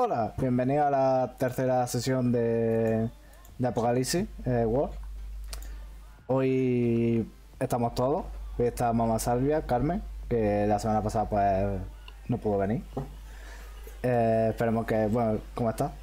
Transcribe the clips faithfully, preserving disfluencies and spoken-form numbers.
Hola, bienvenido a la tercera sesión de, de Apocalipsis eh, World. Hoy estamos todos. Hoy está Mamá Salvia, Carmen, que la semana pasada pues no pudo venir. Eh, esperemos que, bueno, ¿cómo está?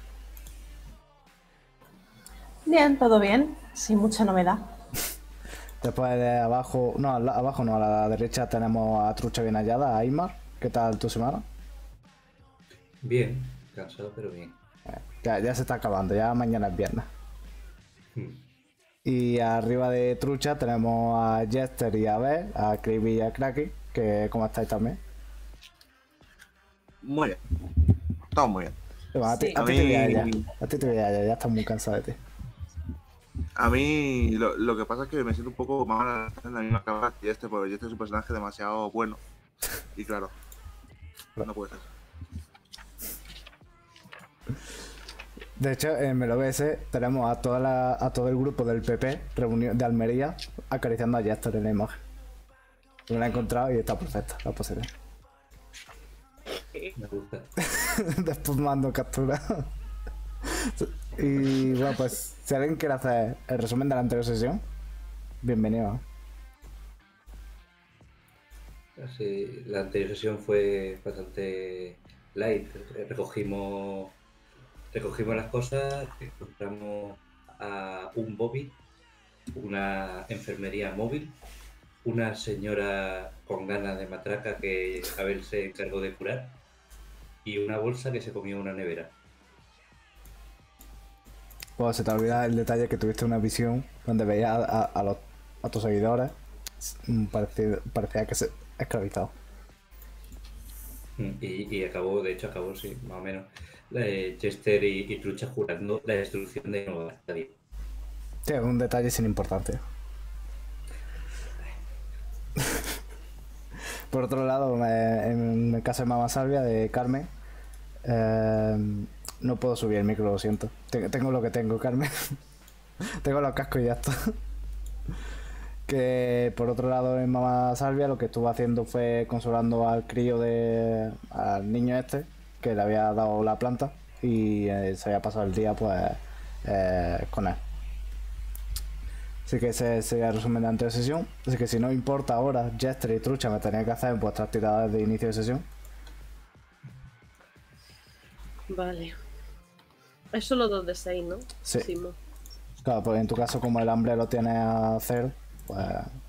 Bien, todo bien, sin mucha novedad. Después de abajo, no, al- abajo no, a la derecha tenemos a Trucha bien hallada, a Aymar. ¿Qué tal tu semana? Bien, cansado pero bien. Ya, ya se está acabando, ya mañana es viernes. Hmm. Y arriba de Trucha tenemos a Jester y a Beth, a Creepy y a Cracky, que ¿cómo estáis también? Muy bien. Todo muy bien. Bueno, a ti, Sí. a A ti te voy a ya. mí, A ti te voy a ya, ya estás muy cansado de ti. a mí lo, lo que pasa es que me siento un poco mal en la misma cámara que este, porque este es un personaje demasiado bueno. Y claro, no puede ser. De hecho, en Melovs tenemos a toda la, a todo el grupo del P P reunión de Almería acariciando a Jester en la imagen. Lo he encontrado y está perfecta la posibilidad. Me gusta. Después mando captura. Y bueno, pues si alguien quiere hacer el resumen de la anterior sesión, bienvenido. Así, la anterior sesión fue bastante light. Recogimos, recogimos las cosas, encontramos a un Bobby, una enfermería móvil, una señora con ganas de matraca que Abel se encargó de curar y una bolsa que se comió una nevera. Pues se te olvida el detalle que tuviste una visión donde veías a, a, a los, a tus seguidores. mm, Parecía, parecía que se esclavizado. Y, y acabó, de hecho, acabó, sí, más o menos, eh, Chester y, y Trucha jurando la destrucción de Nueva Arcadia. Sí, es un detalle sin importancia. Por otro lado, me- en el caso de Mama Salvia, de Carmen, eh, no puedo subir el micro, lo siento. Te- Tengo lo que tengo, Carmen. Tengo los cascos y ya está. Que por otro lado, en Mama Salvia, lo que estuvo haciendo fue consolando al crío de. Al niño este, que le había dado la planta y eh, se había pasado el día, pues, eh, con él. Así que ese sería el resumen de la anterior sesión. Así que si no importa ahora, Jester y Trucha me tenéis que hacer vuestras tiradas de inicio de sesión. Vale. Es solo dos de seis, ¿no? Sí. Hicimos. Claro, pues en tu caso, como el hambre lo tiene a cero, pues.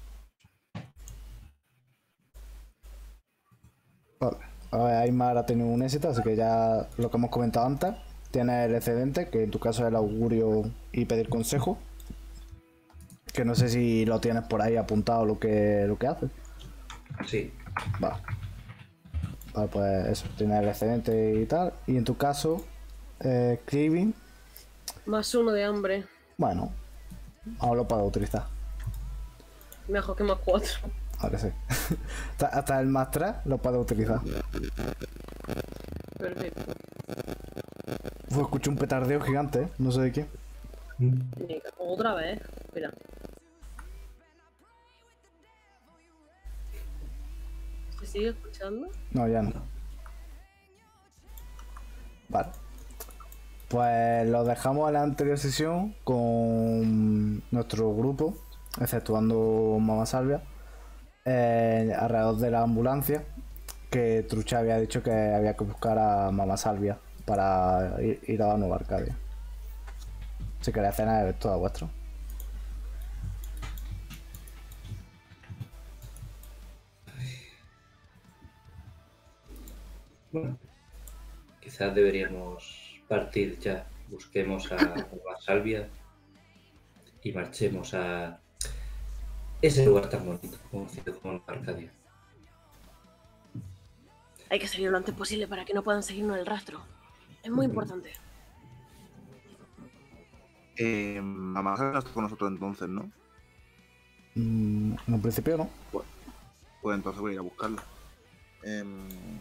Vale. A ver, Aymar ha tenido un éxito, así que ya lo que hemos comentado antes. Tiene el excedente, que en tu caso es el augurio y pedir consejo. Que no sé si lo tienes por ahí apuntado lo que, lo que hace. Sí, Va. Vale, pues eso, tiene el excedente y tal. Y en tu caso, eh, Cleaving, Más uno de hambre. bueno, ahora lo puedo utilizar. Mejor que más cuatro. Ahora sí. hasta, hasta el más tres lo puedo utilizar. Perfecto. Uf, escucho un petardeo gigante, ¿eh? No sé de quién. Venga, otra vez. Espera. ¿Se sigue escuchando? No, ya no. Vale. Pues lo dejamos en la anterior sesión con nuestro grupo, exceptuando Mama Salvia, eh, alrededor de la ambulancia, que Trucha había dicho que había que buscar a Mama Salvia para ir, ir a la Nueva Arcadia. Si queréis hacer es todo vuestro. bueno, quizás deberíamos partir ya. Busquemos a Nueva Salvia y marchemos a ese lugar tan bonito, conocido como Nueva Arcadia. Hay que salir lo antes posible para que no puedan seguirnos el rastro. Es muy importante. Eh, mamá no está con nosotros entonces, ¿no? Mm, en un principio no. Pues, pues entonces voy a ir a buscarla. Em,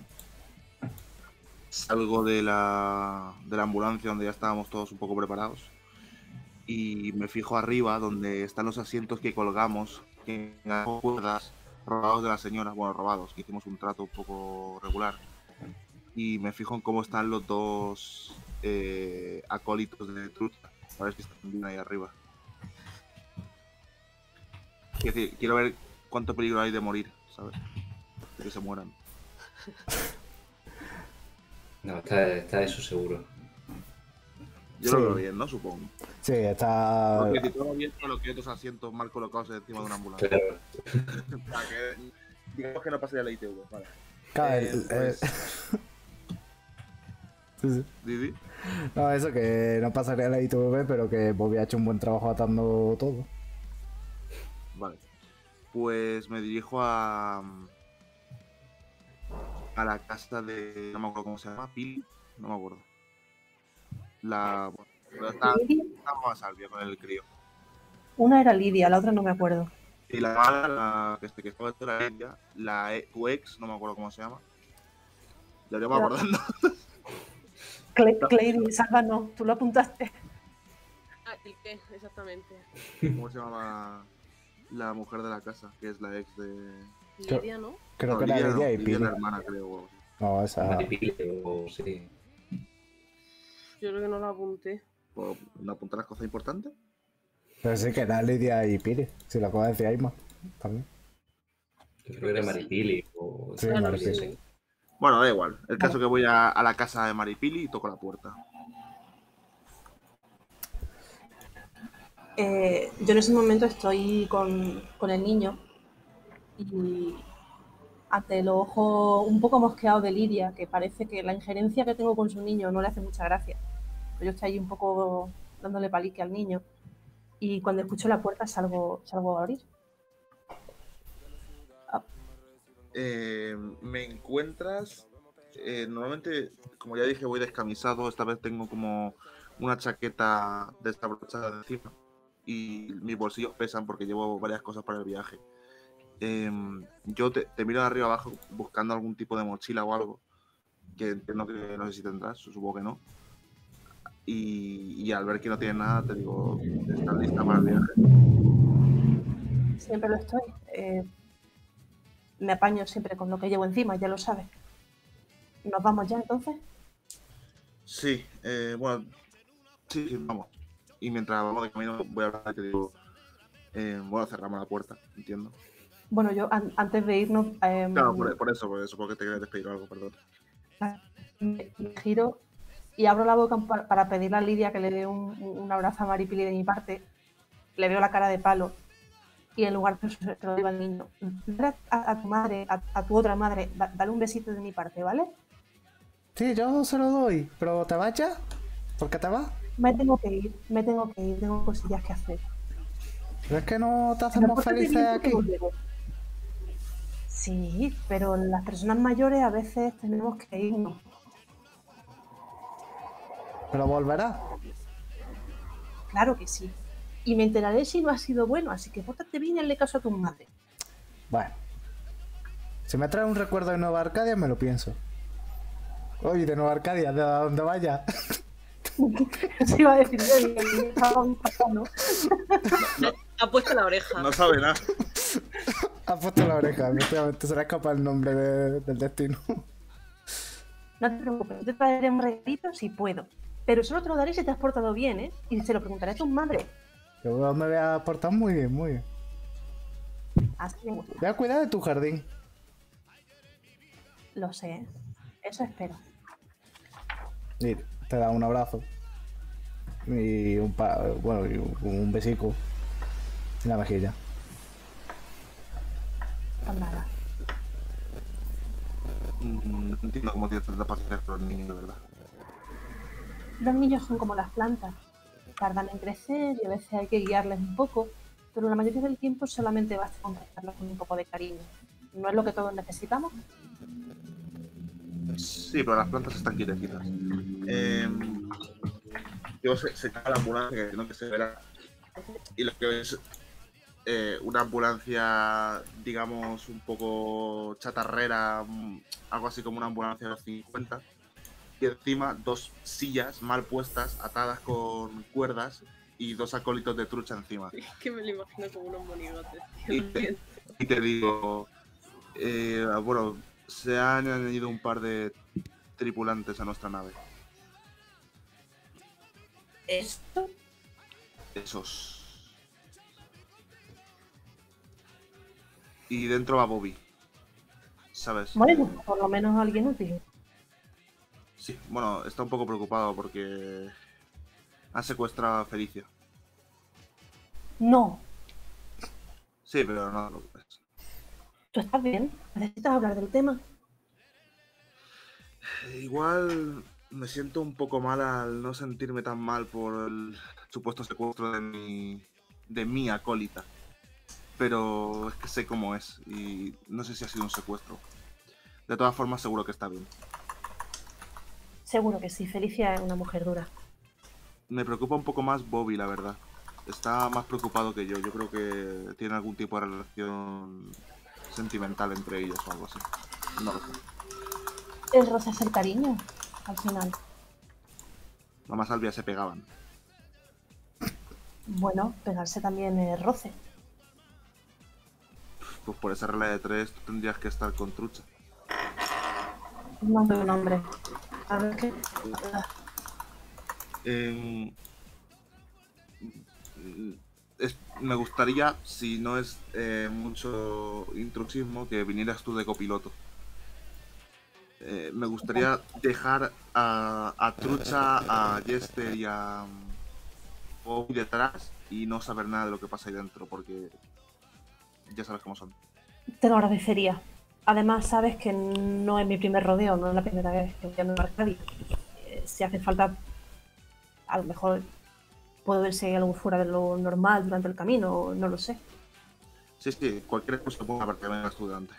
salgo de la, de la ambulancia donde ya estábamos todos un poco preparados. Y me fijo arriba donde están los asientos que colgamos, que en cuerdas robados de la señora, bueno, robados, que hicimos un trato un poco regular. y me fijo en cómo están los dos eh, acólitos de trucha. A ver si están bien ahí arriba. Quiero decir, quiero ver cuánto peligro hay de morir, ¿sabes? De que se mueran. No, está, está eso seguro. Yo Sí. lo veo bien, ¿no? Supongo. Sí, está. Porque si todo bien, con los quinientos asientos mal colocados encima de una ambulancia. Claro. O sea, que, digamos que no pasaría la I T V, vale. Claro, Eh, el- pues- el- Sí, sí. Didi. No, eso que no pasaría la I T V, pero que Bobby ha hecho un buen trabajo atando todo. Vale. Pues me dirijo a. a la casa de. No me acuerdo cómo se llama. Pili. No me acuerdo. La. Bueno, está, Lidia. está más salvia con el crío. Una era Lidia, la otra no me acuerdo. Y la mala, la que, que estaba de la India, la e- tu ex, no me acuerdo cómo se llama. Deberíamos La- acordando. Cle- Clary, Salva, no, tú lo apuntaste. Ah, ¿el qué? Exactamente. ¿Cómo se llama la, la mujer de la casa? Que es la ex de. Lidia, ¿no? Creo No, que era Lidia no, Lidia y Lidia Pili. es la hermana, creo. o algo así. No, esa. Maripili o sí. Yo creo que no la apunté. ¿Puedo no apuntar las cosas importantes? Pero sí que era Lidia y Pili. Si lo acaba de decir Aima. También. Yo creo que era Maripili o Sí, algo Maripili. así. Bueno, da igual. El caso es que voy a, a la casa de Maripili y toco la puerta. Eh, yo en ese momento estoy con, con el niño y ante el ojo un poco mosqueado de Lidia, que parece que la injerencia que tengo con su niño no le hace mucha gracia. Pero yo estoy ahí un poco dándole palique al niño y cuando escucho la puerta salgo, salgo a abrir. Eh, me encuentras. eh, normalmente, como ya dije, voy descamisado. Esta vez tengo como una chaqueta desabrochada de encima. Y mis bolsillos pesan porque llevo varias cosas para el viaje. Eh, yo te, te miro de arriba abajo buscando algún tipo de mochila o algo. Que entiendo que no sé si tendrás, supongo que no. Y, y al ver que no tienes nada, te digo, ¿estás lista para el viaje? Siempre lo estoy. Eh, me apaño siempre con lo que llevo encima, ya lo sabes. ¿Nos vamos ya entonces? Sí, eh, bueno, sí, sí, vamos. Y mientras vamos de camino voy a hablar y te digo, eh, bueno, cerramos la puerta, entiendo. Bueno, yo an- antes de irnos eh, Claro, por, por eso, por eso, porque te quería despedir o algo, perdón. me, me giro y abro la boca pa- para pedirle a Lidia que le dé un, un abrazo a Maripili de mi parte. Le veo la cara de palo y en lugar de eso se lo digo al niño. Dale a, a tu madre, a, a tu otra madre, da- dale un besito de mi parte, ¿vale? Sí, yo se lo doy. Pero ¿te vas ya? ¿Por qué te vas? Me tengo que ir, me tengo que ir, tengo cosillas que hacer. ¿Pero es que no te Pero hacemos pórtate felices bien porque aquí? volvemos. Sí, pero las personas mayores a veces tenemos que irnos. Pero volverás. Claro que sí. Y me enteraré si no ha sido bueno, así que pórtate bien y hazle caso a tu madre. Bueno. Si me trae un recuerdo de Nueva Arcadia, me lo pienso. Oye, de Nueva Arcadia, de a donde vaya. Eso iba a decir yo y y estaba muy pasado. Ha puesto la oreja. No sabe nada. Ha puesto la oreja, efectivamente. Se le escapa el nombre de- del destino. No te preocupes, yo te traeré un regalito si puedo. Pero solo te lo daré si te has portado bien, ¿eh? Y se lo preguntaré a tu madre. Yo me voy a portar muy bien, muy bien. Así me gusta. Voy a cuidar de tu jardín. Lo sé. Eso espero. Y te da un abrazo. Y un pa bueno, y un, un besico en la mejilla. Pues nada. Mm, No entiendo cómo tienes tanta paciencia con los niños, de verdad. Los niños son como las plantas. Tardan en crecer y a veces hay que guiarles un poco, pero la mayoría del tiempo solamente basta con tratarlos con un poco de cariño. ¿No es lo que todos necesitamos? Sí, pero las plantas están quietecitas. Eh, yo se, se cae la ambulancia, que no que se verá. Y lo que ves eh, una ambulancia, digamos, un poco chatarrera, mm, algo así como una ambulancia de los cincuenta. Y encima dos sillas mal puestas, atadas con cuerdas y dos acólitos de trucha encima. Es que me lo imagino como unos monigotes. Y te, y te digo, eh, bueno, se han añadido un par de tripulantes a nuestra nave. ¿Esto? Esos. Y dentro va Bobby. ¿Sabes? Bueno, por lo menos alguien útil. Sí, bueno, está un poco preocupado porque han secuestrado a Felicia. No, Sí, pero no lo ves. ¿tú estás bien? ¿Necesitas hablar del tema? Igual me siento un poco mal al no sentirme tan mal por el supuesto secuestro de mi, de mi acólita. Pero es que sé cómo es y no sé si ha sido un secuestro. De todas formas, seguro que está bien. Seguro que sí, Felicia es una mujer dura. Me preocupa un poco más Bobby, la verdad. Está más preocupado que yo. Yo creo que tiene algún tipo de relación sentimental entre ellos o algo así. No lo sé. El roce es el cariño, al final. Mamá Salvia se pegaban. Bueno, pegarse también es roce. Pues por esa regla de tres tú tendrías que estar con Trucha. No veo un hombre. A ver qué. Eh, es- me gustaría, si no es eh, mucho intrusismo, que vinieras tú de copiloto. Eh, me gustaría dejar a, a Trucha, a Jester y a mm, Bobby detrás y no saber nada de lo que pasa ahí dentro, porque ya sabes cómo son. Te lo agradecería. Además, sabes que no es mi primer rodeo, no es la primera vez que voy a Nueva Arcadia. Eh, si hace falta, a lo mejor puedo ver si hay algo fuera de lo normal durante el camino, no lo sé. Sí, sí, cualquier cosa ponga para que vengas tú delante.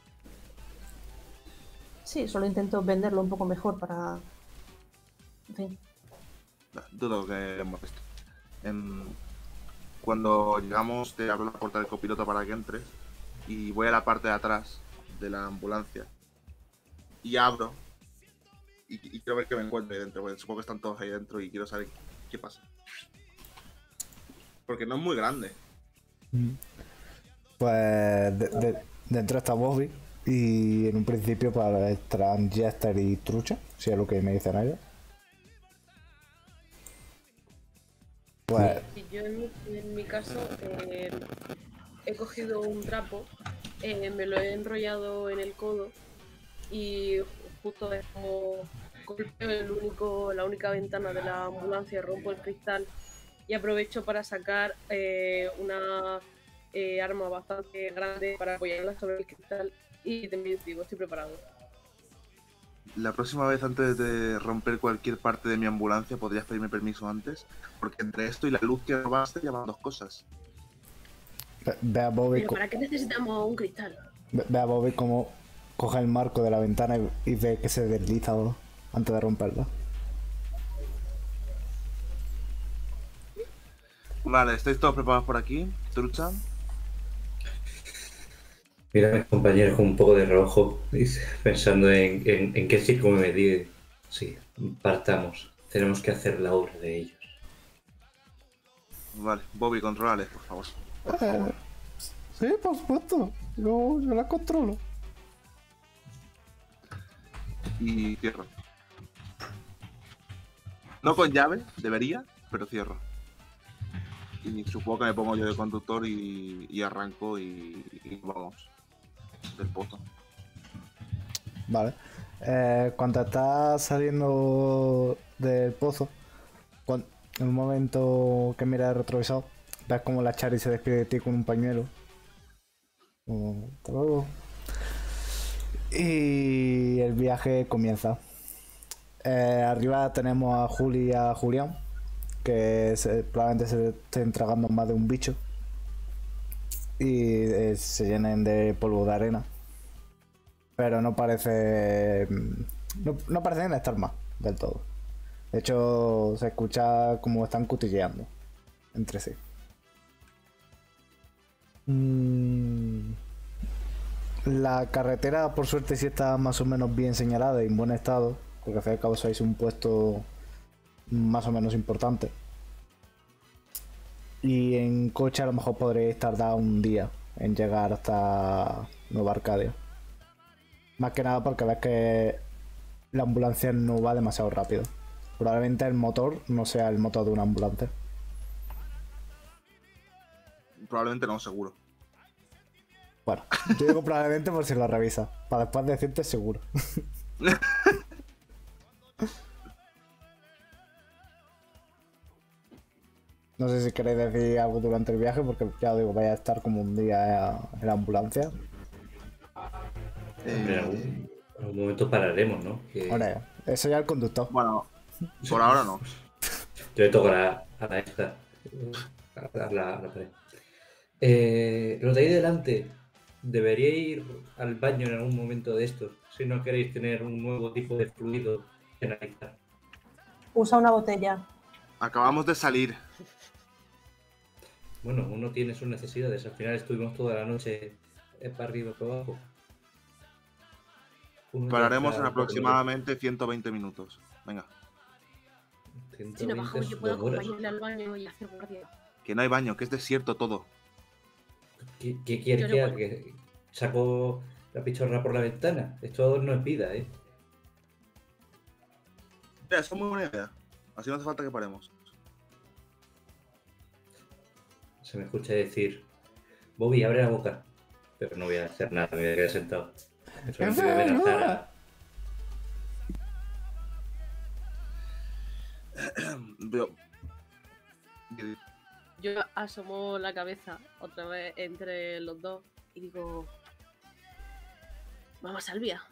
Sí, solo intento venderlo un poco mejor para... En fin. No, dudo que le moleste. Em, cuando llegamos, te abro la puerta del copiloto para que entres y voy a la parte de atrás de la ambulancia y abro y, y quiero ver qué me encuentro ahí dentro, porque supongo que están todos ahí dentro y quiero saber qué pasa. Porque no es muy grande. Pues de- de- dentro está Bobby y en un principio para estarán Jester y Trucha, si es lo que me dicen ellos. Pues Y yo en mi, en mi caso eh, he cogido un trapo, eh, me lo he enrollado en el codo y justo es como golpeo el único, la única ventana de la ambulancia, rompo el cristal y aprovecho para sacar eh, una eh, arma bastante grande para apoyarla sobre el cristal y también digo, estoy preparado. La próxima vez, antes de romper cualquier parte de mi ambulancia, podrías pedirme permiso antes, porque entre esto y la luz que robaste ya van dos cosas. ve, ve a Bobby, Pero co- ¿para qué necesitamos un cristal? ve, ve a Bobby como coge el marco de la ventana y, y ve que se desliza todo antes de romperla. Vale, ¿estáis todos preparados por aquí? Trucha. Mira a mis compañeros con un poco de reojo, dice, pensando en, en, en qué circo me metí. Sí, partamos. Tenemos que hacer la obra de ellos. Vale, Bobby, controlales, por favor. Eh, sí, por supuesto. Yo, yo la controlo. Y cierro. No con llave, debería, pero cierro. Y supongo que me pongo yo de conductor y, y arranco y, y vamos del pozo. Vale. Eh, cuando estás saliendo del pozo, cuan- en un momento que miras el retrovisor, ves como la Chari se despide de ti con un pañuelo. Como, hasta luego. Y el viaje comienza. Eh, arriba tenemos a Juli y a Julián, que se- probablemente se estén tragando más de un bicho y eh, se llenen de polvo de arena. Pero no parece. No, no parecen estar mal del todo. De hecho, se escucha como están cutilleando entre sí. Mm, La carretera, por suerte, sí está más o menos bien señalada y en buen estado, porque al fin y al cabo sois un puesto más o menos importante. Y en coche a lo mejor podréis tardar un día en llegar hasta Nueva Arcadia. Más que nada porque ves que la ambulancia no va demasiado rápido. Probablemente el motor no sea el motor de una ambulancia. Probablemente no, seguro. Bueno, yo digo probablemente por si lo revisas. Para después decirte seguro. No sé si queréis decir algo durante el viaje, porque ya os digo, vais a estar como un día en la ambulancia. Hombre, en algún, en algún momento pararemos, ¿no? Que Ahora, eso ya el conductor. Bueno, por ahora no. yo le toco a la, a la esta. A la, a la- a la pared. Eh, lo de ahí delante, debería ir al baño en algún momento de estos, si no queréis tener un nuevo tipo de fluido que analizar. Usa una botella. Acabamos de salir. Bueno, uno tiene sus necesidades. Al final estuvimos toda la noche eh, para arriba y para abajo. Uno ya Pararemos está en un poco aproximadamente ciento veinte minutos. Venga, ciento Si nos veinte bajamos, yo son puedo dos horas. acompañarle al baño y hacer guardia. que no hay baño, que es desierto todo. ¿Qué, qué quieres Yo que no haga? ¿Que saco la pichorra por la ventana? Esto no es vida, ¿eh? Mira, eso es muy buena idea. Así no hace falta que paremos. Se me escucha decir, Bobby, abre la boca. Pero no voy a hacer nada, me voy a quedar sentado. Solamente voy a amenazar a- Veo- Yo asomo la cabeza otra vez entre los dos y digo: vamos, Salvia.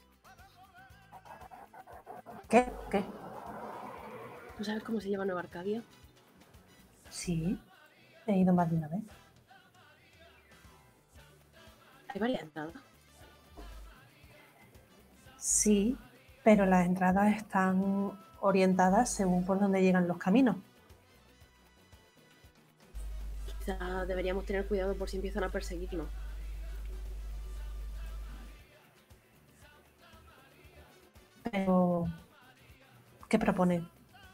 ¿Qué? ¿Qué? ¿Tú sabes cómo se llama Nueva Arcadia? Sí. He ido más de una vez. Hay varias entradas. Sí, pero las entradas están orientadas según por dónde llegan los caminos. Quizá deberíamos tener cuidado por si empiezan a perseguirnos. Pero, ¿qué proponen?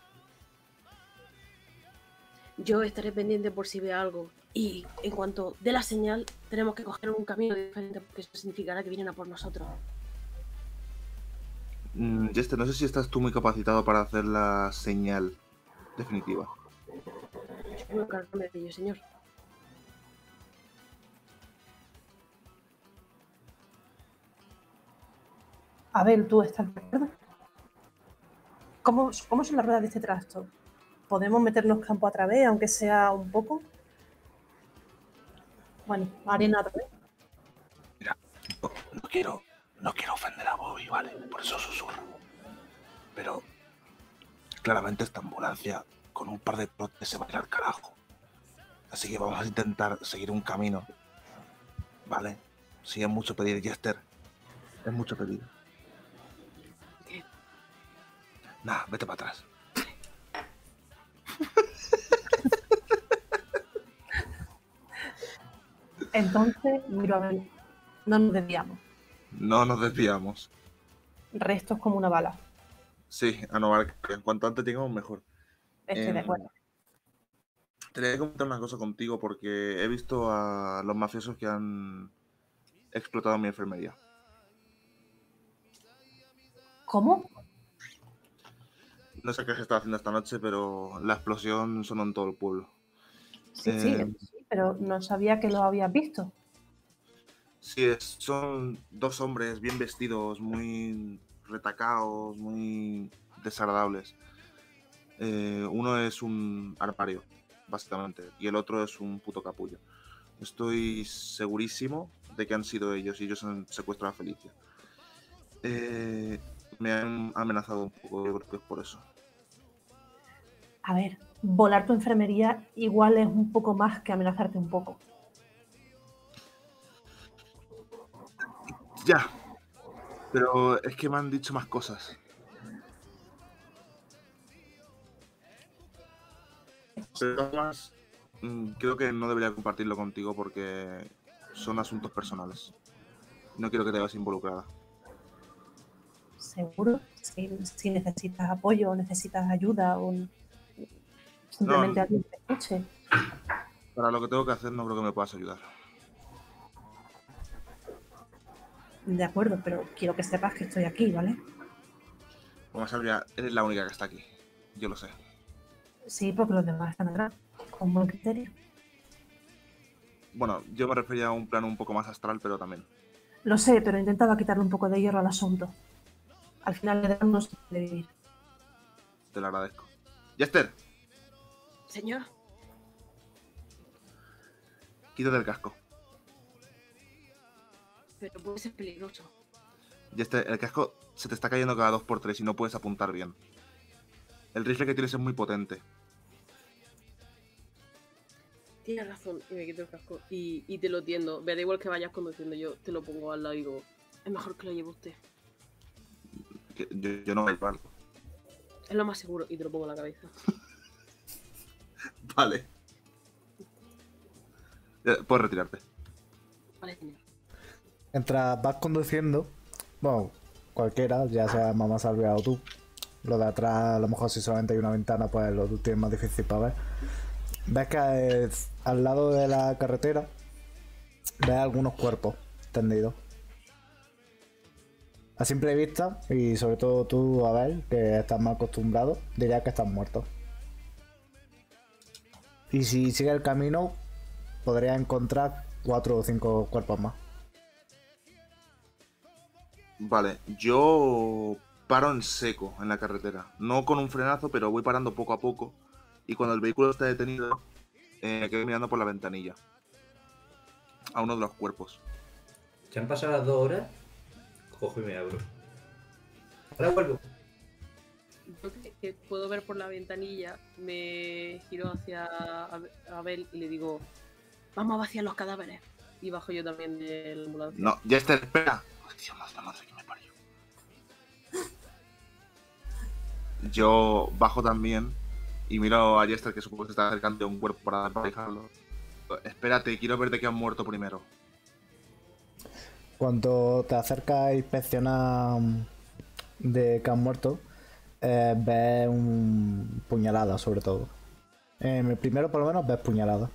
Yo estaré pendiente por si ve algo. Y en cuanto dé la señal, tenemos que coger un camino diferente porque eso significará que vienen a por nosotros. Mm, Jester, no sé si estás tú muy capacitado para hacer la señal definitiva. Yo puedo encargarme de ello, señor. Abel, ¿tú estás de acuerdo? ¿Cómo, ¿Cómo son las ruedas de este tractor? ¿Podemos meternos campo a través, aunque sea un poco? Bueno, arena a través. No, no quiero, no quiero ofender a Bobby, ¿vale? Por eso susurro. Pero claramente esta ambulancia con un par de trotes se va a ir al carajo. Así que vamos a intentar seguir un camino, ¿vale? Si es mucho pedir, Jester. Es mucho pedir. ¿Qué? Nah, vete para atrás. Entonces, miro a Abel. No nos desviamos. No nos desviamos. Restos como una bala. Sí, a Novar, que en cuanto antes lleguemos mejor. Estoy de Em, acuerdo. Tenía que comentar una cosa contigo porque he visto a los mafiosos que han explotado mi enfermería. ¿Cómo? No sé qué se está haciendo esta noche, pero la explosión sonó en todo el pueblo. Sí, sí, Eh, sí, pero no sabía que lo habías visto. Sí, es- son dos hombres bien vestidos, muy retacados, muy desagradables. Eh, uno es un armario, básicamente, y el otro es un puto capullo. Estoy segurísimo de que han sido ellos y ellos han secuestrado a Felicia. Eh, me han amenazado un poco, yo creo que es por eso. A ver, volar tu enfermería igual es un poco más que amenazarte un poco. Ya, pero es que me han dicho más cosas. Pero además, mm, creo que no debería compartirlo contigo porque son asuntos personales. No quiero que te veas involucrada. Seguro, si, si necesitas apoyo o necesitas ayuda o simplemente No. alguien que te escuche. Para lo que tengo que hacer no creo que me puedas ayudar. De acuerdo, pero quiero que sepas que estoy aquí, ¿vale? Mamá Salvia, eres la única que está aquí. Yo lo sé. Sí, porque los demás están atrás. Con buen criterio. Bueno, yo me refería a un plano un poco más astral, pero también. Lo sé, pero intentaba quitarle un poco de hierro al asunto. Al final le dan unos de vivir. Te lo agradezco. Jester, Señor, quítate el casco. pero puede ser peligroso. Jester, el casco se te está cayendo cada dos por tres y no puedes apuntar bien. El rifle que tienes es muy potente. Tienes razón, y me quito el casco y, y te lo tiendo. Me da igual que vayas conduciendo, yo te lo pongo al lado y digo, es mejor que lo lleve usted. Que yo, yo no voy a llevarlo. Es lo más seguro y te lo pongo en la cabeza. Vale. Eh, Puedes retirarte. Vale, señor. Mientras vas conduciendo, bueno, cualquiera, ya sea Mamá Salvia o tú, lo de atrás, a lo mejor si solamente hay una ventana, pues lo tienes más difícil para ver. Ves que eh, al lado de la carretera ves algunos cuerpos tendidos. A simple vista, y sobre todo tú, Abel, que estás más acostumbrado, dirías que están muertos. Y si sigue el camino, podrías encontrar cuatro o cinco cuerpos más. Vale, yo paro en seco en la carretera. No con un frenazo, pero voy parando poco a poco. Y cuando el vehículo está detenido, eh, me quedo mirando por la ventanilla. A uno de los cuerpos. ¿Se han pasado las dos horas? Cojo y me abro. Ahora vuelvo. Yo que, que puedo ver por la ventanilla, me giro hacia Ab- Abel y le digo, vamos a vaciar los cadáveres. Y bajo yo también de la ambulancia. No, Jester, espera. Hostia, más la madre que me parió. Yo bajo también y miro a Jester, que supongo que se está acercando a un cuerpo para desvalijarlo. Espérate, quiero ver de qué han muerto primero. Cuando te acercas a inspeccionar de que han muerto, eh, ves un puñalada sobre todo. En el primero por lo menos ves puñalada.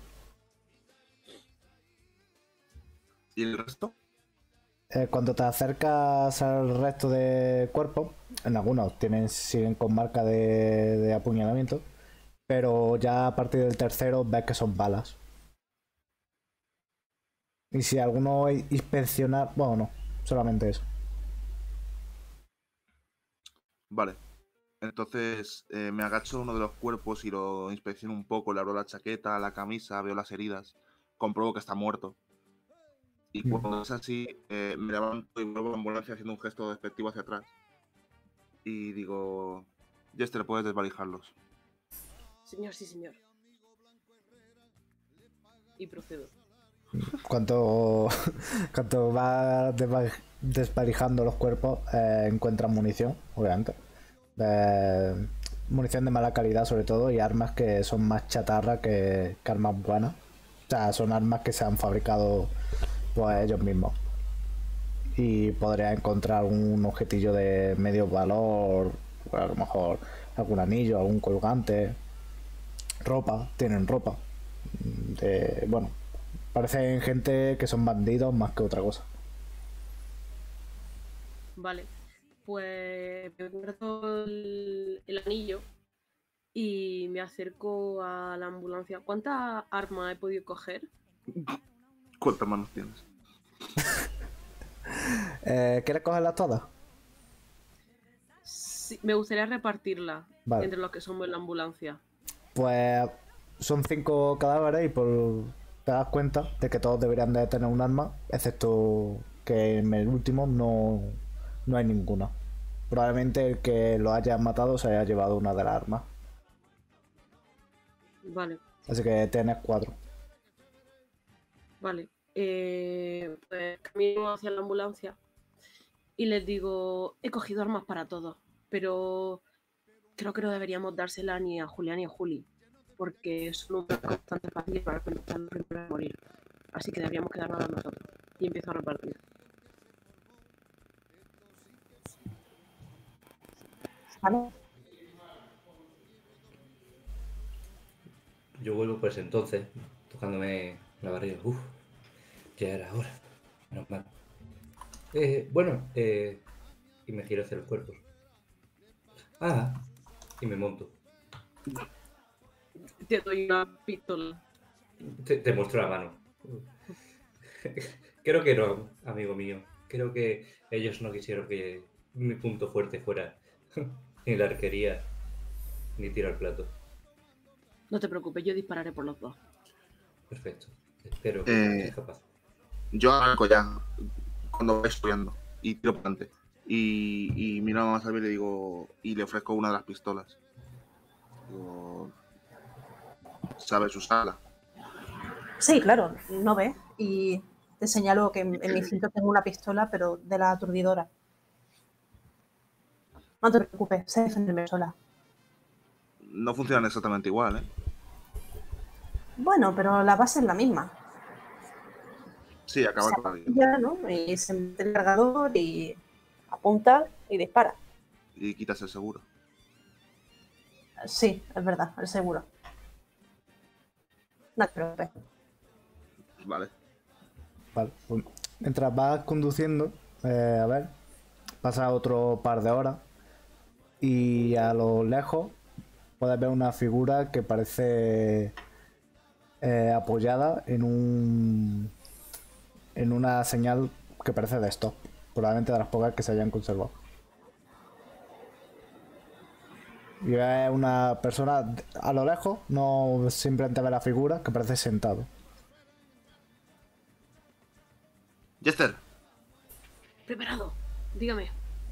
¿Y el resto? Eh, cuando te acercas al resto de cuerpos, en algunos tienen, siguen con marca de, de apuñalamiento, pero ya a partir del tercero ves que son balas. Y si alguno inspeccionar, bueno, no, solamente eso. Vale. Entonces eh, me agacho a uno de los cuerpos y lo inspecciono un poco. Le abro la chaqueta, la camisa, veo las heridas. Compruebo que está muerto. Y cuando es así, eh, me levanto y vuelvo a la ambulancia haciendo un gesto despectivo hacia atrás. Y digo, Jester, puedes desvalijarlos. Señor, sí, señor. Y procedo. Cuanto, cuanto vas desva- desvalijando los cuerpos, eh, encuentras munición, obviamente. Eh, munición de mala calidad sobre todo y armas que son más chatarra que, que armas buenas. O sea, son armas que se han fabricado pues ellos mismos. Y podrías encontrar un objetillo de medio valor, a lo mejor algún anillo, algún colgante, ropa, tienen ropa. De, bueno, parecen gente que son bandidos más que otra cosa. Vale. Pues me guardo el, el anillo y me acerco a la ambulancia. ¿Cuántas armas he podido coger? ¿Cuántas manos tienes? Eh, ¿Quieres cogerlas todas? Sí, me gustaría repartirlas Vale. entre los que somos en la ambulancia. Pues son cinco cadáveres y por te das cuenta de que todos deberían de tener un arma, excepto que en el último no, no hay ninguna. Probablemente el que lo haya matado se haya llevado una de las armas. Vale, Así que tienes cuatro. vale. Eh, pues camino hacia la ambulancia y les digo, he cogido armas para todos, pero creo que no deberíamos dársela ni a Julián ni a Juli, porque son un bastante fácil para pensar los primeros a morir. Así que deberíamos quedarnos a nosotros. Y empiezo a repartir. ¿Vale? Yo vuelvo pues entonces, tocándome la barriga. Uf, ya era hora. Menos mal. Eh, bueno, eh, y me giro hacia los cuerpos. Ah, y me monto. Te doy una pistola. Te, te muestro la mano. Creo que no, amigo mío. Creo que ellos no quisieron que mi punto fuerte fuera ni la arquería, ni tiro al plato. No te preocupes, yo dispararé por los dos. Perfecto. Espero que Eh, seas capaz. Yo arranco ya cuando voy estudiando y tiro para adelante. Y, y miro a Mamá Salvia y le digo, y le ofrezco una de las pistolas. Digo, ¿sabes usarla? Sí, claro, no ves. Y te señalo que en, en mi cinto tengo una pistola, pero de la aturdidora. No te preocupes, sé defenderme sola. No funcionan exactamente igual, ¿eh? Bueno, pero la base es la misma. Sí, acabar Se con la vida. apoya, ¿no? Y se mete el cargador y apunta y dispara. Y quitas el seguro. Sí, es verdad, el seguro. No te preocupes. Vale. Vale, pues, mientras vas conduciendo, eh, a ver, pasa otro par de horas y a lo lejos puedes ver una figura que parece eh, apoyada en un en una señal que parece de stop, probablemente de las pocas que se hayan conservado. Y ves una persona a lo lejos, no simplemente ve la figura, que parece sentado. Jester, Preparado. Dígame.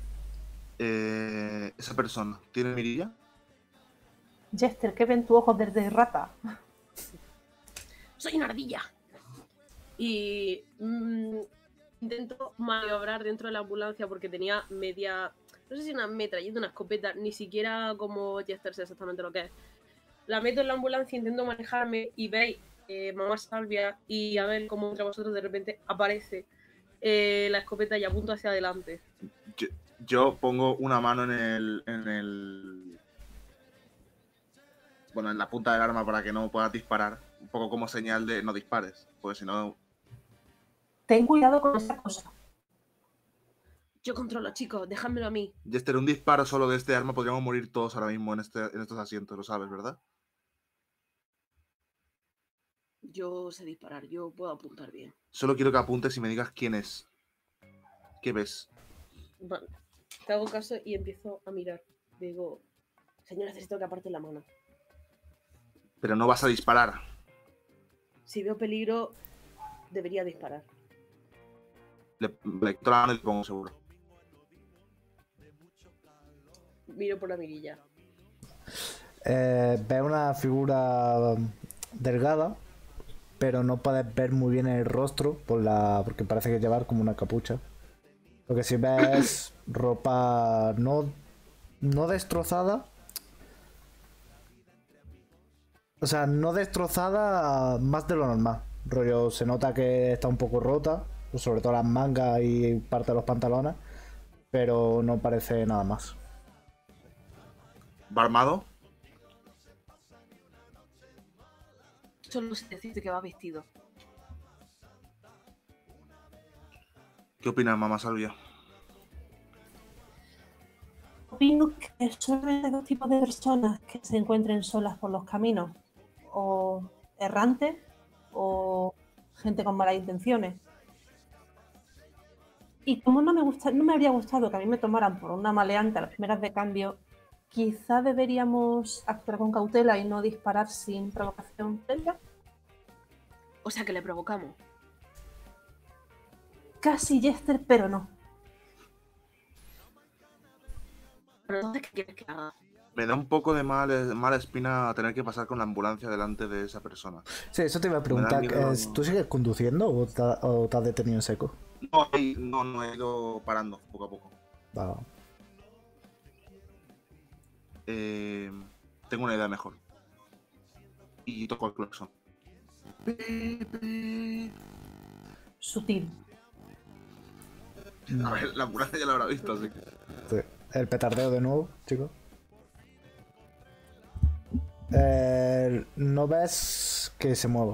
eh, esa persona, ¿tiene mirilla? Jester, ¿qué ven tus ojos desde rata? Soy una ardilla. Y mm, intento maniobrar dentro de la ambulancia porque tenía media, no sé si una metralleta, una escopeta, ni siquiera como Jester sé exactamente lo que es. La meto en la ambulancia, intento manejarme y veis eh, Mamá Salvia y a ver cómo entre vosotros de repente aparece eh, la escopeta y apunto hacia adelante. Yo, yo pongo una mano en el, en el... Bueno, en la punta del arma para que no puedas disparar. Un poco como señal de no dispares. Porque si no... Ten cuidado con esa cosa. Yo controlo, chicos, dejádmelo a mí. Jester, un disparo solo de este arma podríamos morir todos ahora mismo en, este, en estos asientos, lo sabes, ¿verdad? Yo sé disparar, yo puedo apuntar bien. Solo quiero que apuntes y me digas quién es. ¿Qué ves? Vale. Te hago caso y empiezo a mirar. Digo, señor, necesito que aparte la mano. Pero no vas a disparar. Si veo peligro, debería disparar. Le, le quito la mano y le pongo seguro. Miro por la mirilla. Eh, ves una figura delgada, pero no puedes ver muy bien el rostro por la, porque parece que llevar como una capucha. Lo que sí ves es ropa no, no destrozada. O sea, no destrozada más de lo normal. Rollo, se nota que está un poco rota, sobre todo las mangas y parte de los pantalones, pero no parece nada más. ¿Va armado? Solo sé decirte que va vestido. ¿Qué opinas, Mamá Salvia? Opino que solamente hay dos tipos de personas que se encuentren solas por los caminos. O errantes o gente con malas intenciones. Y como no me gusta, no me habría gustado que a mí me tomaran por una maleante a las primeras de cambio, quizá deberíamos actuar con cautela y no disparar sin provocación previa. O sea que le provocamos. Casi Jester, pero no. Pero entonces, ¿qué quieres que haga? Me da un poco de mal, mala espina tener que pasar con la ambulancia delante de esa persona. Sí, eso te iba a preguntar. miedo. ¿es- ¿Tú sigues conduciendo o te, o te has detenido en seco? No, he- no, no he ido parando poco a poco. Va. Eh, tengo una idea mejor. Y toco el claxon. Pi, pi. Sutil. A ver, la ambulancia ya la habrá visto, así que... Sí. El petardeo de nuevo, chicos. Eh, no ves que se mueva.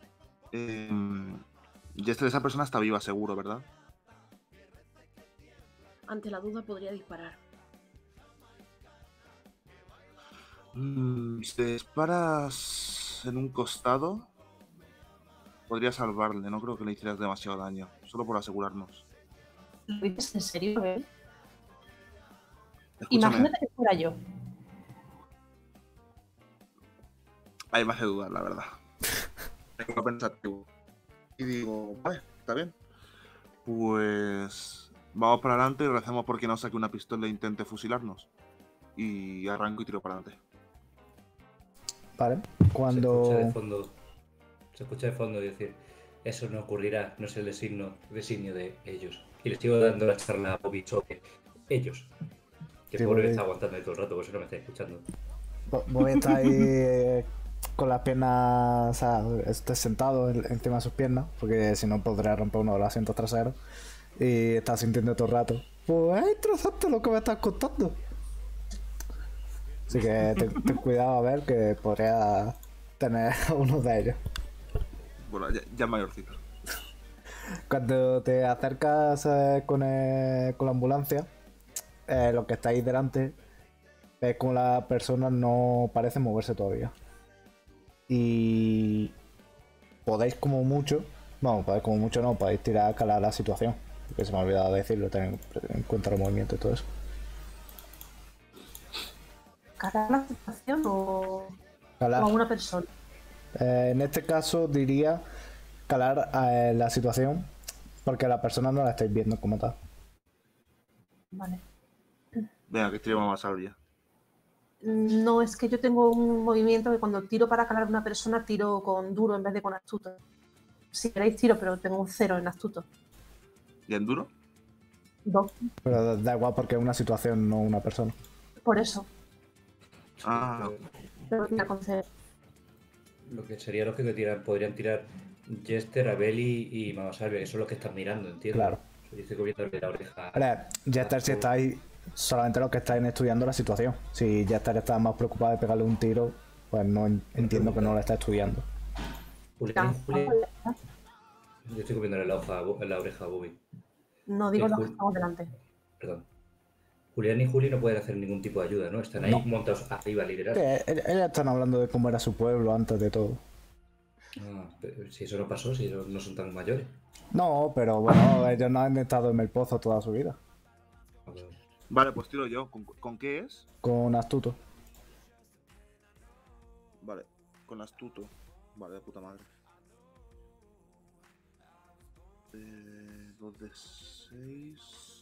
Eh, Jester, esa persona está viva, seguro, ¿verdad? ante la duda podría disparar. Mm, si te disparas en un costado, podría salvarle. No creo que le hicieras demasiado daño. Solo por asegurarnos. ¿Lo dices en serio, Abel? Escúchame, Imagínate que fuera yo. ahí me hace dudar, la verdad. Es lo pensativo. Y digo, vale, está bien. Pues vamos para adelante y recemos porque no saque una pistola e intente fusilarnos. Y arranco y tiro para adelante. Vale. Se escucha de Cuando. fondo, se escucha de fondo decir, eso no ocurrirá, no es el designo, designio de ellos. Y les sigo dando la charla a Bobby sobre ellos. Que Sí, pobre me Bobby. está aguantando ahí todo el rato, por eso no me está escuchando. Vo- Voy a estar ahí eh, con las piernas. O sea, esté sentado en- encima de sus piernas. Porque si no podría romper uno de los asientos traseros. Y está sintiendo todo el rato. Pues es interesante lo que me estás contando. Así que ten, ten cuidado a ver que podría tener uno de ellos. Bueno, ya, ya mayorcito. Cuando te acercas eh, con, el- con la ambulancia, eh, lo que está ahí delante ves como la persona no parece moverse todavía. Y podéis como mucho, bueno, podéis como mucho no, podéis tirar a calar la situación. Que se me ha olvidado decirlo, tener en cuenta los movimientos y todo eso. ¿Cagar la situación o, o Calar. a una persona? Eh, en este caso diría calar eh, la situación porque a la persona no la estáis viendo como tal. Vale. Venga, que tiro más salvia. No, es que yo tengo un movimiento que cuando tiro para calar a una persona tiro con duro en vez de con astuto. Si queréis tiro, pero tengo un cero en astuto. ¿Y en duro? Dos. Pero da- da igual porque es una situación, no una persona. Por eso. Ah, Tengo que tirar con cero. Lo que sería lógico que tiran, podrían tirar Jester, Abeli y Mama Salvia, que son los que están mirando, entiendo. Claro. Yo estoy cubriéndole la oreja. Vale, Jester si estáis solamente los que estáis estudiando la situación. Si Jester está más preocupado de pegarle un tiro, pues no en- entiendo que no lo está estudiando. Julián y Ya. Juli, yo estoy cubriéndole la, hoja, a Bo- la oreja a Bobby. No digo Sí, los que Jul- estamos delante. Perdón. Julián y Juli no pueden hacer ningún tipo de ayuda, ¿no? Están ahí No. montados arriba a liderar. Que el- ellos están hablando de cómo era su pueblo antes de todo. Ah, pero si eso no pasó, si ellos no son tan mayores. No, pero bueno, ellos no han estado en el pozo toda su vida. Ah, bueno. vale, pues tiro yo. ¿Con, con qué es? Con astuto. Vale, con astuto. Vale, de puta madre. Eh, dos de seis.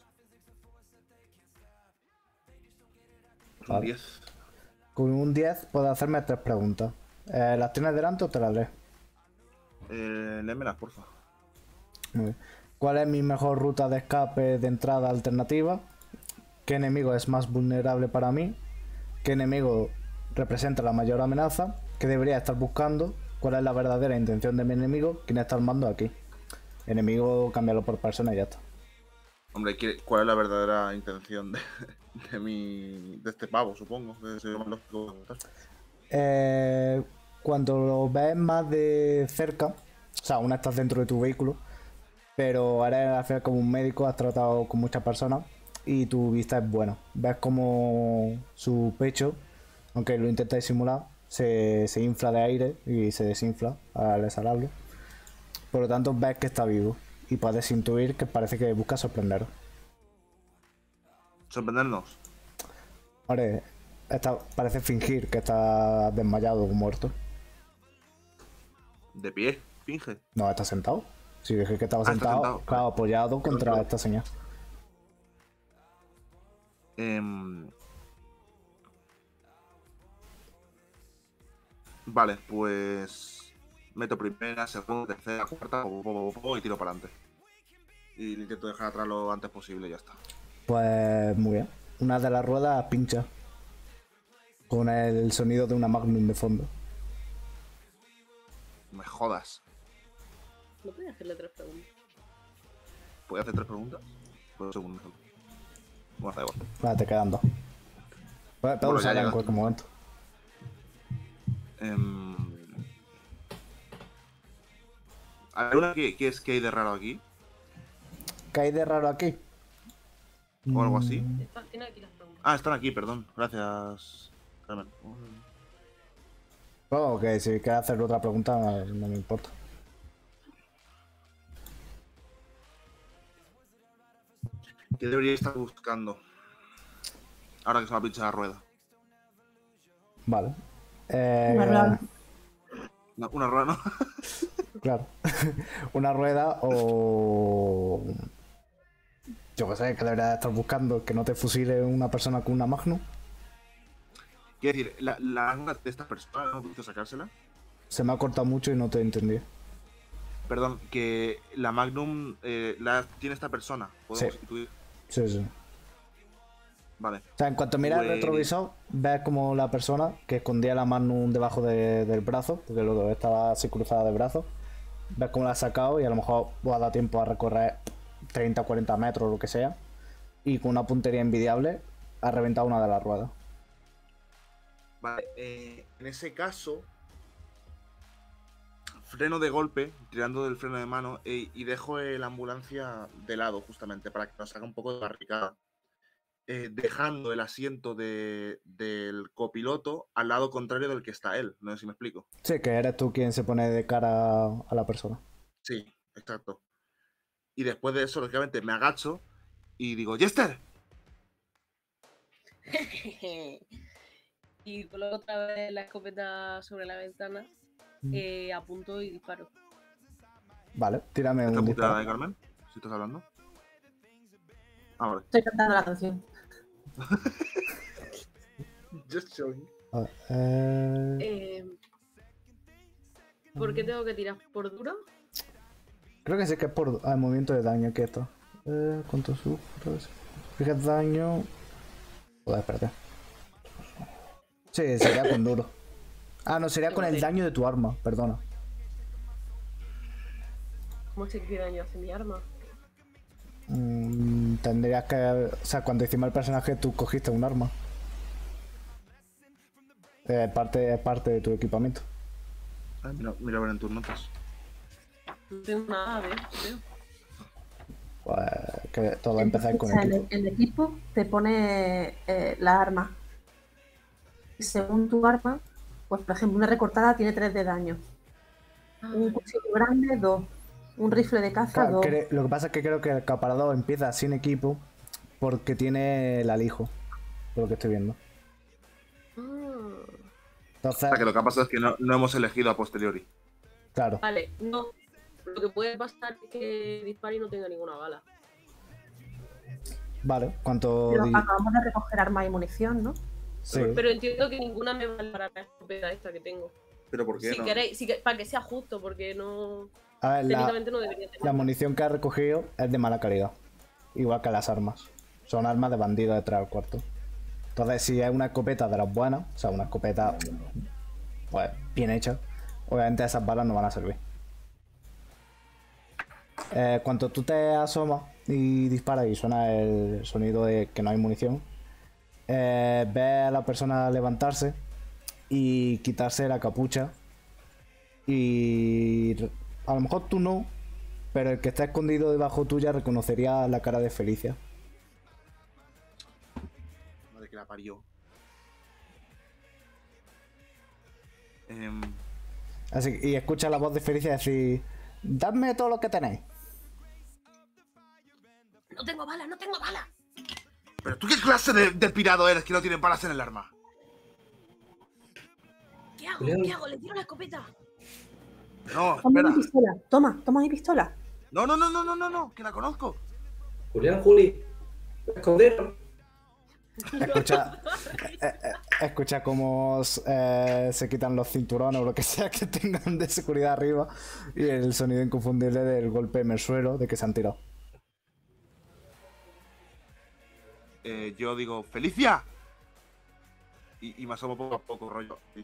Un Vale. diez. Con un diez puedes hacerme tres preguntas. Eh, ¿Las tienes delante o te las lees? Eh, léemelas, porfa. Muy bien. ¿Cuál es mi mejor ruta de escape de entrada alternativa? ¿Qué enemigo es más vulnerable para mí? ¿Qué enemigo representa la mayor amenaza? ¿Qué debería estar buscando? ¿Cuál es la verdadera intención de mi enemigo? ¿Quién está armando aquí? Enemigo, cámbialo por persona y ya está. Hombre, ¿qué- ¿cuál es la verdadera intención de, de mi. de este pavo, supongo? Que sería más lógico preguntar. Eh, cuando lo ves más de cerca, o sea, aún estás dentro de tu vehículo, pero eres al final como un médico, has tratado con muchas personas y tu vista es buena. Ves como su pecho, aunque lo intenta disimular, se, se infla de aire y se desinfla al exhalarlo. Por lo tanto, ves que está vivo y puedes intuir que parece que busca sorprenderos. Sorprendernos. Vale, está- parece fingir que está desmayado o muerto. De pie, finge. No, está sentado. Si dije que estaba Ah, está sentado, sentado. claro, apoyado contra Claro. esta señal. Em, Vale, pues. Meto primera, segunda, tercera, cuarta, po, po, po, po, y tiro para adelante. Y le intento dejar atrás lo antes posible y ya está. Pues muy bien. Una de las ruedas pincha. Con el sonido de una Magnum de fondo. No me jodas. No puedes hacerle tres preguntas. ¿Puedo hacer tres preguntas? Pues un segundo solo. Bueno, da igual. Vale, te quedan dos. Puedes, puedes Bueno, ya usarla en llegaste. cualquier momento. Em, ¿Hay una que, que es que hay de raro aquí? ¿Qué hay de raro aquí? o algo así. Mm, Estas tienen aquí las preguntas. Ah, están aquí, perdón. Gracias, Carmen. Oh, que si quieres hacer otra pregunta, no me importa. ¿Qué debería estar buscando? Ahora que se me ha pinchado la rueda. Vale. Eh, Una rueda. Una, una rueda, ¿no? Claro. Una rueda o... Yo qué sé, que deberías estar buscando que no te fusile una persona con una Magnum. Quiero decir, la, la arma de esta persona, ¿no pudiste sacársela? Se me ha cortado mucho y no te entendí. Perdón, que la Magnum eh, la tiene esta persona. ¿Podemos Sí. intuir? Sí, sí. Vale. O sea, en cuanto miras el Pues- retrovisor, ves como la persona que escondía la Magnum debajo de- del brazo, porque luego estaba así cruzada de brazos, ves cómo la ha sacado y a lo mejor os ha dado tiempo a recorrer treinta o cuarenta metros o lo que sea, y con una puntería envidiable ha reventado una de las ruedas. Vale, eh, en ese caso, freno de golpe, tirando del freno de mano, eh, y dejo eh, la ambulancia de lado, justamente, para que nos haga un poco de barricada. Eh, dejando el asiento de- del copiloto al lado contrario del que está él. No sé si me explico. Sí, que eres tú quien se pone de cara a la persona. Sí, exacto. Y después de eso, lógicamente, me agacho y digo, ¡Jester! Y coloco otra vez la escopeta sobre la ventana, eh, apunto y disparo. Vale, tírame ¿Esta un puteada disparo. de Carmen? Si estás hablando. Ah, vale. Estoy cantando la canción. Just showing. A ver, eh, Eh, ¿Por qué tengo que tirar? ¿Por duro? Creo que sí que es por ah, movimiento de daño que esto. Eh, ¿Cuánto sufres? Fija daño. Joder, espérate. Sí, sería con duro. Ah, no, sería con el daño de tu arma, perdona. ¿Cómo sé qué daño hace mi arma? Mm, tendrías que. O sea, cuando hicimos el personaje, tú cogiste un arma. Es parte, es parte de tu equipamiento. Ah, mira, mira a ver en tus notas. No tengo nada, ¿ves? Creo. Pues que todo empezáis con O sea, en equipo. el, el equipo te pone eh, la arma. Y según tu arma, pues por ejemplo, una recortada tiene tres de daño. Ah, Un vale. cuchillo grande, dos. Un rifle de caza, Claro, dos. cre- lo que pasa es que creo que el caparador empieza sin equipo porque tiene el alijo. Por lo que estoy viendo. Ah, Entonces, O sea, que lo que ha pasado es que no, no hemos elegido a posteriori. claro. vale, no. Lo que puede pasar es que dispare y no tenga ninguna bala. Vale, ¿cuánto Pero di- acabamos de recoger armas y munición, ¿no? Sí. Pero entiendo que ninguna me vale para la escopeta esta que tengo. ¿Pero por qué Si no? queréis, si que- para que sea justo, porque no. A ver, la, Técnicamente no debería tener. la munición que has recogido es de mala calidad. Igual que las armas. Son armas de bandido de tres al cuarto. Entonces, si es una escopeta de las buenas, o sea, una escopeta pues bien hecha, obviamente esas balas no van a servir. Eh, cuando tú te asomas y disparas y suena el sonido de que no hay munición, eh, ves a la persona levantarse y quitarse la capucha. Y re- a lo mejor tú no, pero el que está escondido debajo tuya reconocería la cara de Felicia. Madre que la parió. Em, Así que- y escucha la voz de Felicia decir: dadme todo lo que tenéis. ¡No tengo bala, no tengo bala! ¿Pero tú qué clase de, de pirado eres que no tiene balas en el arma? ¿Qué hago? Julián. ¿Qué hago? ¿Le tiro la escopeta? No, Toma espera. mi pistola. Toma, toma mi pistola. No, no, no, no, no, no, no, que la conozco. Julián, Juli, ¿me escondieron? Escucha, eh, eh, escucha cómo eh, se quitan los cinturones o lo que sea que tengan de seguridad arriba y el sonido inconfundible del golpe en el suelo de que se han tirado. Eh, yo digo, ¡Felicia! Y, y me asomo poco a poco, rollo. Sí.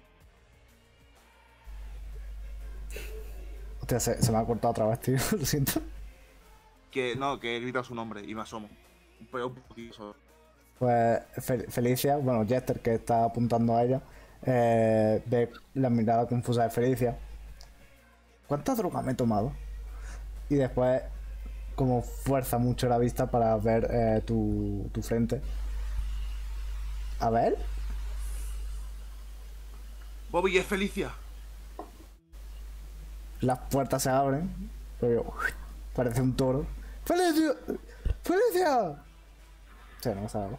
Hostia, se, se me ha cortado otra vez, tío. Lo siento. Que no, que he gritado su nombre y me asomo. Un poco, un poquito solo. Pues Fel- Felicia, bueno, Jester, que está apuntando a ella, eh, ve la mirada confusa de Felicia. ¿Cuánta droga me he tomado? Y después como fuerza mucho la vista para ver eh, tu, tu frente. A ver. Bobby, es Felicia. Las puertas se abren. Pero parece un toro. ¡Felicia! ¡Felicia! Sí, no me sabe.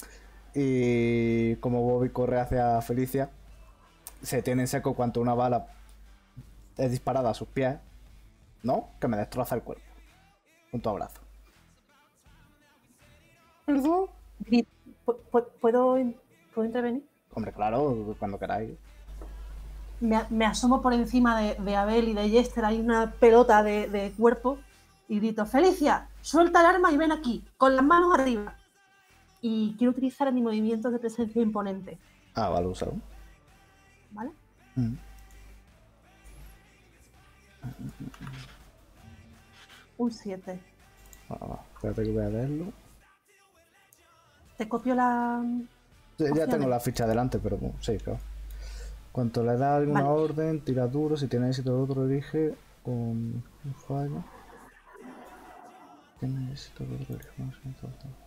Y como Bobby corre hacia Felicia, se tiene en seco cuanto una bala es disparada a sus pies. ¿No? Que me destroza el cuerpo. Con tu abrazo. ¿Perdón? Grit, ¿pu- pu- ¿Puedo, ¿Puedo intervenir? Hombre, claro, cuando queráis. Me, me asomo por encima de, de Abel y de Jester, hay una pelota de, de cuerpo, y grito: Felicia, suelta el arma y ven aquí, con las manos arriba. Y quiero utilizar mi movimiento de presencia imponente, Ah, vale, usado. ¿vale? Mm. Un siete. Ah, espérate que voy a verlo. Te copio la... Sí, ya opciones. tengo la ficha delante, pero bueno, sí, claro. Cuanto le da alguna Vale. orden, tira duro. Si tiene éxito el otro, elige con un fallo. Tiene éxito el otro, elige más éxito el otro.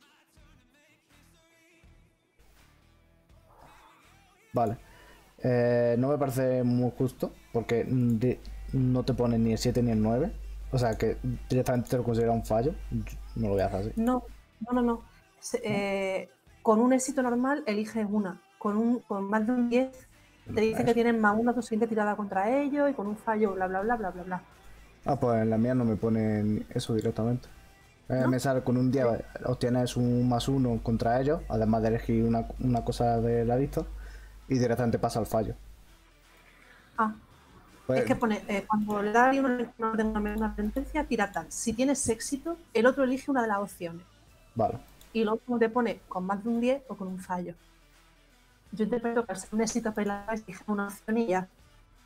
Vale. Eh, no me parece muy justo, porque de- no te pone ni el siete ni el nueve. O sea que directamente te lo considera un fallo. No lo voy a hacer así. No, no, no, no. Se- eh, con un éxito normal eliges una. Con, un, con más de un diez te dice que tienes más una tu siguiente tirada contra ellos, y con un fallo, bla, bla, bla, bla, bla, bla. Ah, pues en la mía no me pone eso directamente. Eh, ¿No? Me sale con un diez, obtienes un más uno contra ellos, además de elegir una, una cosa de la lista, y directamente pasa al fallo. Ah, Pues, es que pone, eh, cuando le da una, una, una, una sentencia, tira tal. Si tienes éxito, el otro elige una de las opciones. vale. Y lo último te pone con más de un diez o con un fallo. Yo interpreto que al ser un éxito pelado, elige una opción y ya.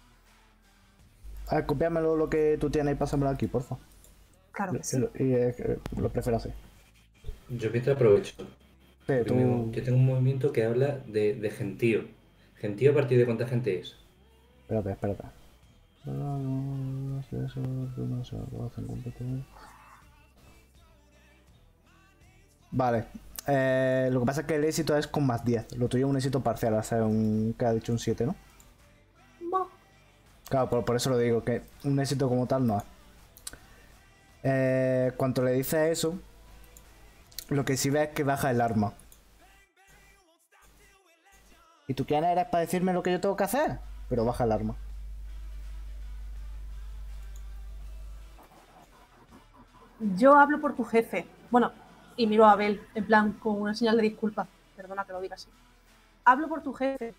A ver, copiámelo lo que tú tienes y pásamelo aquí, porfa. Claro que Y, sí. y, eh, lo prefiero así. Yo mientras aprovecho. Sí, Porque tú... me- yo tengo un movimiento que habla de, de gentío. ¿Gentío a partir de cuánta gente es? Espérate, espérate. Vale. Eh, lo que pasa es que el éxito es con más diez. Lo tuyo es un éxito parcial, o sea, un, que ha dicho un siete, ¿no? Bo. Claro, por, por eso lo digo, que un éxito como tal no es. Eh, cuando le dices eso, lo que sí ves es que baja el arma. ¿Y tú quién eres para decirme lo que yo tengo que hacer? Pero baja el arma. Yo hablo por tu jefe. Bueno, y miro a Abel, en plan, con una señal de disculpa. Perdona que lo diga así. Hablo por tu jefe.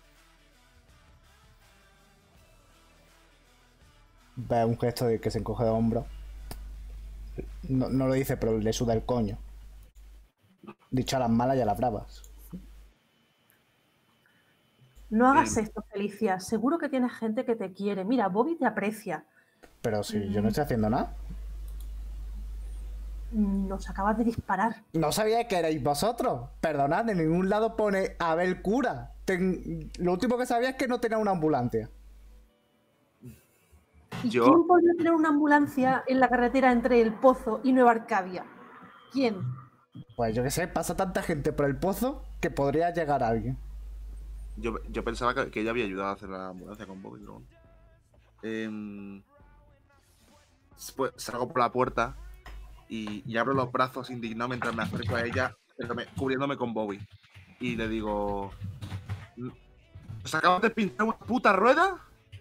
Ves un gesto de que se encoge de hombros. No, no lo dice, pero le suda el coño. Dicho a las malas y a las bravas. No hagas Eh. esto, Felicia. Seguro que tienes gente que te quiere. Mira, Bobby te aprecia. Pero si yo no estoy haciendo nada. Nos acabas de disparar. No sabía que erais vosotros. Perdonad, en ningún lado pone Abel cura. Ten- Lo último que sabía es que no tenía una ambulancia. ¿Y Yo- quién podría tener una ambulancia en la carretera entre El Pozo y Nueva Arcadia? ¿Quién? Pues yo qué sé, pasa tanta gente por el pozo que podría llegar alguien. Yo, yo pensaba que, que ella había ayudado a hacer la ambulancia con Bobby, pero bueno. Em, pues salgo por la puerta y, y abro los brazos indignado mientras me acerco a ella, pero me- cubriéndome con Bobby. Y le digo: ¿os acabas de pintar una puta rueda?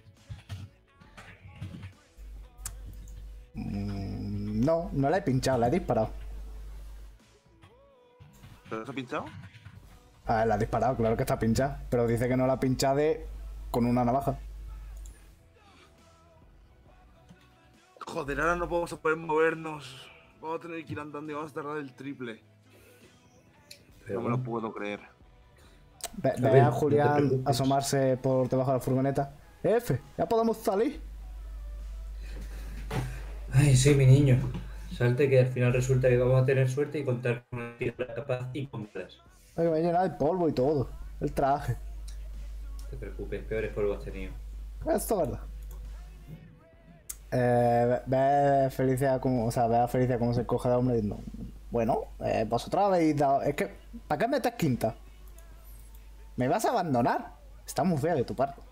Mm, no, no la he pinchado, la he disparado. ¿Te lo has pinchado? Ah, la he disparado, claro que está pinchada. Pero dice que no la ha pinchado de... con una navaja. Joder, ahora no podemos poder movernos. Vamos a tener que ir andando y vamos a tardar el triple. Pero No me lo bueno. puedo creer. Ve, A ve ver, a no te Julián preocupes. asomarse por debajo de la furgoneta. F, ya podemos salir. Ay, sí, mi niño. Salte que al final resulta que vamos a tener suerte y contar con una tierra capaz y compras. Ay, me he llenado de polvo y todo. El traje. No te preocupes, peores polvo has tenido. Esto es verdad. Eh, ve Felicia como, o sea, ve a Felicia como se coge de hombre diciendo, bueno, eh, vosotros habéis dado. Es que, ¿para qué metes quinta? ¿Me vas a abandonar? Está muy fea de tu parte.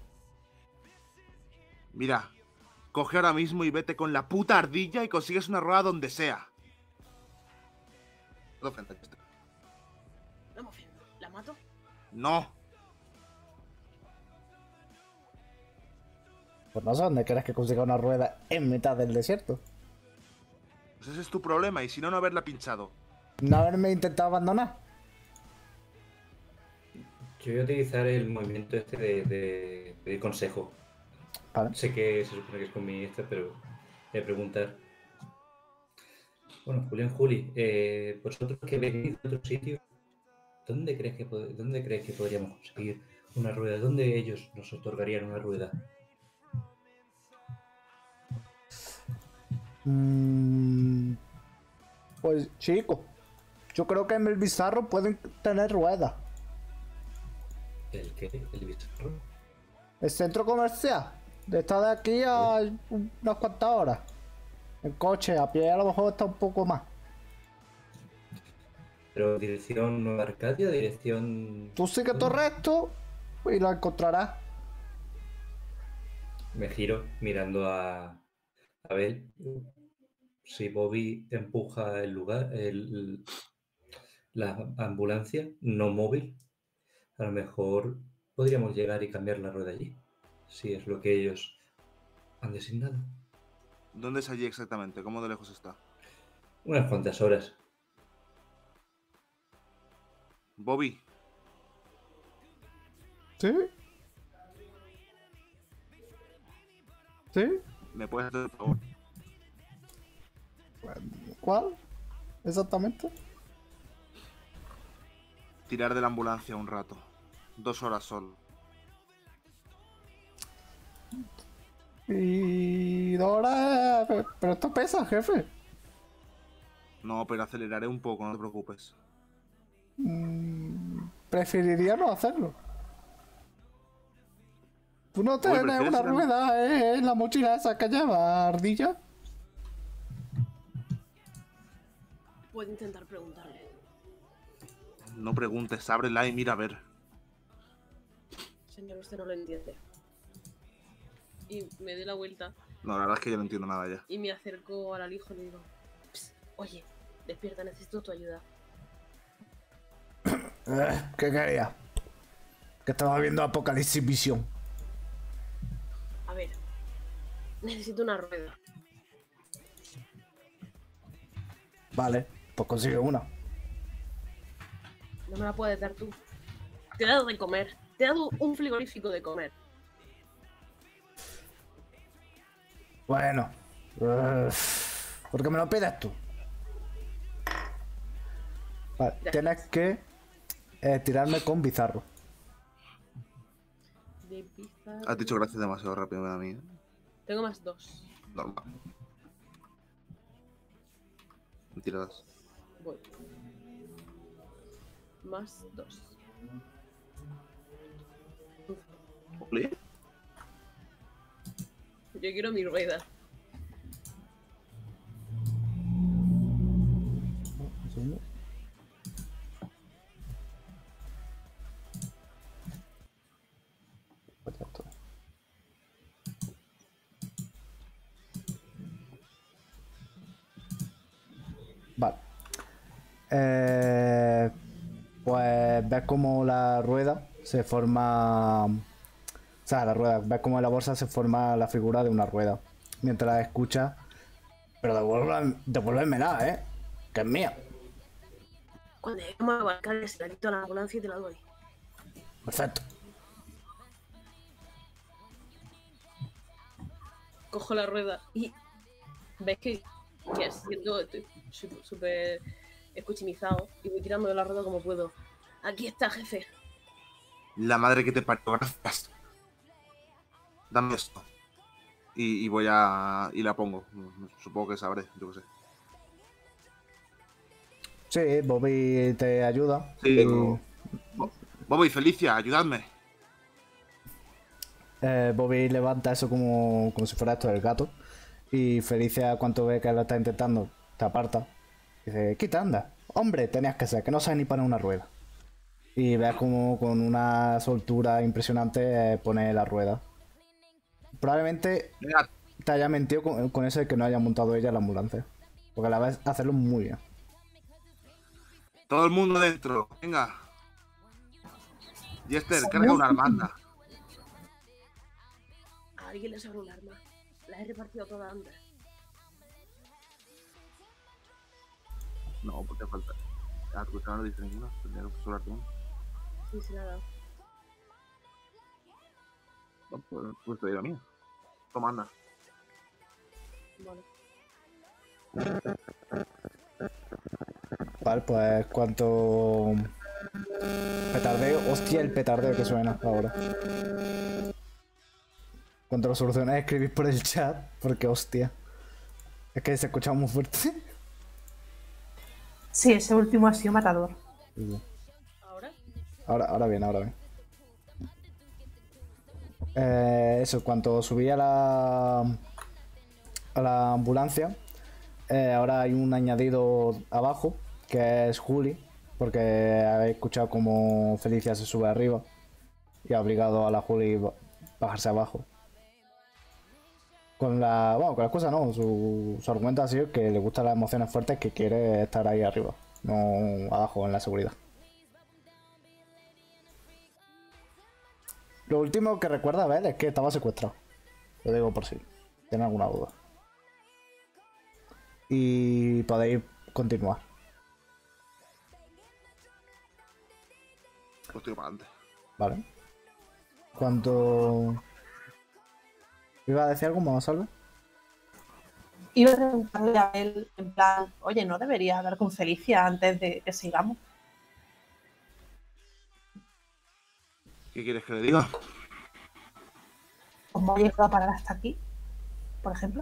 Mira, coge ahora mismo y vete con la puta ardilla y consigues una rueda donde sea. No, frente a este. No me ofendo. ¿La mato? No. Pues no sé dónde quieres que consiga una rueda en mitad del desierto. Pues ese es tu problema, y si no, no haberla pinchado. No haberme intentado abandonar. Yo voy a utilizar el movimiento este de, de pedir consejo. Vale. Sé que se supone que es con mi esta, pero voy a preguntar. Bueno, Julián, Juli, eh, vosotros que venís de otro sitio, ¿dónde crees que pod- dónde crees que podríamos conseguir una rueda? ¿Dónde ellos nos otorgarían una rueda? Mm, pues chico, yo creo que en el bizarro pueden tener ruedas. ¿El qué? ¿El bizarro? El centro comercial. De estar de aquí a unas cuantas horas. En coche, a pie a lo mejor está un poco más. Pero dirección Nueva Arcadia, dirección... Tú sigue todo recto y lo encontrarás. Me giro mirando a Abel. Si Bobby empuja el lugar, el, la ambulancia no móvil, a lo mejor podríamos llegar y cambiar la rueda allí, si es lo que ellos han designado. ¿Dónde es allí exactamente? ¿Cómo de lejos está? Unas cuantas horas. Bobby, ¿Sí? ¿Sí? ¿me puedes hacer un favor? ¿Cuál? Exactamente. Tirar de la ambulancia un rato. Dos horas solo. Y ahora... eh, Pero esto pesa, jefe. No, pero aceleraré un poco, no te preocupes. Mm, preferiría no hacerlo. ¿Tú no Oye, tienes ¿prefieres una ir a- rueda eh, en la mochila esa que lleva, ardilla? Puedo intentar preguntarle. No preguntes, ábrela y mira a ver. Señor, usted no lo entiende. Y me doy la vuelta No, la verdad es que yo no entiendo nada ya. y me acerco al alijo y le digo: "Psst, oye, despierta, necesito tu ayuda". Eh, ¿Qué quería? Que estaba viendo Apocalipsis Visión. A ver, necesito una rueda. Vale, pues consigue una. No me la puedes dar tú. Te he dado de comer. Te he dado un frigorífico de comer. Bueno. eh, ¿Por qué me lo pides tú? Vale, Gracias. tienes que eh, tirarme con bizarro. De pizza. Has dicho gracias demasiado rápido, me da a mí. ¿eh? Tengo más dos. Normal. Tiradas. Voy. Más dos. ¿Oli? Yo quiero mi rueda. Un segundo. Pues ya está. Vale. Eh, pues ves como la rueda se forma. O sea, la rueda, ves como en la bolsa se forma la figura de una rueda. Mientras escuchas. Pero devuélveme- devuélvemela, ¿eh? Que es mía. Cuando lleguemos a alcalde se la quito a la ambulancia y te la doy. Perfecto. Cojo la rueda y ves que, que siento, estoy su- súper escuchimizado y voy tirando de la rueda como puedo. Aquí está, jefe. La madre que te parió, gracias. Dame esto. Y, y voy a. Y la pongo. Supongo que sabré, yo qué sé. Sí, Bobby te ayuda. Sí, y, Bo- Bo- Bobby, Felicia, ayudadme. eh, Bobby levanta eso como, como si fuera esto del gato. Y Felicia, cuando ve que lo está intentando, te aparta. Dice, quita, anda. Hombre, tenías que ser, que no sabes ni poner una rueda. Y ves como con una soltura impresionante eh, pone la rueda. Probablemente Venga, te haya mentido con, con eso de que no haya montado ella la ambulancia. Porque la ves hacerlo muy bien. todo el mundo dentro. Venga. Jester, carga una armanda. A alguien le sobra un arma. La he repartido toda antes. No, porque falta. Ah, tu no dice ninguna. Tendría que sobrarte uno. Sí, sí, nada. No, pues, pues te diré la mía. Toma, anda. Vale. Vale, pues cuánto petardeo. Hostia, el petardeo que suena ahora. Cuando lo soluciones escribís por el chat, porque hostia. Es que se escucha muy fuerte. Sí, ese último ha sido matador. ¿Ahora? Ahora, ahora bien, ahora bien. Eh, eso, cuando subí a la a la ambulancia, eh, ahora hay un añadido abajo que es Juli, porque habéis escuchado como Felicia se sube arriba y ha obligado a la Juli a bajarse abajo. Con la. Bueno, con la excusa no, su, su argumento ha sido que le gustan las emociones fuertes, que quiere estar ahí arriba, no abajo en la seguridad. Lo último que recuerda ver es que estaba secuestrado. Lo digo por si tiene alguna duda. Y podéis continuar. Pues tiro para adelante. Vale. Cuando. ¿Iba a decir algo, mamá Salve? Iba a preguntarle a él, en plan, oye, ¿no debería hablar con Felicia antes de que sigamos? ¿Qué quieres que le diga? ¿Cómo ha llegado a parar hasta aquí, por ejemplo?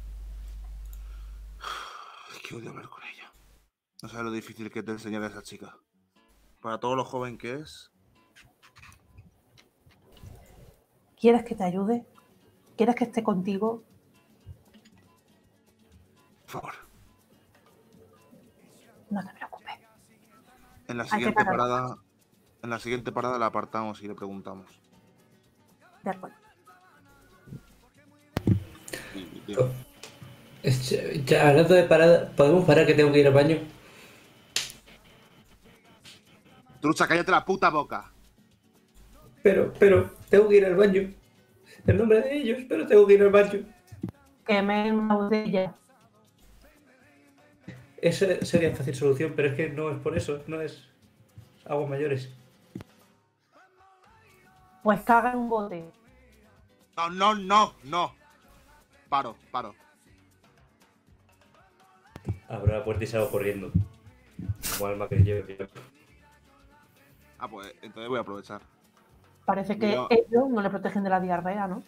Es que odio hablar con ella. No sabes lo difícil que es de enseñar a esa chica. Para todo lo joven que es. ¿Quieres que te ayude? ¿Quieres que esté contigo? Por favor. No te preocupes. En la Hay que siguiente parar. parada. En la siguiente parada la apartamos y le preguntamos. De acuerdo. Y, y digo, Es- ya, hablando de parada, ¿podemos parar que tengo que ir al baño? Trucha, cállate la puta boca. Pero, pero, tengo que ir al baño. En nombre de ellos, pero tengo que ir al baño. Queme una botella. Esa sería fácil solución, pero es que no es por eso, no es aguas mayores. Pues caga en un bote. No, no, no, no. Paro, paro. Abro la puerta y salgo corriendo. Como alma que lleve. Ah, pues entonces voy a aprovechar. Parece que Yo- ellos no le protegen de la diarrea, ¿no?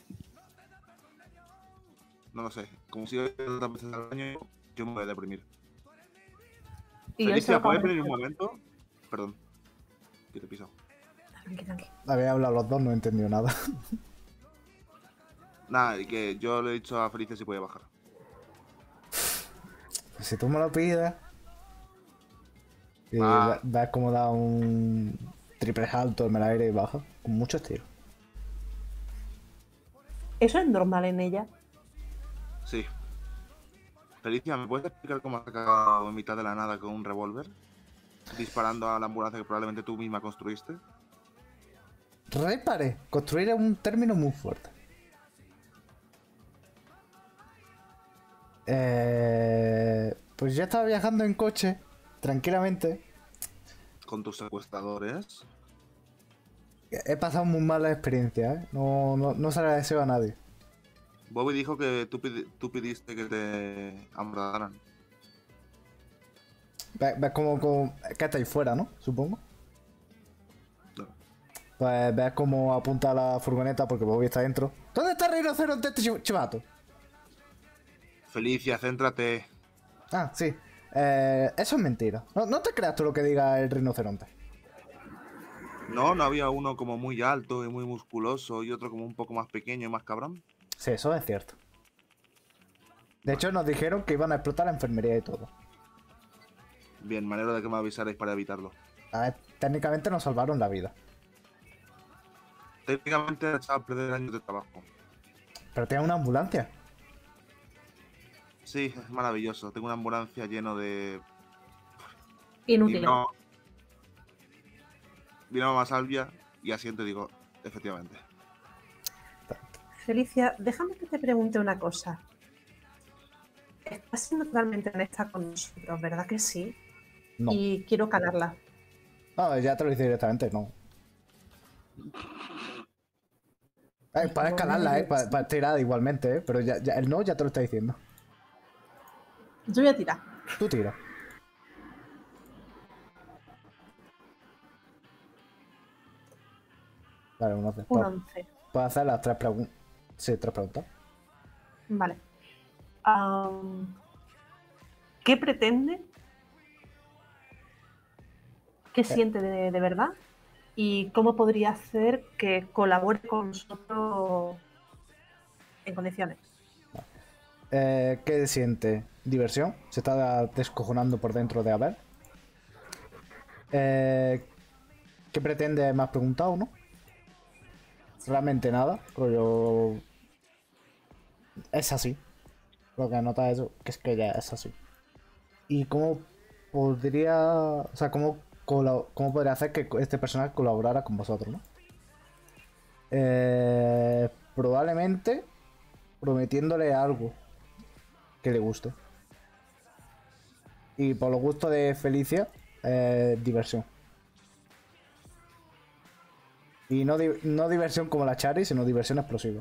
No lo sé. Como si yo tantas veces al baño, yo me voy a deprimir. Y él se Felicia, lo ¿puedes come. venir un momento? Perdón. Que te he pisado. Tranqui, tranqui. Habéis hablado los dos, no he entendido nada. Nada, y que yo le he dicho a Felicia si podía bajar. Pues si tú me lo pides. Y Ah. ve- ves como da un triple salto en el aire y baja. Con mucho estilo. ¿Eso es normal en ella? Sí. Felicia, ¿me puedes explicar cómo has sacado en mitad de la nada con un revólver? Disparando a la ambulancia que probablemente tú misma construiste. Repare, construir es un término muy fuerte. Eh, pues yo estaba viajando en coche, tranquilamente. Con tus secuestradores. He pasado muy malas experiencias, ¿eh? No, no, no se le deseo a nadie. Bobby dijo que tú, pidi- tú pidiste que te amarraran. Ves, ves como, como que estáis fuera, ¿no? Supongo. No. Pues ves como apunta a la furgoneta porque Bobby está dentro. ¿Dónde está el rinoceronte este chiv- chivato? Felicia, céntrate. Ah, sí. Eh, eso es mentira. No, no te creas tú lo que diga el rinoceronte. No, no había uno como muy alto y muy musculoso y otro como un poco más pequeño y más cabrón. Sí, eso es cierto. De hecho, nos dijeron que iban a explotar la enfermería y todo. Bien, me alegro de que me avisarais para evitarlo. A ver, técnicamente nos salvaron la vida. Técnicamente he echado a perder años de trabajo. Pero tiene una ambulancia. Sí, es maravilloso. Tengo una ambulancia lleno de... Inútil. Vino, vino Mamá Salvia y asiento y digo, efectivamente. Felicia, déjame que te pregunte una cosa. Estás siendo totalmente honesta con nosotros, ¿verdad que sí? No. Y quiero calarla. No, ya te lo hice directamente, no. Eh, para escalarla, eh, para, para tirar igualmente, eh. Pero ya, ya, el no ya te lo está diciendo. Yo voy a tirar. Tú tira. Vale, un once. Un Puedes once. puedes hacer las tres preguntas. Sí, tres preguntas. Vale. Am, ¿Qué pretende? ¿Qué siente de, de verdad? ¿Y cómo podría hacer que colabore con nosotros en condiciones? Eh, ¿Qué siente? ¿Diversión? ¿Se está descojonando por dentro de Abel? Eh, ¿Qué pretende? Me has preguntado, ¿no? Realmente nada, rollo... Es así. Lo que nota es que es que ya es así. ¿Y cómo podría... O sea, cómo, colo- cómo podría hacer que este personaje colaborara con vosotros, ¿no? Eh, probablemente prometiéndole algo que le guste. Y por lo gusto de Felicia, eh, diversión. Y no, di- no diversión como la Chari, sino diversión explosiva.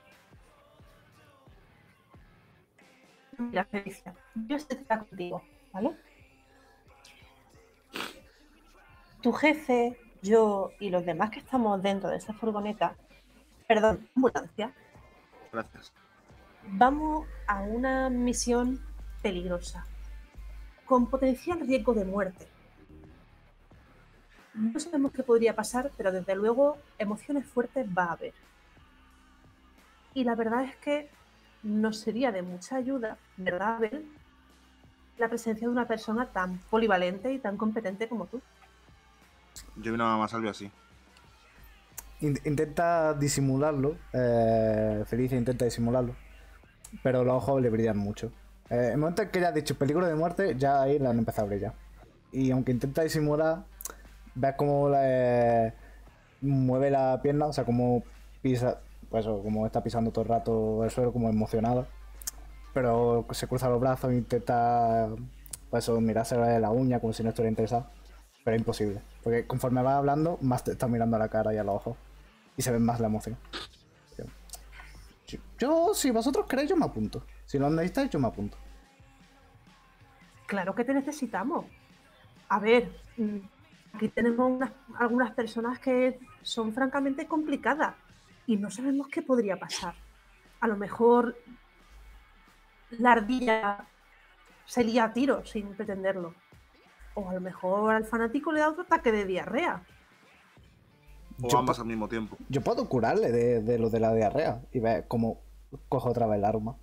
Mira, Felicia, yo estoy acá contigo, ¿vale? Tu jefe, yo y los demás que estamos dentro de esa furgoneta, perdón, ambulancia, Gracias. vamos a una misión peligrosa, con potencial riesgo de muerte. No sabemos qué podría pasar, pero desde luego emociones fuertes va a haber. Y la verdad es que nos sería de mucha ayuda, ¿verdad, Abel? La presencia de una persona tan polivalente y tan competente como tú. Yo vino a Mamá Salvia así. In- intenta disimularlo. Eh, Felicia intenta disimularlo. Pero los ojos le brillan mucho. Eh, en el momento en que ya ha dicho peligro de muerte, ya ahí le han empezado a brillar. Y aunque intenta disimular, ves cómo le mueve la pierna, o sea, como pisa, pues eso, como está pisando todo el rato el suelo, como emocionado. Pero se cruza los brazos e intenta, pues eso, mirarse la uña como si no estuviera interesado. Pero es imposible, porque conforme va hablando, más te está mirando a la cara y a los ojos. Y se ve más la emoción. Yo, yo, si vosotros queréis, yo me apunto. Si lo necesitáis, yo me apunto. Claro que te necesitamos. A ver, mm, aquí tenemos unas- algunas personas que son francamente complicadas y no sabemos qué podría pasar. A lo mejor la ardilla se lía a tiros sin pretenderlo. O a lo mejor al fanático le da otro ataque de diarrea. O Yo ambas po- al mismo tiempo. Yo puedo curarle de, de lo de la diarrea y ver cómo cojo otra vez el arma.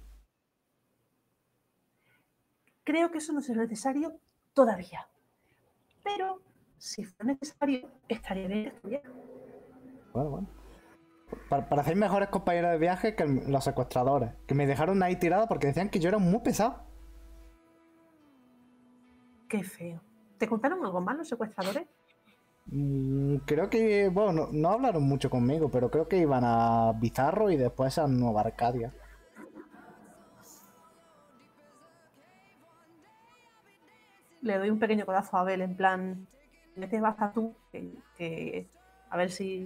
Creo que eso no es necesario todavía. Pero si fuera necesario, estaría bien que estuviera. Bueno, bueno. Para, para hacer mejores compañeros de viaje que el- los secuestradores. Que me dejaron ahí tirada porque decían que yo era muy pesado. Qué feo. ¿Te contaron algo más los secuestradores? Mm, creo que, bueno, no, no hablaron mucho conmigo, pero creo que iban a Bizarro y después a Nueva Arcadia. Le doy un pequeño codazo a Abel, en plan, vete baza tú, que, que- a ver si...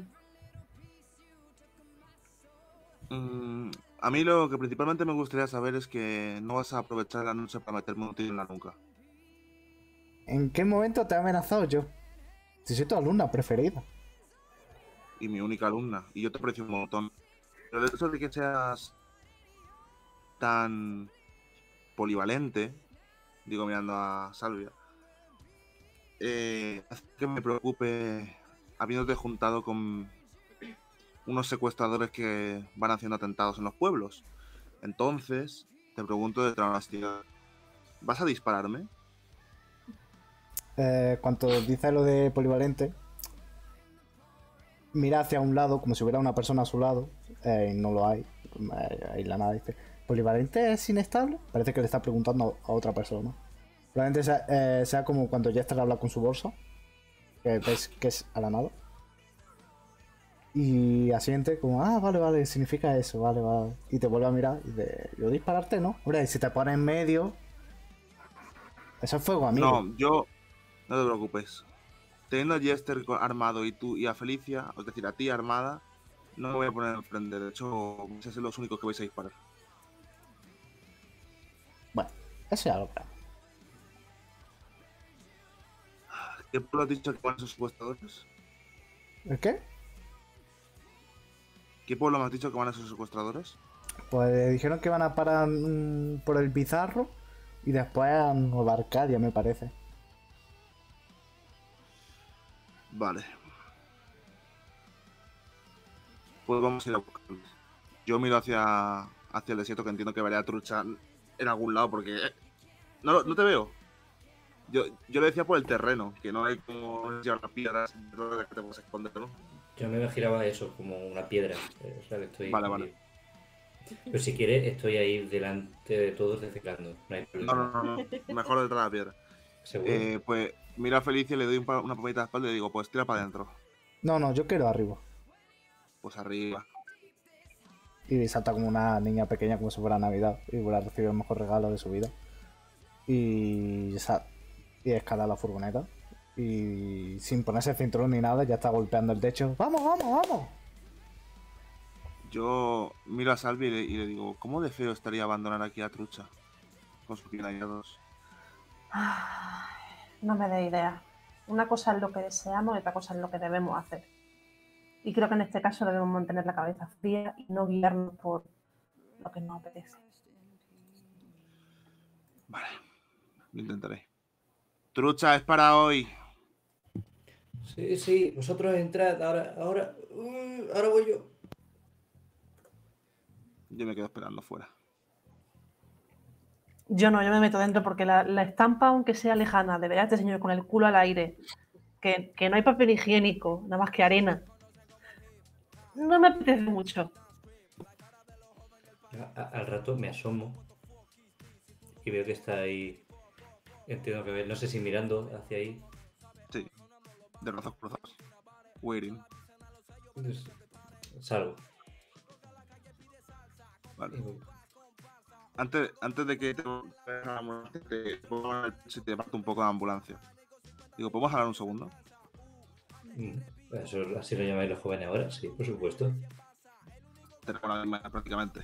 Mm, a mí lo que principalmente me gustaría saber es que no vas a aprovechar la noche para meterme un tiro en la nuca. ¿En qué momento te he amenazado yo? Si soy tu alumna preferida. Y mi única alumna. Y yo te aprecio un montón. Pero el hecho de que seas tan polivalente, digo mirando a Salvia, eh, hace que me preocupe habiéndote juntado con unos secuestradores que van haciendo atentados en los pueblos. Entonces, te pregunto de la honestidad. ¿Vas a dispararme? Eh, cuando dice lo de polivalente, mira hacia un lado como si hubiera una persona a su lado, eh, y no lo hay. Eh, ahí la nada dice, ¿polivalente es inestable? Parece que le está preguntando a otra persona. Probablemente sea, eh, sea como cuando Jester habla con su bolsa, que ves que es a la nada. Y asiente como, ah, vale, vale, significa eso, vale, vale. Y te vuelve a mirar y dice, yo dispararte, ¿no? Hombre, y si te pones en medio, eso es fuego, amigo. No, yo... No te preocupes. Teniendo a Jester armado y tú y a Felicia, es decir, a ti armada, no me voy a poner enfrente. De hecho, vais a ser los únicos que vais a disparar. Bueno, eso ya lo creo. ¿Qué pueblo has dicho que van esos secuestradores? ¿El qué? ¿Qué pueblo me has dicho que van esos secuestradores? Pues dijeron que van a parar mm, por el Bizarro y después a Nueva Arcadia, me parece. Vale. Pues vamos a ir a buscarlos. Yo miro hacia, hacia el desierto, que entiendo que veré a Trucha en algún lado, porque... eh, No, no te veo. Yo, yo le decía por el terreno, que no hay como llevar las piedras que te puedes esconder, ¿no? Yo me imaginaba eso, como una piedra. eh, O sea, que estoy Vale, vale. Pero si quieres, estoy ahí delante de todos reciclando. No hay No, problema. no, no, no. Mejor detrás de la piedra. ¿Seguro? Eh, pues mira a Felicia, le doy un pa- una palmadita a la espalda y le digo, pues tira para adentro. No, no, yo quiero arriba. Pues arriba. Y salta como una niña pequeña, como si fuera Navidad, y vuelve a recibir el mejor regalo de su vida. Y, sal- y escala la furgoneta. Y sin ponerse el cinturón ni nada, ya está golpeando el techo. ¡Vamos, vamos, vamos! Yo miro a Salvi y le, y le digo, ¿cómo de feo estaría abandonar aquí a Trucha? Con sus dos. No me dé idea. Una cosa es lo que deseamos y otra cosa es lo que debemos hacer. Y creo que en este caso debemos mantener la cabeza fría y no guiarnos por lo que nos apetece. Vale, lo intentaré. Trucha, es para hoy. Sí, sí, vosotros entrad, ahora, ahora, uh, ahora voy yo. Yo me quedo esperando fuera. Yo no, yo me meto dentro porque la, la estampa, aunque sea lejana, de ver a este señor con el culo al aire, que, que no hay papel higiénico, nada más que arena, no me apetece mucho. A- a- al rato me asomo y veo que está ahí. Entiendo que ver, no sé si mirando hacia ahí. Sí, de brazos cruzados. Waiting. Entonces, salgo. Vale. Y voy. Antes, antes de que te vayas a la ambulancia, te pongo en el piso y te parto un poco de ambulancia. Digo, ¿podemos hablar un segundo? Mm, Eso, así lo llamáis los jóvenes ahora, sí, por supuesto. Tenemos la misma edad prácticamente.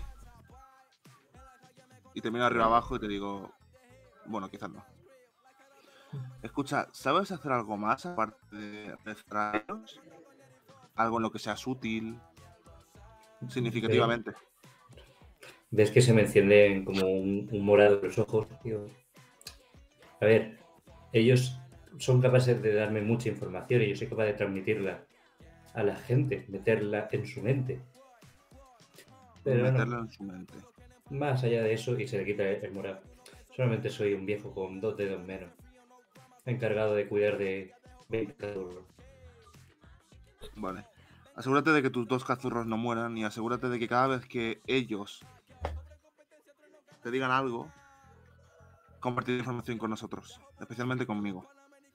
Y te miro arriba abajo y te digo, bueno, quizás no. Escucha, ¿sabes hacer algo más aparte de rayos? Algo en lo que seas útil significativamente. Ves que se me encienden como un, un morado en los ojos. Digo, a ver, ellos son capaces de darme mucha información y yo soy capaz de transmitirla a la gente, meterla en su mente. Pero no, Meterlo en su mente. más allá de eso, y se le quita el, el morado. Solamente soy un viejo con dos dedos menos, encargado de cuidar de veinte cachorros. Vale. Asegúrate de que tus dos cazurros no mueran y asegúrate de que cada vez que ellos te digan algo, compartir información con nosotros, especialmente conmigo.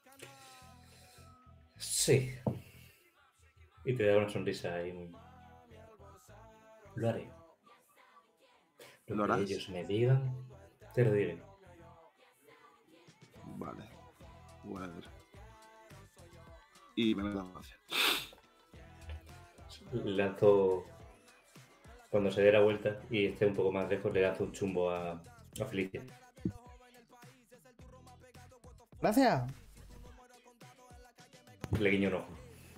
Sí. Y te da una sonrisa ahí muy... Lo haré. Lo, ¿Lo que harás? ellos me digan, te lo diré. Vale. Whatever. Y me da gracia. Lanzo... Cuando se dé la vuelta y esté un poco más lejos, le lanzo un chumbo a, a Felicia. Gracias. Le guiño un ojo.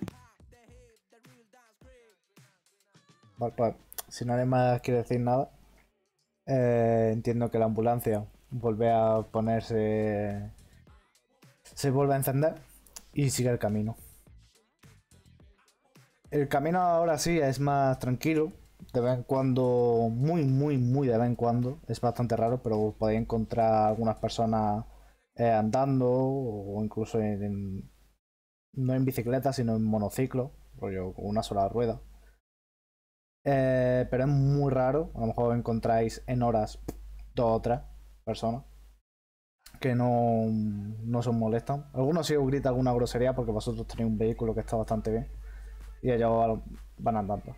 Vale, pues, si nadie más quiere decir nada, eh, entiendo que la ambulancia vuelve a ponerse... Se vuelve a encender y sigue el camino. El camino ahora sí es más tranquilo, de vez en cuando, muy, muy, muy de vez en cuando, es bastante raro, pero podéis encontrar algunas personas eh, andando o incluso en, en- no en bicicleta, sino en monociclo, rollo con una sola rueda. Eh, pero es muy raro, a lo mejor encontráis en horas dos o tres personas que no, no se os molestan. Algunos sí os gritan alguna grosería porque vosotros tenéis un vehículo que está bastante bien y ellos van andando.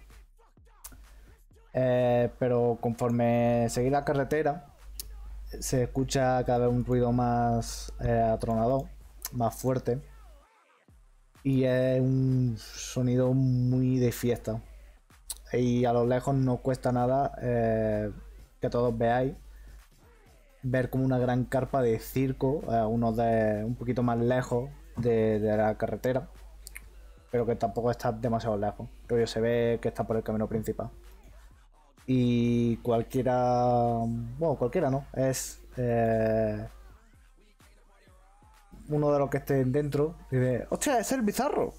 Eh, pero conforme seguís la carretera, se escucha cada vez un ruido más eh, atronador, más fuerte. Y es un sonido muy de fiesta. Y a lo lejos no cuesta nada eh, que todos veáis ver como una gran carpa de circo, eh, uno de un poquito más lejos de, de la carretera, pero que tampoco está demasiado lejos. Pero se ve que está por el camino principal. Y cualquiera, bueno, cualquiera no, es eh, uno de los que estén dentro y dice, ¡hostia, es el Bizarro!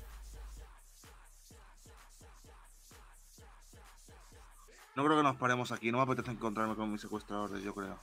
No creo que nos paremos aquí, no me apetece encontrarme con mis secuestradores, yo creo.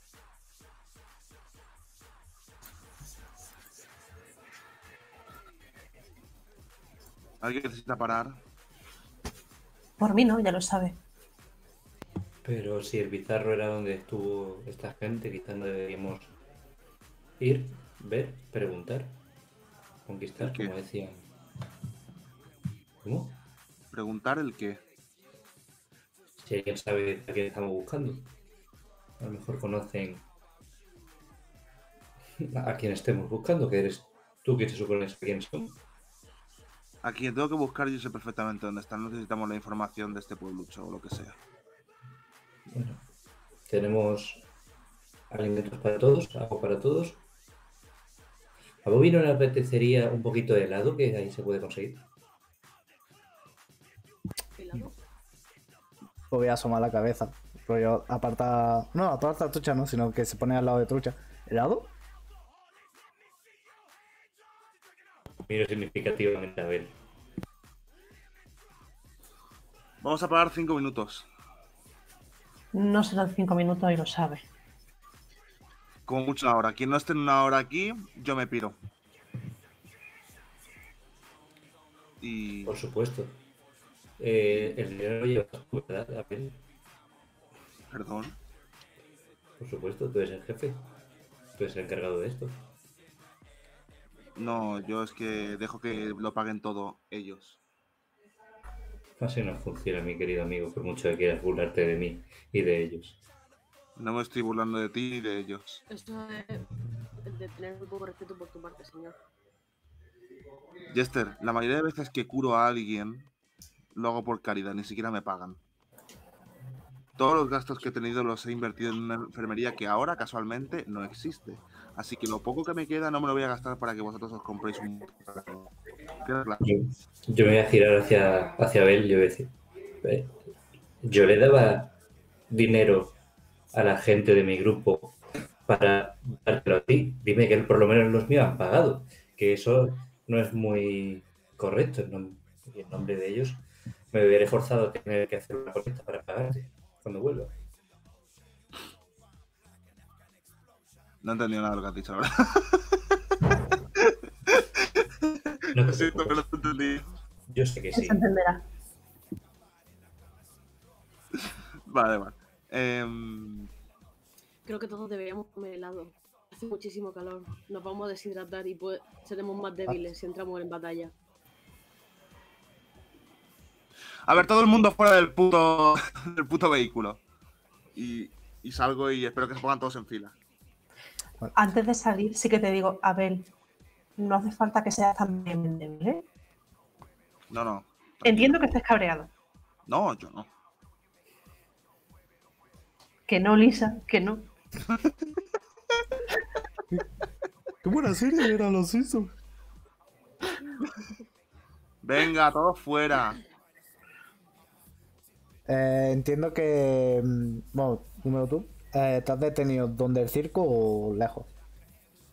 ¿Alguien necesita parar? Por mí no, ya lo sabe. Pero si el Bizarro era donde estuvo esta gente, quizás no deberíamos ir, ver, preguntar, conquistar, ¿El qué? como decían. ¿Cómo? ¿Preguntar el qué? Si alguien sabe a quién estamos buscando. A lo mejor conocen a quien estemos buscando, que eres tú quien se supone a quién son. A quien tengo que buscar yo sé perfectamente dónde están. No necesitamos la información de este pueblucho o lo que sea. Bueno, tenemos alimentos para todos, agua para todos. ¿A Bobby no le apetecería un poquito de helado que ahí se puede conseguir? ¿Helado? Voy a asomar la cabeza. Rollo, aparta. No, aparta trucha, no, sino que se pone al lado de trucha. ¿Helado? Miro significativamente a ver. Vamos a parar cinco minutos. No serán cinco minutos y lo sabe. Como mucho una hora. Quien no esté en una hora aquí, yo me piro. Y... Por supuesto. Eh, el dinero lo llevas tú, ¿verdad? Abel? Perdón. Por supuesto, tú eres el jefe. Tú eres el encargado de esto. No, yo es que dejo que lo paguen todo ellos. Así no funciona, mi querido amigo, por mucho que quieras burlarte de mí y de ellos. No me estoy burlando de ti ni de ellos. Esto es de tener un poco de respeto por tu parte, señor. Jester, la mayoría de veces que curo a alguien, lo hago por caridad, ni siquiera me pagan. Todos los gastos que he tenido los he invertido en una enfermería que ahora casualmente no existe. Así que lo poco que me queda no me lo voy a gastar para que vosotros os compréis un... ¿Queda claro? Yo, yo me voy a girar hacia, hacia Abel y yo voy a decir, eh, yo le daba dinero a la gente de mi grupo para dártelo a ti. Dime que por lo menos los míos han pagado, que eso no es muy correcto. En, nom- en nombre de ellos me veré forzado a tener que hacer una colecta para pagarte cuando vuelva. No he entendido nada de lo que has dicho, la verdad. No te Lo siento, que preocupes. no te entendí. Yo sé que sí. Se entenderá. Vale, vale. Em, Creo que todos deberíamos comer helado. Hace muchísimo calor. Nos vamos a deshidratar y pues seremos más débiles si entramos en batalla. A ver, todo el mundo fuera del puto, del puto vehículo. Y, y salgo y espero que se pongan todos en fila. Antes de salir, sí que te digo, Abel, no hace falta que seas tan débil, ¿eh? No, no. Entiendo que estés cabreado. No, yo no. Que no, Lisa, que no. ¡Qué buena serie era Los Simpsons! Venga, todos fuera. Eh, entiendo que. mm, Bueno, número tú. Eh, ¿Estás detenido donde el circo o lejos?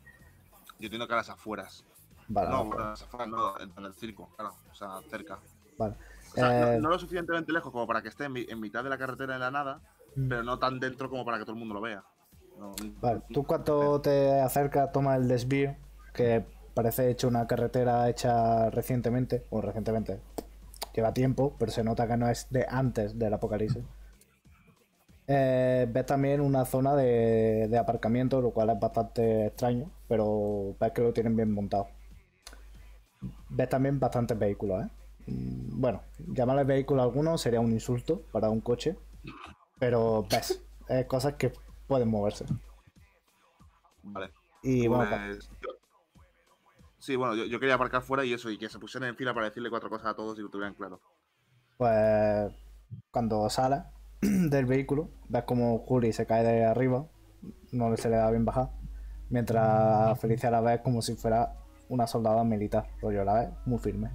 Yo entiendo que a las afueras. Vale, No, vale. a las afueras no, en en el circo, claro. O sea, cerca. Vale. O sea, Eh, no, no lo suficientemente lejos como para que esté en, mi- en mitad de la carretera en la nada, mm, pero no tan dentro como para que todo el mundo lo vea. No, vale. Tú cuando te acercas tomas el desvío, que parece hecho una carretera hecha recientemente, o recientemente, lleva tiempo, pero se nota que no es de antes del apocalipsis. Eh, ves también una zona de, de aparcamiento, lo cual es bastante extraño, pero ves que lo tienen bien montado. Ves también bastantes vehículos, ¿eh? Mm, Bueno, llamarle vehículo a alguno sería un insulto para un coche, pero ves, es cosas que pueden moverse. Vale. Y bueno, pa- Pues, yo- sí, bueno, yo, yo quería aparcar fuera y eso, y que se pusieran en fila para decirle cuatro cosas a todos y lo tuvieran claro. pues cuando sales del vehículo, ves como Juli se cae de arriba, no se le da bien bajar, mientras Felicia la ves como si fuera una soldada militar, rollo, la ves muy firme.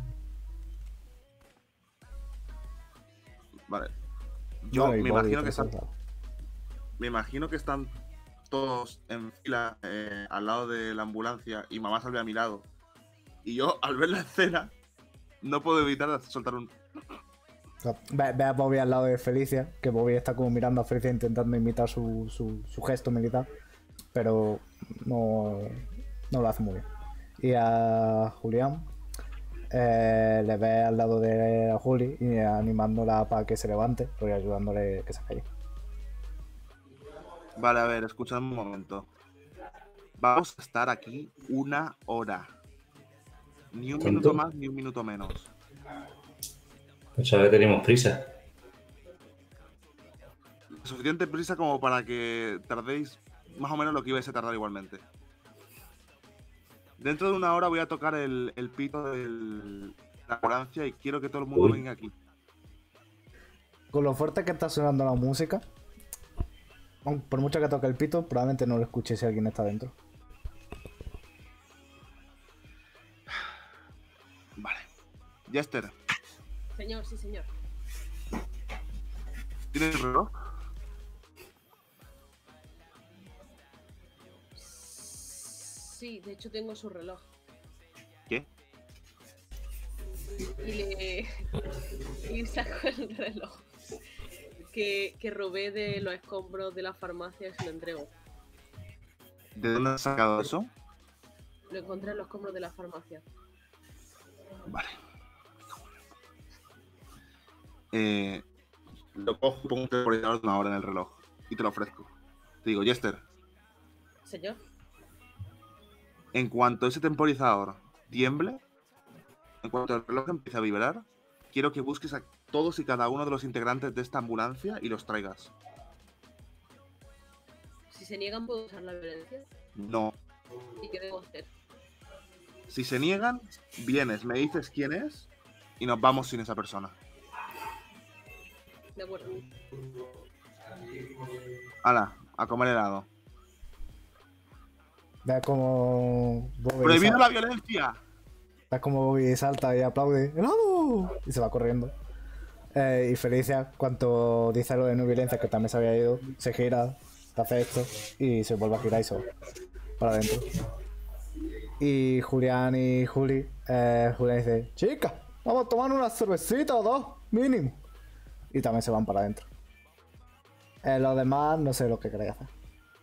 Vale. Yo Bueno, y me Bobby, imagino que tres están, soldados. me imagino que están todos en fila eh, al lado de la ambulancia y mamá sale a mi lado. Y yo, al ver la escena, no puedo evitar soltar un... Ve, ve a Bobby al lado de Felicia, que Bobby está como mirando a Felicia intentando imitar su, su, su gesto militar, pero no, no lo hace muy bien. Y a Julián eh, le ve al lado de a Juli y animándola para que se levante, y ayudándole que se calle. Vale, a ver, escuchadme un momento. Vamos a estar aquí una hora. Ni un ¿Tanto? minuto más, ni un minuto menos. Pensaba que teníamos prisa. Suficiente prisa como para que tardéis más o menos lo que ibais a tardar igualmente. Dentro de una hora voy a tocar el, el pito de la ambulancia y quiero que todo el mundo Uy. venga aquí. Con lo fuerte que está sonando la música, aun por mucho que toque el pito, probablemente no lo escuche si alguien está dentro. Vale. Jester, Señor, sí, señor. ¿tienes el reloj? Sí, de hecho tengo su reloj. ¿Qué? Y le. Y saco el reloj. Que, que robé de los escombros de la farmacia y se lo entrego. ¿De dónde has sacado eso? Lo encontré en los escombros de la farmacia. Vale. Eh, lo cojo y pongo un temporizador de una hora en el reloj. Y te lo ofrezco. Te digo, Jester, Señor, en cuanto ese temporizador tiemble, en cuanto el reloj empiece a vibrar, quiero que busques a todos y cada uno de los integrantes de esta ambulancia y los traigas. si se niegan, ¿puedo usar la violencia? No. ¿Y qué debo hacer? Si se niegan, vienes, me dices quién es y nos vamos sin esa persona. De acuerdo. Hala, a comer helado. Ves como Bobby ¡Prohibido sal- la violencia! ves como Bobby salta y aplaude ¡helado! Y se va corriendo. Eh, y Felicia, cuando dice lo de no violencia, que también se había ido, se gira, hace esto y se vuelve a girar y se va para adentro. Y Julián y Juli, eh, Julián dice, chica, vamos a tomar una cervecita o dos, mínimo. Y también se van para adentro. Eh, los demás no sé lo que queréis hacer.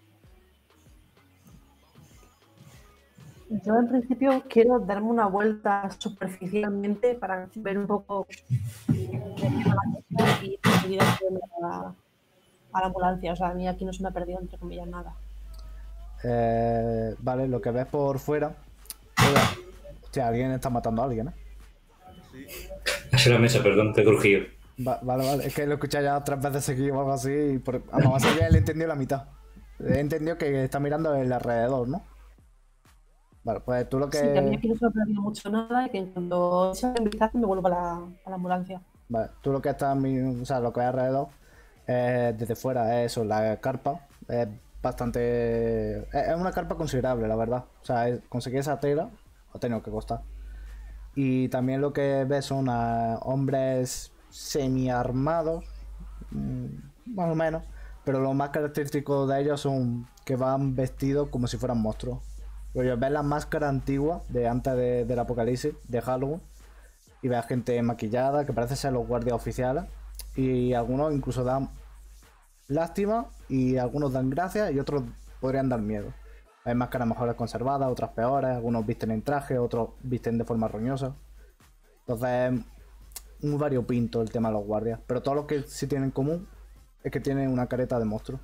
Yo en principio quiero darme una vuelta superficialmente para ver un poco de qué va la cosa y enseguida irme a la, a la ambulancia. O sea, a mí aquí no se me ha perdido entre comillas nada. Eh, vale, lo que ves por fuera. Oiga, hostia, alguien está matando a alguien, ¿eh? Hacia la mesa, perdón, te he crujido. Va- vale, vale, es que lo escuché ya tres veces seguido o algo así. Y por... a mamá ya le entendió la mitad. He entendido que está mirando el alrededor, ¿no? Vale, pues tú lo que. Sí, que a mí aquí no se me ha perdido mucho nada y que en cuanto eche un vistazo me vuelvo a la, a la ambulancia. Vale, tú lo que estás, mi- o sea, lo que hay alrededor, eh, desde fuera es eso, la carpa. Es bastante. Es es una carpa considerable, la verdad. O sea, es- conseguir esa tela ha tenido que costar. Y también lo que ves son a hombres semi-armados, mm, más o menos. Pero lo más característico de ellos son que van vestidos como si fueran monstruos. Rollo, ves la máscara antigua de antes de- del apocalipsis, de Halloween. y ves gente maquillada que parece ser los guardias oficiales y algunos incluso dan lástima y algunos dan gracias y otros podrían dar miedo. Hay máscaras mejores conservadas, otras peores, algunos visten en traje, otros visten de forma roñosa. Entonces es muy variopinto el tema de los guardias, pero todo lo que sí tienen en común es que tienen una careta de monstruo.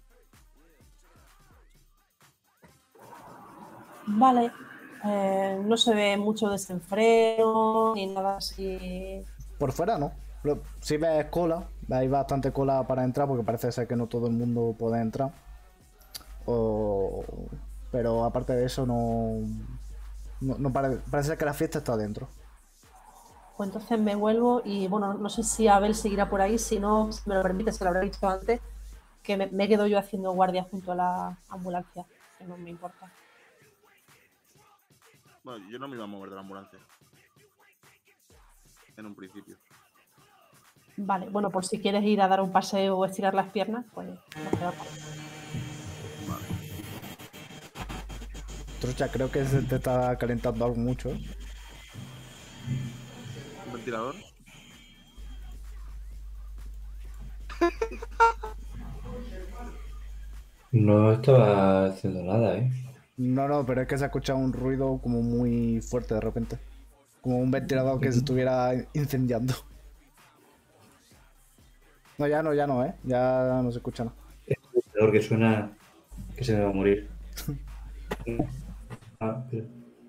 Vale. Eh, no se ve mucho desenfreno ni nada así. Por fuera no. Pero si ves cola, hay bastante cola para entrar porque parece ser que no todo el mundo puede entrar. O... Pero aparte de eso no... no, no pare... parece que la fiesta está adentro. Pues entonces me vuelvo y bueno, no sé si Abel seguirá por ahí, si no, si me lo permite, se lo habré dicho antes, que me, me quedo yo haciendo guardia junto a la ambulancia, que no me importa. Bueno, yo no me iba a mover de la ambulancia. En un principio. Vale, bueno, por si quieres ir a dar un paseo o estirar las piernas, pues nos quedamos. Vale. Trucha, creo que se te está calentando algo mucho. ¿eh? ¿Un ventilador? No estaba haciendo nada, ¿eh? No, no, pero es que se ha escuchado un ruido como muy fuerte de repente. Como un ventilador que se estuviera incendiando. No, ya no, ya no, ¿eh? Ya no se escucha nada. Es un ventilador que suena que se me va a morir. Ah, pero...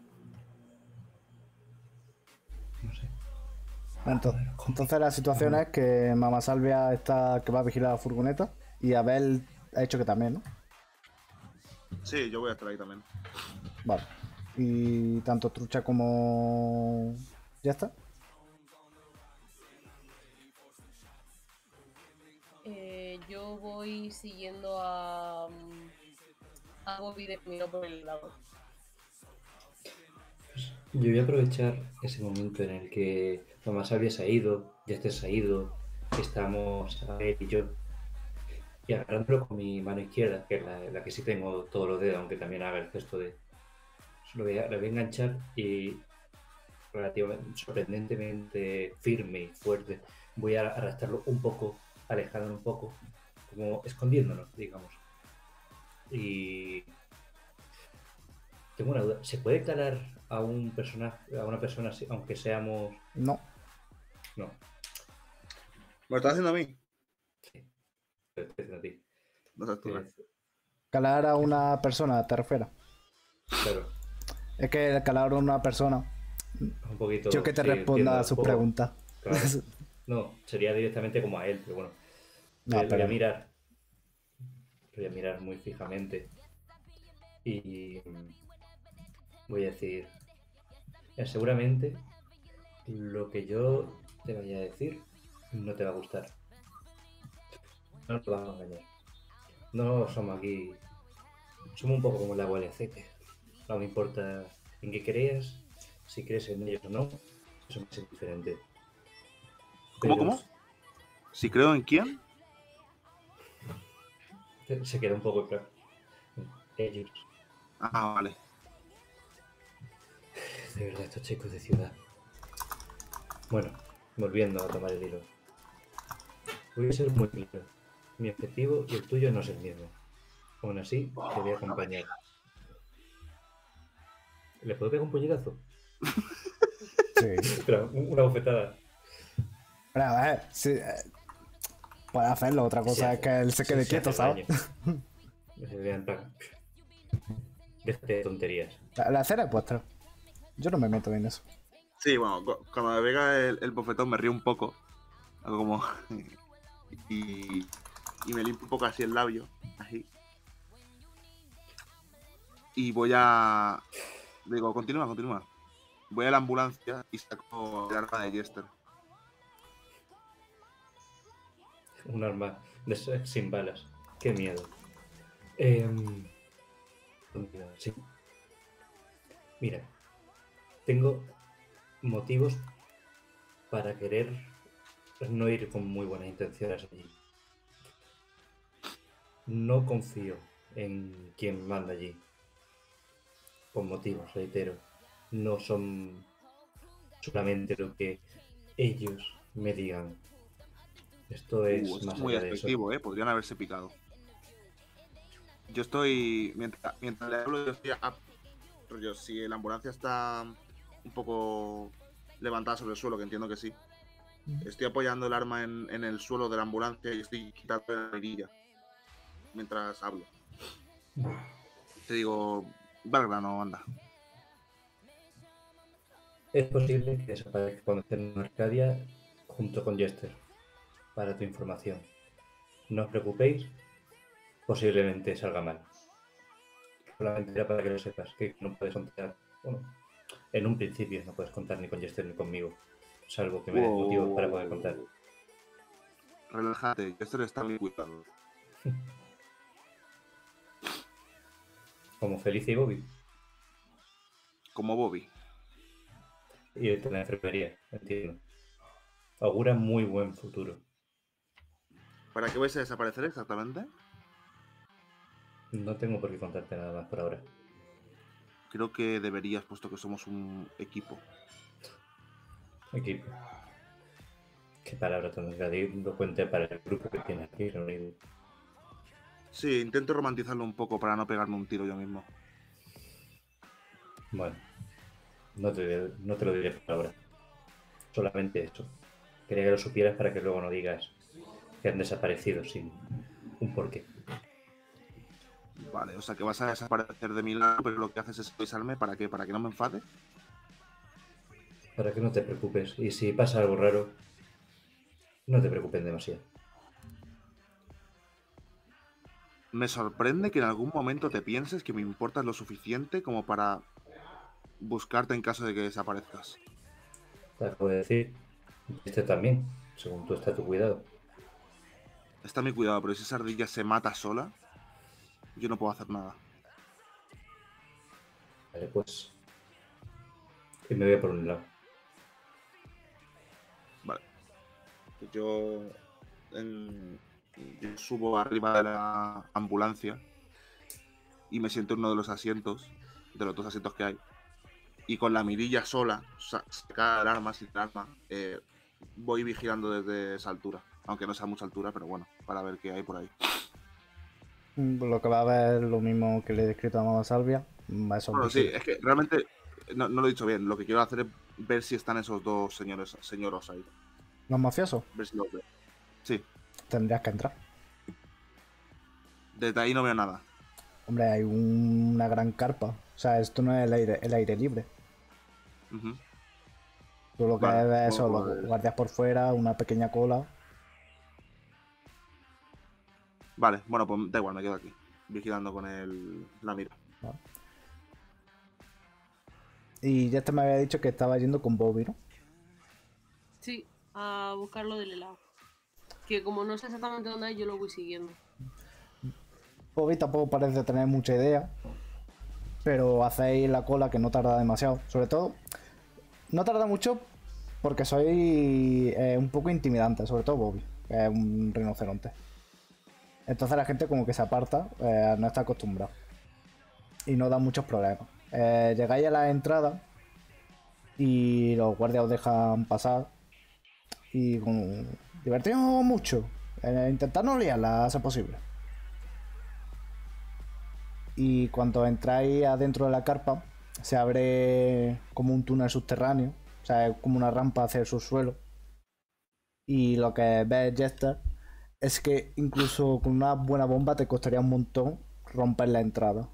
No sé. Entonces, entonces la situación es que Mamá Salvia está que va a vigilar la furgoneta y Abel ha dicho que también, ¿no? Sí, yo voy a estar ahí también. Vale. Y tanto Trucha como... ¿Ya está? Eh, yo voy siguiendo a, a Bobby de camino por el lado. Yo voy a aprovechar ese momento en el que Mamá Salvia se ha ido, ya este se ha ido, estamos Abel y yo, y agarrándolo con mi mano izquierda, que es la, la que sí tengo todos los dedos, aunque también haga el gesto de... Lo voy a, lo voy a enganchar y relativamente, sorprendentemente firme y fuerte, voy a arrastrarlo un poco, alejándolo un poco, como escondiéndonos, digamos. Y tengo una duda, ¿se puede calar a un personaje, a una persona aunque seamos... No. No. ¿Me lo estás haciendo a mí? Sí. Te estoy haciendo a ti. No sabes tú nada. Calar a una persona, te refieres. Claro. Es que calar a una persona... Un poquito... Yo que te sí, responda entiendo a un sus poco. preguntas. Claro. No, sería directamente como a él, pero bueno. No, Le voy pero- a mirar. Le voy a mirar muy fijamente. Y mm, voy a decir... eh, seguramente lo que yo te vaya a decir no te va a gustar. No te vamos a engañar. No somos aquí... Somos un poco como el agua y el aceite. No me importa en qué creas, si crees en ellos o no, eso me es diferente. ¿Cómo, Pero cómo? ¿Si creo en quién? se queda un poco claro. Ellos. Ah, vale. De verdad, estos chicos de ciudad. Bueno, volviendo a tomar el hilo. Voy a ser muy claro. Mi objetivo y el tuyo no es el mismo. Aún así, te voy a acompañar. ¿Le puedo pegar un puñetazo? Sí. Espera, un- una bofetada. Pero a ver, sí, eh, puede hacerlo. Otra cosa Se es hace- que él se quede se quieto, hace ¿sabes? daño. Se ve en plan, déjate de tonterías. La, la escena es vuestra. Yo no me meto en eso. Sí, bueno, cu- cuando me pega el, el bofetón me río un poco. Hago como... y, y me limpio un poco así el labio. Así. Y voy a... Digo, continúa, continúa. Voy a la ambulancia y saco el arma de Jester. Un arma de esas sin balas. Qué miedo. Em, continúa, sí. Mira, tengo motivos para querer no ir con muy buenas intenciones allí. No confío en quien manda allí. Por motivos, reitero. No son solamente lo que ellos me digan. Esto es Uh, esto más es muy allá de eso. efectivo, ¿eh? Podrían haberse picado. Yo estoy. Mientras, mientras le hablo, yo estoy. A, rollo, si la ambulancia está un poco levantada sobre el suelo, que entiendo que sí, estoy apoyando el arma en, en el suelo de la ambulancia y estoy quitando la mirilla mientras hablo. Te digo, va al grano, anda. Es posible que desaparezca cuando esté en Arcadia junto con Jester, para tu información. No os preocupéis, posiblemente salga mal. Solamente era para que lo sepas, que no puedes contar, bueno, en un principio no puedes contar ni con Jester ni conmigo, salvo que me des motivos para poder contar. Relájate, esto está muy cuidado. Como Felicia y Bobby. Como Bobby. Y de la enfermería, entiendo. Augura muy buen futuro. ¿Para qué vais a desaparecer exactamente? No tengo por qué contarte nada más por ahora. Creo que deberías, puesto que somos un equipo. Equipo. Qué palabra tan grandilocuente para el grupo que tiene aquí reunido. Sí, intento romantizarlo un poco para no pegarme un tiro yo mismo. Bueno, no te, no te lo diré por ahora. Solamente eso. Quería que lo supieras para que luego no digas que han desaparecido sin un porqué. Vale, o sea que vas a desaparecer de mi lado, pero lo que haces es avisarme para que, para que no me enfade. Para que no te preocupes. Y si pasa algo raro, no te preocupes demasiado. Me sorprende que en algún momento te pienses que me importas lo suficiente como para buscarte en caso de que desaparezcas. Te acabo de decir, este también, según tú está tu cuidado. Está mi cuidado, pero si esa ardilla se mata sola, yo no puedo hacer nada. Vale, pues. Y me voy por un lado. Vale. Yo, en- yo subo arriba de la ambulancia y me siento en uno de los asientos, de los dos asientos que hay. Y con la mirilla sola, sa- sacar el arma, sin el arma, eh, voy vigilando desde esa altura. Aunque no sea mucha altura, pero bueno, para ver qué hay por ahí. Lo que va a ver es lo mismo que le he descrito a Mama Salvia. Va a ser Bueno, sí, visible. es que realmente no, no lo he dicho bien. Lo que quiero hacer es ver si están esos dos señores, señoros ahí. ¿Los mafiosos? Ver si los veo. Sí, Tendrías que entrar. desde ahí no veo nada. Hombre, hay un- una gran carpa. O sea, esto no es el aire, el aire libre. Ujú. Tú lo que Vale, ves son pues- los guardias por fuera, una pequeña cola. Vale, bueno, pues da igual, me quedo aquí. Vigilando con el, la mira. Y ya este me había dicho que estaba yendo con Bobby, ¿no? Sí, a buscarlo del helado. Que como no sé exactamente dónde es, yo lo voy siguiendo. Bobby tampoco parece tener mucha idea. Pero hacéis la cola que no tarda demasiado. Sobre todo, no tarda mucho porque soy eh, un poco intimidante, sobre todo Bobby, que es un rinoceronte. Entonces la gente como que se aparta, eh, no está acostumbrado. Y no da muchos problemas. Eh, llegáis a la entrada y los guardias os dejan pasar. Y como divertimos mucho. Eh, intentar no liarla a ser posible. Y cuando entráis adentro de la carpa, se abre como un túnel subterráneo. O sea, es como una rampa hacia el subsuelo. Y lo que ves, Jester, es que incluso con una buena bomba te costaría un montón romper la entrada.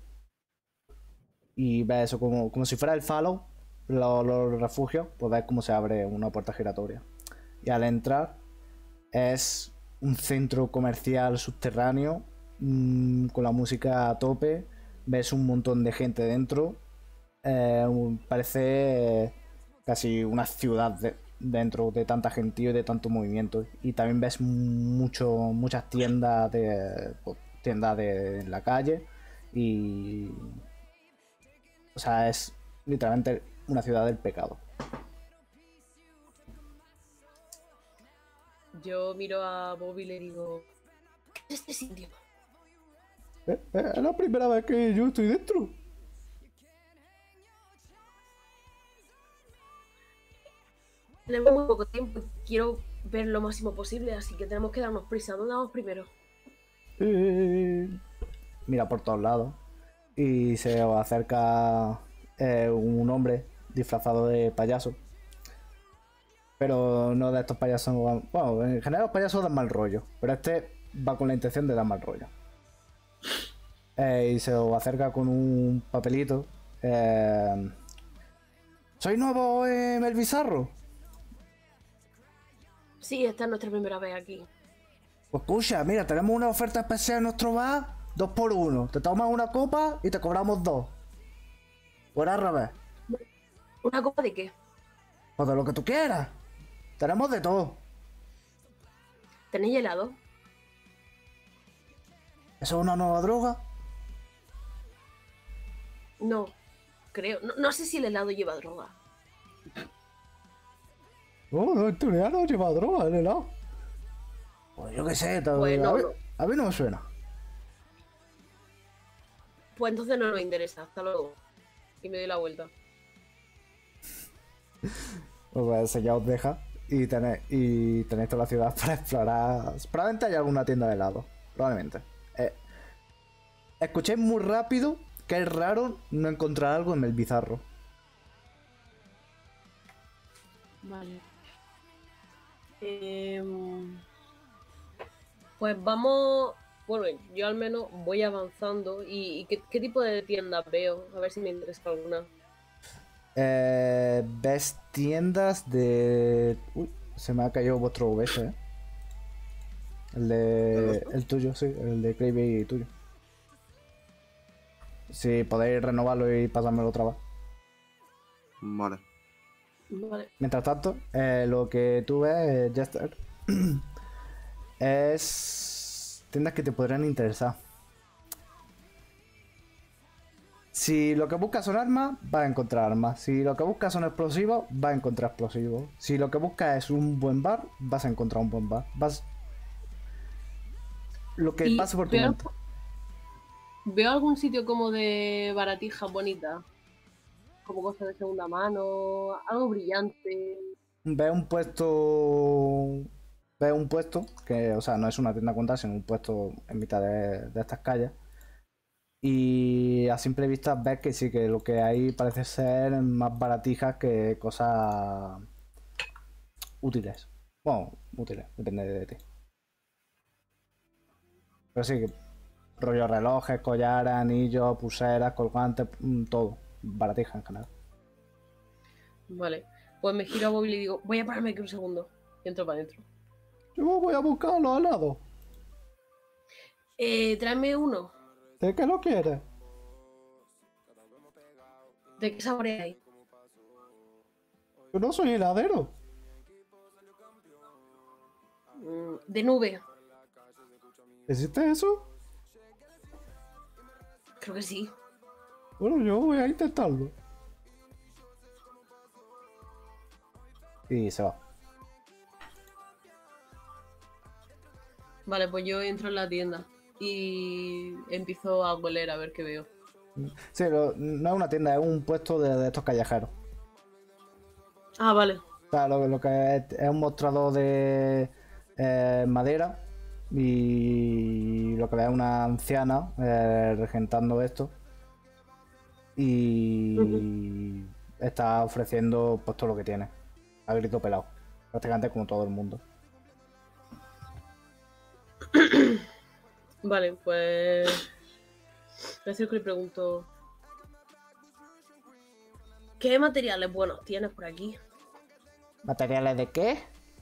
Y ves eso como, como si fuera el Fallout, los, los refugios, pues ves cómo se abre una puerta giratoria. Y al entrar es un centro comercial subterráneo mmm, con la música a tope. Ves un montón de gente dentro. Eh, un- parece eh, casi una ciudad de- dentro de tanta gentío y de tanto movimiento. Y también ves mucho, muchas tiendas de pues, tiendas de en la calle. Y o sea, es literalmente una ciudad del pecado. Yo miro a Bobby y le digo: ¿qué es este sitio? Eh, eh, Es la primera vez que yo estoy dentro. Tenemos muy poco tiempo y quiero ver lo máximo posible, así que tenemos que darnos prisa. ¿Dónde vamos primero? Eh, Mira por todos lados y se os acerca eh, un hombre disfrazado de payaso. Pero no de estos payasos. Bueno, en general los payasos dan mal rollo, pero este va con la intención de dar mal rollo. Eh, y se os acerca con un papelito. Eh, ¿Soy nuevo en el bizarro? Sí, esta es nuestra primera vez aquí. Pues escucha, mira, tenemos una oferta especial en nuestro bar, dos por uno. Te tomas una copa y te cobramos dos. Pues al revés. ¿Una copa de qué? Pues de lo que tú quieras. Tenemos de todo. ¿Tenéis helado? ¿Eso es una nueva droga? No, creo. No, no sé si el helado lleva droga. No, no, en teoría no lleva droga el helado. Pues yo qué sé, tal- Pues no, a, mí, no. a mí no me suena. Pues entonces no nos interesa. Hasta luego. Y me doy la vuelta. Pues ese ya os deja y tenéis, y tenéis toda la ciudad para explorar. Probablemente haya alguna tienda de helado. Probablemente. Eh, escuchéis muy rápido que es raro no encontrar algo en el bizarro. Vale. Em, pues vamos. Bueno, yo al menos voy avanzando. ¿Y, y qué, qué tipo de tiendas veo? A ver si me interesa alguna. Eh, ves tiendas de... Uy, se me ha caído vuestro O B S, ¿eh? El de... El tuyo, sí, el de Cravey tuyo. Si podéis renovarlo y pasármelo otra vez. Vale. Vale. Mientras tanto, eh, lo que tú ves, eh, Jester, es tiendas que te podrían interesar. Si lo que buscas son armas, vas a encontrar armas. Si lo que buscas son explosivos, vas a encontrar explosivos. Si lo que buscas es un buen bar, vas a encontrar un buen bar. Vas... Lo que Y pase por tu veo, mente. veo algún sitio como de baratijas bonitas. Como cosas de segunda mano. Algo brillante. Ves un puesto... Ves un puesto, que, o sea, no es una tienda contada, sino un puesto en mitad de, de estas calles. Y a simple vista ves que sí, que lo que hay parece ser más baratijas que cosas útiles. Bueno, útiles, depende de ti. Pero sí, que rollo relojes, collares, anillos, pulseras, colgantes, mm, todo. Baratijas en general. Vale. Pues me giro a Bobby y le digo, voy a pararme aquí un segundo. Y entro para adentro. Yo voy a buscar los helados. Eh, tráeme uno. ¿De qué lo quieres? ¿De qué sabor hay? Yo no soy heladero. Mm, de nube. ¿Existe eso? Creo que sí. Bueno, yo voy a intentarlo. Y se va. Vale, pues yo entro en la tienda y empiezo a hueler a ver qué veo. Sí, lo- no es una tienda, es un puesto de, de estos callejeros. Ah, vale. O sea, lo, lo que es, es un mostrador de eh, madera y lo que ve es una anciana eh, regentando esto y está ofreciendo pues todo lo que tiene a grito pelado, prácticamente como todo el mundo. Vale, pues... Me acerco y le pregunto... ¿Qué materiales buenos tienes por aquí? ¿Materiales de qué?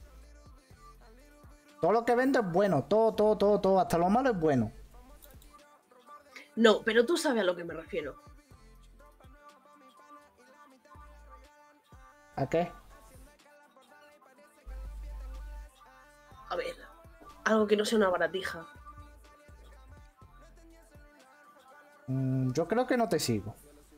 Todo lo que vende es bueno, todo, todo, todo, todo, hasta lo malo es bueno. No, pero tú sabes a lo que me refiero. ¿A qué? A ver, algo que no sea una baratija. Mm, yo creo que no te sigo.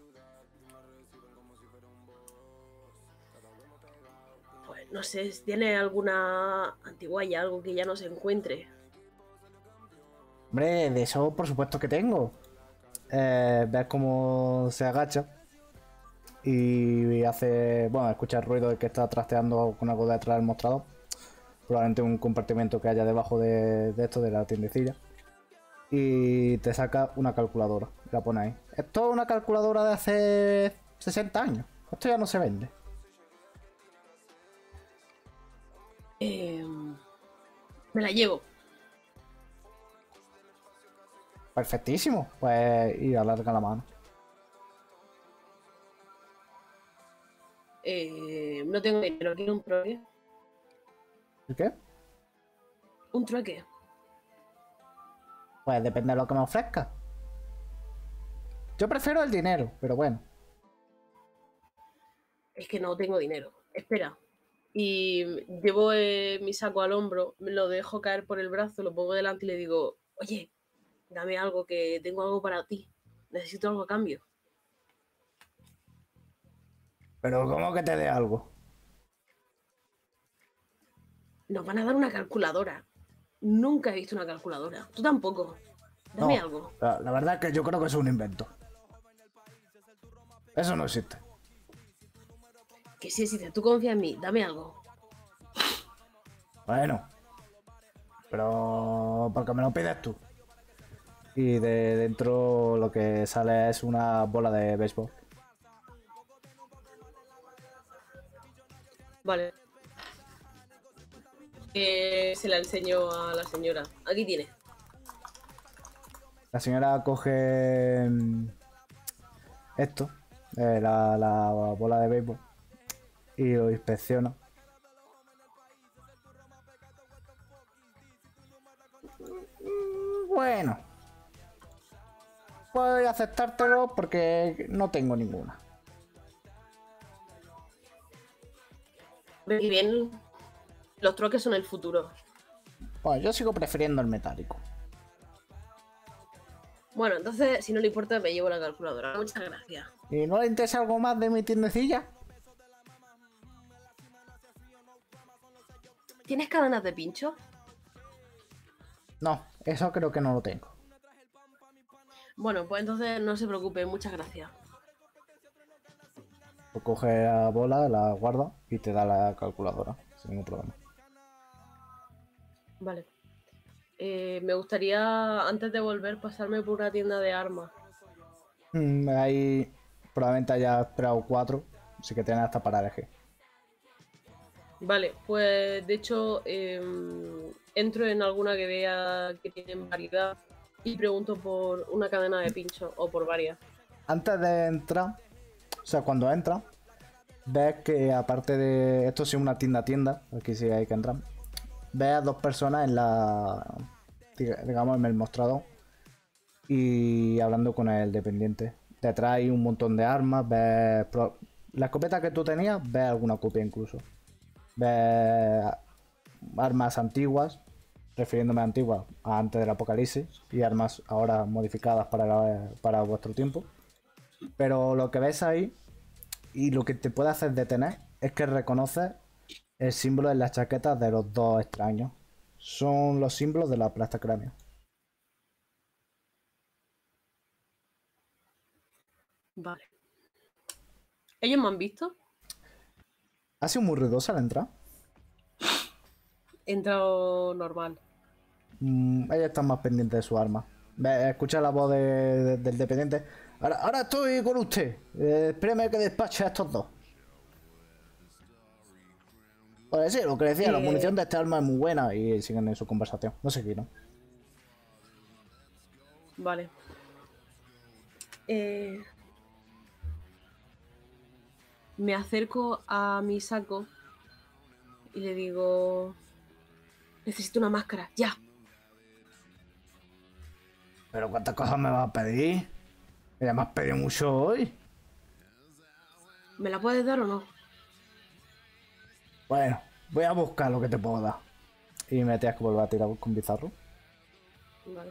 Pues no sé, si tiene alguna antiguaya, algo que ya no se encuentre. Hombre, de eso por supuesto que tengo. Eh, ves cómo se agacha y hace, bueno, escucha el ruido de que está trasteando con algo detrás del mostrador. Probablemente un compartimento que haya debajo de, de esto, de la tiendecilla. Y te saca una calculadora, la pone ahí. Esto es una calculadora de hace sesenta años. Esto ya no se vende. Eh, me la llevo. Perfectísimo. Pues y alarga la mano. Eh, no tengo dinero, quiero un trueque. ¿El qué? Un trueque. Pues depende de lo que me ofrezca. Yo prefiero el dinero, pero bueno. Es que no tengo dinero. Espera. Y llevo eh, mi saco al hombro, me lo dejo caer por el brazo, lo pongo delante y le digo, oye, dame algo, que tengo algo para ti. Necesito algo a cambio. Pero ¿cómo que te dé algo? Nos van a dar una calculadora. Nunca he visto una calculadora. Tú tampoco. Dame No, algo. La, la verdad es que yo creo que es un invento. Eso no existe. Que sí, sí, tú confías en mí. Dame algo. Bueno. Pero... ¿por qué me lo pides tú? Y de dentro lo que sale es una bola de béisbol. Vale. Eh, se la enseño a la señora. Aquí tiene. La señora coge mm, esto, eh, la, la bola de béisbol, y lo inspecciona. Mm, Bueno, voy a aceptártelo porque no tengo ninguna. Y bien, los troques son el futuro. Bueno, yo sigo prefiriendo el metálico. Bueno, entonces, si no le importa, me llevo la calculadora. Muchas gracias. ¿Y no le interesa algo más de mi tiendecilla? ¿Tienes cadenas de pincho? No, eso creo que no lo tengo. Bueno, pues entonces no se preocupe. Muchas gracias. Pues coge la bola, la guarda y te da la calculadora, sin ningún problema. Vale. Eh, me gustaría, antes de volver, pasarme por una tienda de armas. Mm, ahí probablemente haya esperado cuatro, así que tienes hasta para elegir. Vale, pues de hecho eh, entro en alguna que vea que tienen variedad y pregunto por una cadena de pincho o por varias. Antes de entrar, o sea, cuando entras, ves que aparte de esto, sí es una tienda tienda, aquí sí hay que entrar. Ves a dos personas en la, diga- digamos, en el mostrador y hablando con el dependiente. Detrás hay un montón de armas, ves pro- la escopeta que tú tenías, ves alguna copia incluso. Ves armas antiguas, refiriéndome a antiguas a antes del apocalipsis, y armas ahora modificadas para, la- para vuestro tiempo. Pero lo que ves ahí y lo que te puede hacer detener es que reconoces el símbolo en las chaquetas de los dos extraños. Son los símbolos de la plasta cráneo. Vale. ¿Ellos me han visto? Ha sido muy ruidosa la entrada. He entrado normal. Mm, ella está más pendiente de su arma. Ve, escucha la voz de- de- del dependiente. Ahora, ahora estoy con usted. Eh, espéreme que despache a estos dos. Pues sí, lo que decía, la Eh, munición de esta arma es muy buena y siguen en su conversación. No sé qué, ¿no? Vale. Eh, me acerco a mi saco y le digo, necesito una máscara, ya. Pero ¿cuántas cosas me vas a pedir? Ya me has pedido mucho hoy. ¿Me la puedes dar o no? Bueno, voy a buscar lo que te puedo dar. Y me tienes que volver a tirar con bizarro. Vale.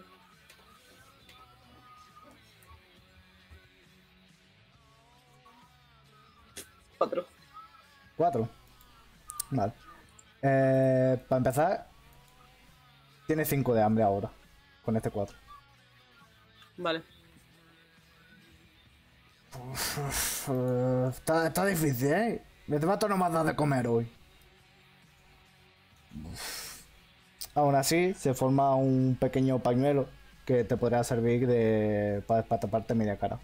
Cuatro. Cuatro. Vale. Eh, para empezar, tiene cinco de hambre ahora. Con este cuatro. Vale. Uf, eh, está, está difícil, ¿eh? Me te mato no me has dado de comer hoy. Uf. Aún así, se forma un pequeño pañuelo que te podría servir de para, para taparte media cara.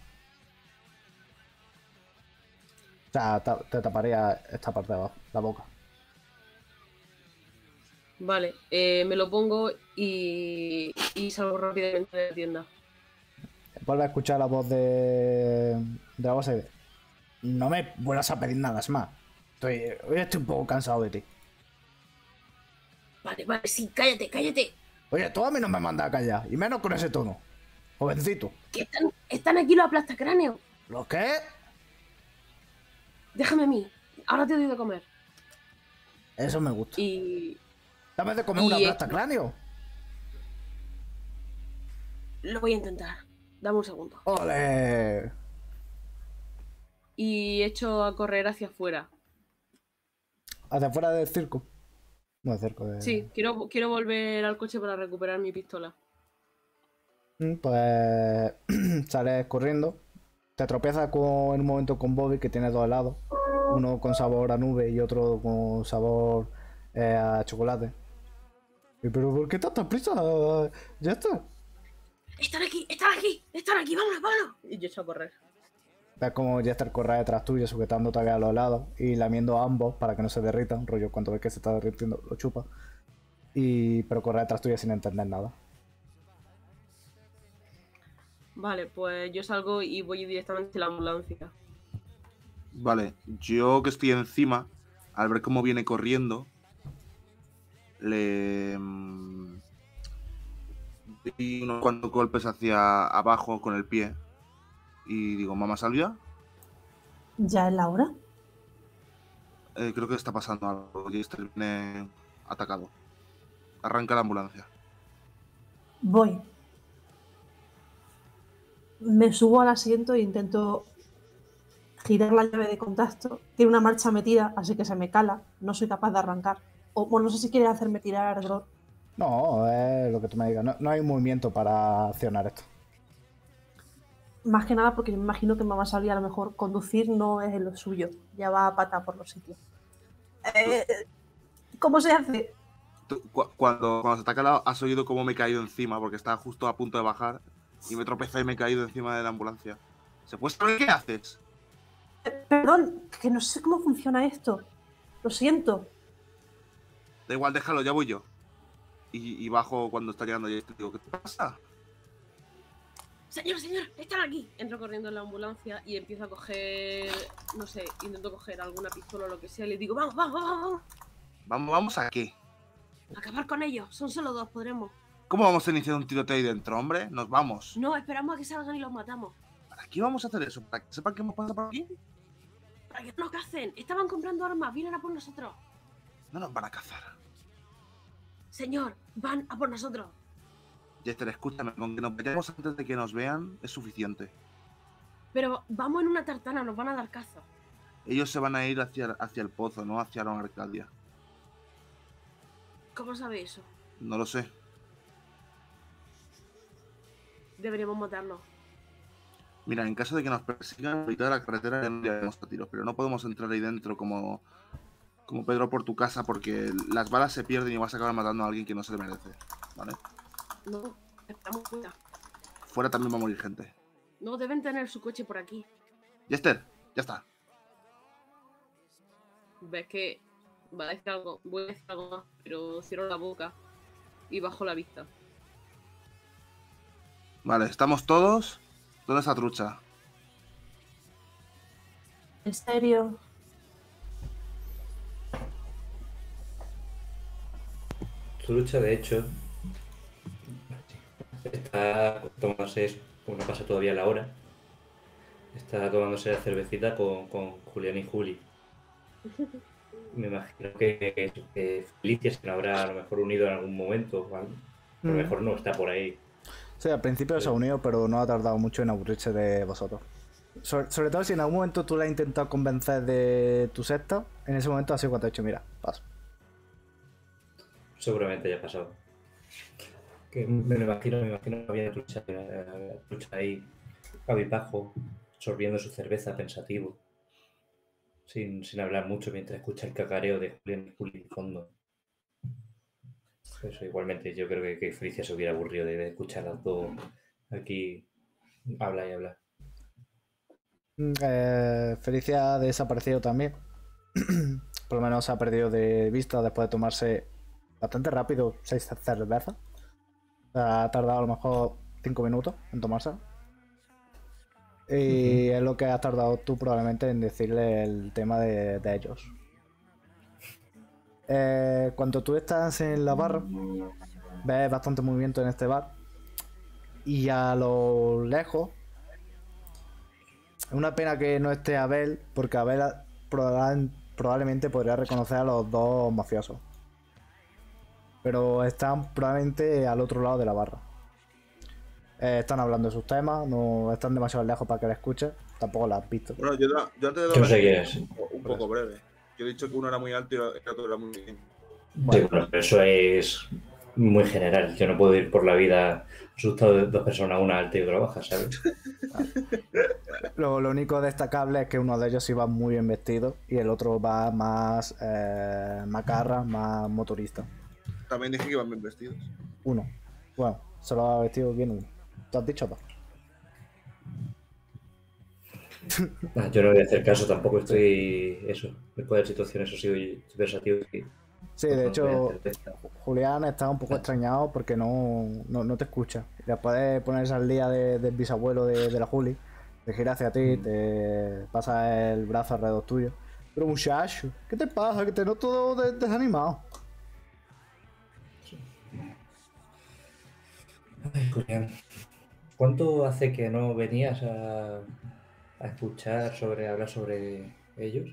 O sea, ta- te taparía esta parte de abajo, la boca. Vale, eh, me lo pongo y, y salgo rápidamente de la tienda. Vuelve a escuchar la voz de, de la voz y dice, no me vuelvas a pedir nada, es más. Estoy, hoy estoy un poco cansado de ti. Vale, vale, sí, cállate, cállate. Oye, tú a mí no me mandas a callar, y menos con ese tono. Jovencito. Que están, están aquí los aplastacráneos. ¿Lo qué? Déjame a mí. Ahora te doy de comer. Eso me gusta. Y Dame de comer y una es- plasta cráneo. lo voy a intentar. Dame un segundo. ¡Ole! Y echo a correr hacia afuera. Hacia afuera del circo. No, del circo de... Sí, quiero, quiero volver al coche para recuperar mi pistola. Mm, Pues sales corriendo. Te tropiezas con, en un momento con Bobby que tiene dos helados. Uno con sabor a nube y otro con sabor eh, a chocolate. Y, pero ¿por qué tanta prisa? Ya está. ¡Están aquí! ¡Están aquí! ¡Están aquí! ¡Vámonos, vámonos! Y yo echo a correr. Ves como Jester corre detrás tuyo sujetando todavía los helados y lamiendo a ambos para que no se derritan. Rollo, cuando ves que se está derritiendo, lo chupa. Y, pero corre detrás tuyo sin entender nada. Vale, pues yo salgo y voy directamente a la ambulancia. Vale, yo que estoy encima, al ver cómo viene corriendo, le mm, di unos cuantos golpes hacia abajo con el pie y digo, mamá Salvia, ¿Ya es la hora? eh, creo que está pasando algo. Jester viene atacado. Arranca la ambulancia. Voy. Me subo al asiento e intento girar la llave de contacto. Tiene una marcha metida, así que se me cala. No soy capaz de arrancar. O bueno, no sé si quiere hacerme tirar drone. No, es lo que tú me digas. No, no hay movimiento para accionar esto. Más que nada porque me imagino que Mamá Salvia a lo mejor conducir no es lo suyo. Ya va a pata por los sitios. Eh, ¿Cómo se hace? Tú, cu- cuando, cuando se te ha calado, has oído cómo me he caído encima porque estaba justo a punto de bajar y me tropecé y me he caído encima de la ambulancia. ¿Se puede saber qué haces? Perdón, que no sé cómo funciona esto. Lo siento. Da igual, déjalo, ya voy yo. Y, y bajo cuando está llegando y digo, ¿qué te pasa? Señor, señor, están aquí. Entro corriendo en la ambulancia y empiezo a coger, no sé, intento coger alguna pistola o lo que sea. Y le digo, vamos, vamos, vamos, vamos. ¿Vamos, vamos a qué? Acabar con ellos. Son solo dos, podremos. ¿Cómo vamos a iniciar un tiroteo ahí dentro, hombre? Nos vamos. No, esperamos a que salgan y los matamos. ¿Para qué vamos a hacer eso? ¿Para que sepan que hemos pasado por aquí? Para que no nos cacen. Estaban comprando armas, vienen a por nosotros. No nos van a cazar. Señor, van a por nosotros. Jester, escúchame, con que nos vayamos antes de que nos vean es suficiente. Pero vamos en una tartana, nos van a dar caza. Ellos se van a ir hacia, hacia el pozo, no hacia la Arcadia. ¿Cómo sabe eso? No lo sé. Deberíamos matarnos. Mira, en caso de que nos persigan, ahorita de la carretera ya no llevamos a tiros, pero no podemos entrar ahí dentro como, como Pedro por tu casa porque las balas se pierden y vas a acabar matando a alguien que no se le merece, ¿vale? No, estamos fuera. Fuera también va a morir gente. No, deben tener su coche por aquí. Jester, ya está. Ves que va a decir algo, voy a decir algo más, pero cierro la boca y bajo la vista. Vale, estamos todos. ¿Dónde está Trucha? ¿En serio? Trucha, de hecho, está tomándose, como no pasa todavía la hora, está tomándose la cervecita con, con Julián y Juli. Me imagino que, que Felicia se habrá a lo mejor unido en algún momento, ¿vale? A lo Mm. mejor no está por ahí. Sí, al principio se ha unido, pero no ha tardado mucho en aburrirse de vosotros. Sobre, sobre todo si en algún momento tú la has intentado convencer de tu secta, en ese momento ha sido cuando te ha dicho, mira, paso. Seguramente ya ha pasado. Que me lo imagino, me imagino que había Trucha, Trucha ahí, cabizbajo, sorbiendo su cerveza pensativo, sin, sin hablar mucho mientras escucha el cacareo de Julián Juli de fondo. Eso, igualmente, yo creo que, que Felicia se hubiera aburrido de, de escuchar a los dos aquí hablar y hablar. Eh, Felicia ha desaparecido también. Por lo menos se ha perdido de vista después de tomarse bastante rápido seis cervezas. Ha tardado a lo mejor cinco minutos en tomarse. Y uh-huh. Es lo que has tardado tú probablemente en decirle el tema de, de ellos. Eh, cuando tú estás en la barra, ves bastante movimiento en este bar. Y a lo lejos, es una pena que no esté Abel, porque Abel probablemente podría reconocer a los dos mafiosos. Pero están probablemente al otro lado de la barra. Eh, están hablando de sus temas, no están demasiado lejos para que la escuches. Tampoco la has visto. Bueno, yo, yo antes de yo no sé quién es. Un, un poco breve. Yo he dicho que uno era muy alto y el otro era muy pequeño. Bueno. Sí, bueno, pero eso es muy general. Yo no puedo ir por la vida asustado de dos personas, una alta y otra baja, ¿sabes? Lo, lo único destacable es que uno de ellos iba muy bien vestido y el otro va más eh, macarra, más motorista. También dije que iban bien vestidos. Uno. Bueno, solo ha vestido bien uno. ¿Te has dicho dos? Ah, yo no voy a hacer caso, tampoco estoy... Eso, después de la situación, eso sí, estoy pensativo. Y... Sí, de hecho, Julián está un poco extrañado porque no, no, no te escucha. Después de ponerse al día del de bisabuelo de, de la Juli, te gira hacia ti, mm. te pasa el brazo alrededor tuyo. Pero muchacho, ¿qué te pasa? Que te noto desanimado. Ay, Julián, ¿cuánto hace que no venías a, a escuchar sobre, a hablar sobre ellos?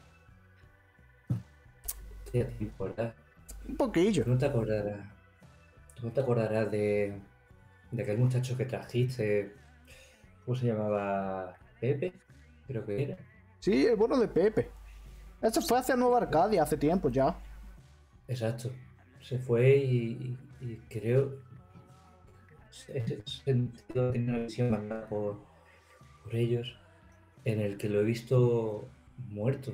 Sí, a tiempo, ¿verdad? Un poquillo. ¿Tú no te acordarás, tú no te acordarás de, de aquel muchacho que trajiste? ¿Cómo se llamaba? ¿Pepe? Creo que era. Sí, el bueno de Pepe. Eso fue hacia Nueva Arcadia hace tiempo ya. Exacto. Se fue y, y, y creo... Ese sentido tiene una visión mandada por, por ellos en el que lo he visto muerto.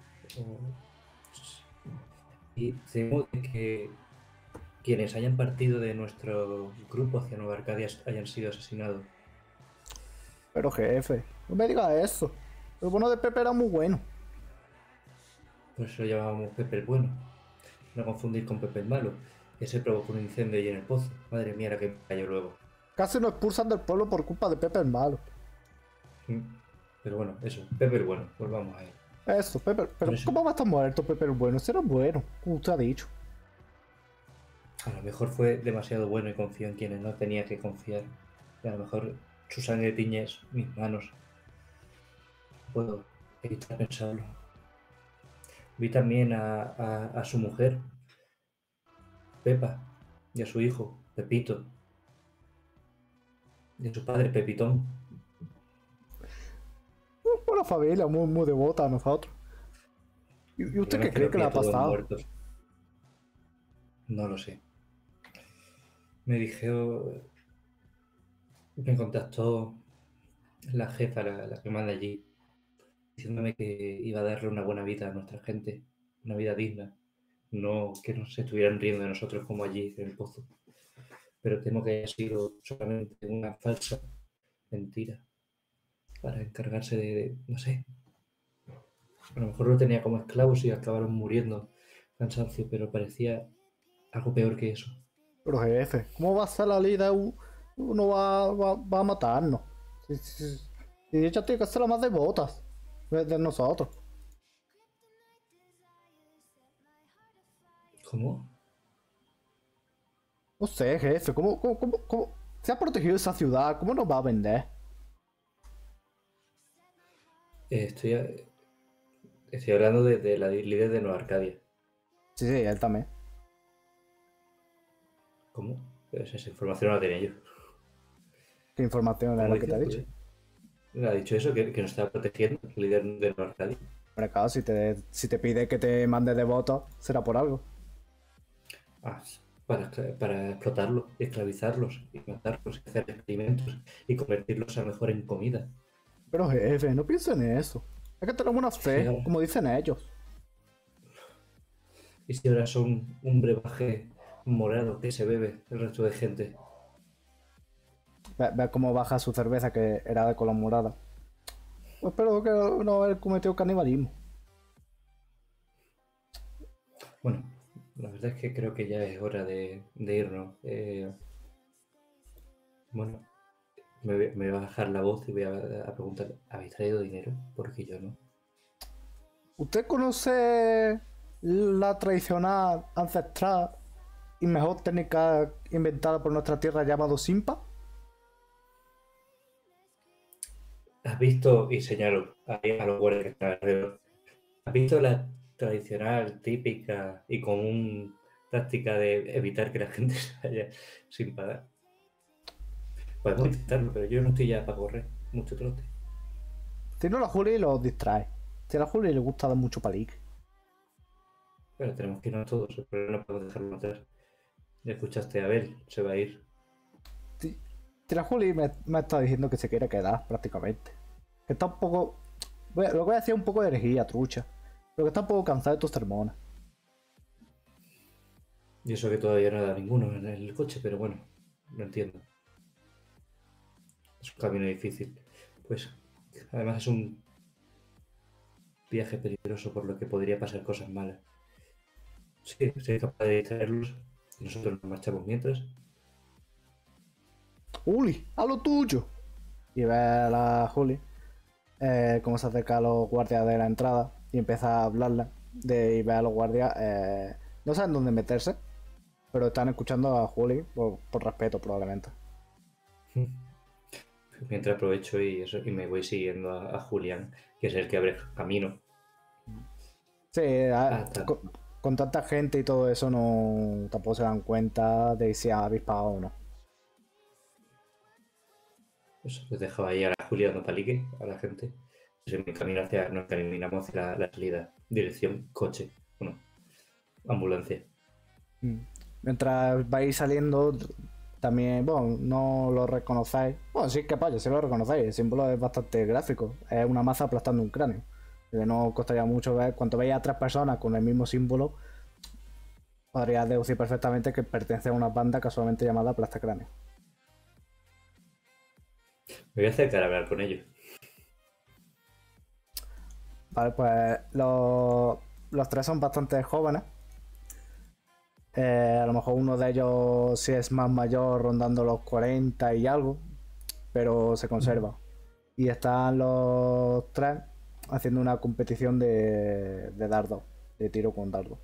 Y temo que quienes hayan partido de nuestro grupo hacia Nueva Arcadia hayan sido asesinados. Pero jefe, no me digas eso. El bueno de Pepe era muy bueno. Por eso lo llamábamos Pepe el bueno. No confundir con Pepe el malo. Ese provocó un incendio ahí en el pozo. Madre mía, la que me cayó luego. Casi nos expulsan del pueblo por culpa de Pepe el malo. Pero bueno, eso, Pepe el bueno, volvamos a él. Eso, Pepe, pero ¿cómo va a estar muerto Pepe el bueno? Ese era bueno, como usted ha dicho. A lo mejor fue demasiado bueno y confió en quienes no tenía que confiar. Y a lo mejor su sangre tiñe mis manos. Puedo evitar pensarlo. Vi también a, a, a su mujer, Pepa, y a su hijo, Pepito. Y a su padre, Pepitón. Una familia muy, muy devota a nosotros. ¿Y usted qué cree que le ha pasado? Muertos. No lo sé. Me dijo... Me contactó la jefa, la, la que manda allí, diciéndome que iba a darle una buena vida a nuestra gente, una vida digna. No que no se estuvieran riendo de nosotros como allí en el pozo. Pero temo que haya sido solamente una falsa mentira para encargarse de, de, no sé, a lo mejor lo tenía como esclavos y acabaron muriendo cansancio, pero parecía algo peor que eso. Pero jefe, ¿cómo va a ser la ley? Uno va, va, va a matarnos. Si, si, si ella tiene que ser la más devotas de, de nosotros. ¿Cómo? No sé, jefe, ¿cómo, cómo, cómo, cómo se ha protegido esa ciudad? ¿Cómo nos va a vender? Eh, estoy, estoy hablando de, de la líder de Nueva Arcadia. Sí, sí, él también. ¿Cómo? Pues esa información no la tenía yo. ¿Qué información es la que te ha dicho? ¿Le ha dicho eso? ¿Que, que nos estaba protegiendo el líder de Nueva Arcadia? Pero claro, si te, si te pide que te mande devotos, será por algo. Ah, para, para explotarlos, esclavizarlos y matarlos, y hacer experimentos y convertirlos a lo mejor en comida. Pero jefe, no piensen en eso. Es que tenemos una fe, Sí. como dicen ellos. Y si ahora son un brebaje morado que se bebe el resto de gente. Ve, ve cómo baja su cerveza que era de color morada. Pues espero que no haber cometido canibalismo. Bueno, la verdad es que creo que ya es hora de, de irnos. Eh, bueno, me, voy- me voy a bajar la voz y voy a, a preguntar, ¿habéis traído dinero? Porque yo no. ¿Usted conoce la tradicional, ancestral y mejor técnica inventada por nuestra tierra llamado Simpa? ¿Has visto, y señalo ahí a los guardias que están alrededor, has visto la tradicional, típica y común práctica de evitar que la gente se vaya sin pagar? Podemos intentarlo, pero yo no estoy ya para correr mucho trote. Si no, la Juli los distrae. Si a la Juli le gusta dar mucho palique. Pero tenemos que irnos todos, pero no podemos dejarlo atrás. Ya escuchaste a Abel, se va a ir. Si, si la Juli me, me está diciendo que se quiere quedar prácticamente. Que está un poco... voy a- Lo que voy a decir es un poco de herejía, trucha. Pero que está un poco cansada de tus sermones. Y eso que todavía no da ninguno en el coche, pero bueno, lo entiendo. Es un camino difícil. Pues además es un viaje peligroso por lo que podría pasar cosas malas. Sí, soy capaz de distraerlos y nosotros nos marchamos mientras. Juli, a lo tuyo. Y ve a la Juli eh, cómo se acerca a los guardias de la entrada y empieza a hablarle. De, y ve a los guardias, eh, no saben dónde meterse, pero están escuchando a Juli por, por respeto probablemente. Mientras aprovecho y, eso, y me voy siguiendo a, a Julián, que es el que abre camino. Sí, a- Ah, está. con, con tanta gente y todo eso no tampoco se dan cuenta de si ha avispado o no. Eso, les dejo ahí a la Julia dando palique a la gente. Se me camino hacia, nos caminamos hacia la, la salida. Dirección, coche. Bueno, ambulancia. Mm. Mientras vais saliendo, también, bueno, no lo reconocéis. Bueno, sí, que vaya, sí lo reconocéis. El símbolo es bastante gráfico. Es una maza aplastando un cráneo. Que no costaría mucho ver. Cuando veis a tres personas con el mismo símbolo, podrías deducir perfectamente que pertenece a una banda casualmente llamada Aplastacráneo. Me voy a acercar a hablar con ellos. Vale, pues los, los tres son bastante jóvenes. Eh, a lo mejor uno de ellos sí es más mayor, rondando los cuarenta y algo, pero se conserva. Y están los tres haciendo una competición de, de dardo, de tiro con dardo.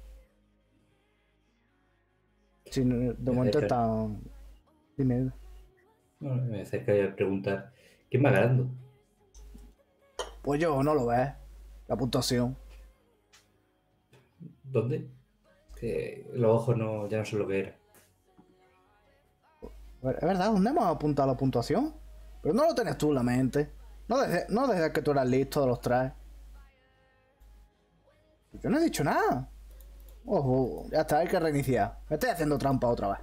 Sí, de momento están... Dime. No, me acerco a preguntar, ¿quién va ganando? Pues yo, no lo ves. La puntuación. ¿Dónde? Que los ojos no, ya no son lo que era. Es verdad, ¿dónde hemos apuntado la puntuación? Pero no lo tienes tú en la mente. No desde, no desde que tú eras listo de los tres. Yo no he dicho nada. Ojo, ya está, hay que reiniciar. Me estoy haciendo trampa otra vez.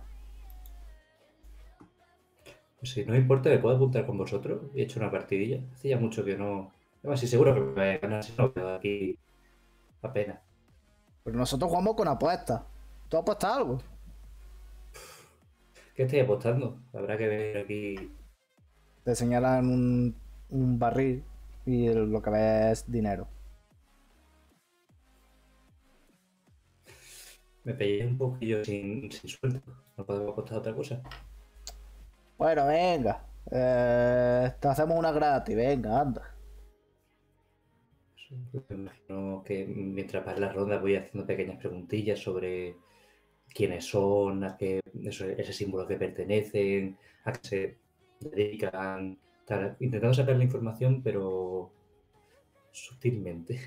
Pues si no me importa, me puedo apuntar con vosotros. He hecho una partidilla. Hace ya mucho que no. Además, sí, seguro que me voy a ganar si no quedo aquí apenas. Pero nosotros jugamos con apuestas. ¿Tú apuestas algo? ¿Qué estoy apostando? Habrá que ver aquí. Te señalan un, un barril y lo que ves es dinero. Me pillé un poquillo sin, sin sueldo. No podemos apostar a otra cosa. Bueno, venga. Eh, te hacemos una gratis, venga, anda. Me imagino que mientras vas la ronda voy haciendo pequeñas preguntillas sobre quiénes son, a qué eso, ese símbolo a qué pertenecen, a qué se dedican, tal, intentando sacar la información, pero sutilmente.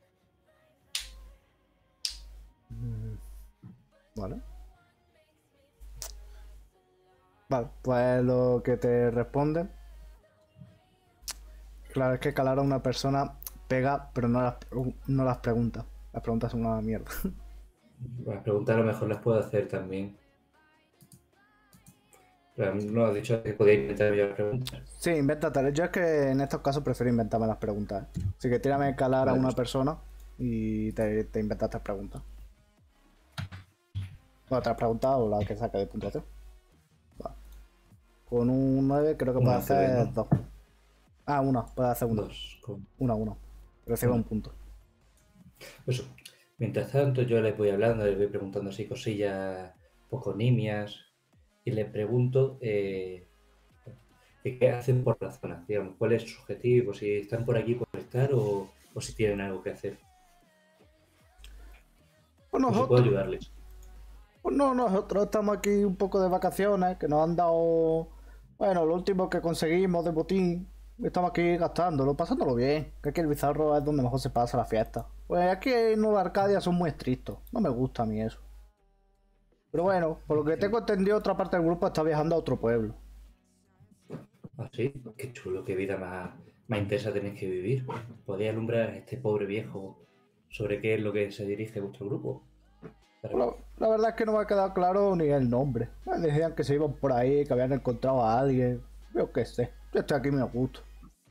Vale. Vale, pues lo que te responden. Claro, es que calar a una persona pega, pero no las, no las preguntas. Las preguntas son una mierda. Las preguntas a lo mejor las puedo hacer también. Pero no has dicho que podía inventar yo las preguntas. Sí, invéntate. Yo es que en estos casos prefiero inventarme las preguntas. ¿eh? Así que tírame a calar a Vale, una pues, persona y te, te inventas tres preguntas. Bueno, tres preguntas o la que saque de puntuación. Va. Con un nueve creo que puede una te doy, hacer ¿no? dos. Ah, una, puede hacer una. Dos. Con... Una, una. Recibe Una. un punto. Eso. Mientras tanto, yo les voy hablando, les voy preguntando así cosillas poco nimias y les pregunto eh, qué hacen por la zona, digamos, cuál es su objetivo, si están por aquí por estar o, o si tienen algo que hacer, Pues o si puedo nosotros, ayudarles. pues no, nosotros estamos aquí un poco de vacaciones, que nos han dado, bueno, lo último que conseguimos de botín. Estamos aquí gastándolo, pasándolo bien. Que aquí el Bizarro es donde mejor se pasa la fiesta. Pues aquí en Nueva Arcadia son muy estrictos. No me gusta a mí eso. Pero bueno, por lo que tengo entendido, otra parte del grupo está viajando a otro pueblo. Ah, sí, qué chulo, qué vida más, más intensa tenéis que vivir. ¿Podéis alumbrar a este pobre viejo sobre qué es lo que se dirige vuestro grupo? Para- La, la verdad es que no me ha quedado claro ni el nombre. Me decían que se iban por ahí, que habían encontrado a alguien. Yo qué sé. Yo estoy aquí me gusto.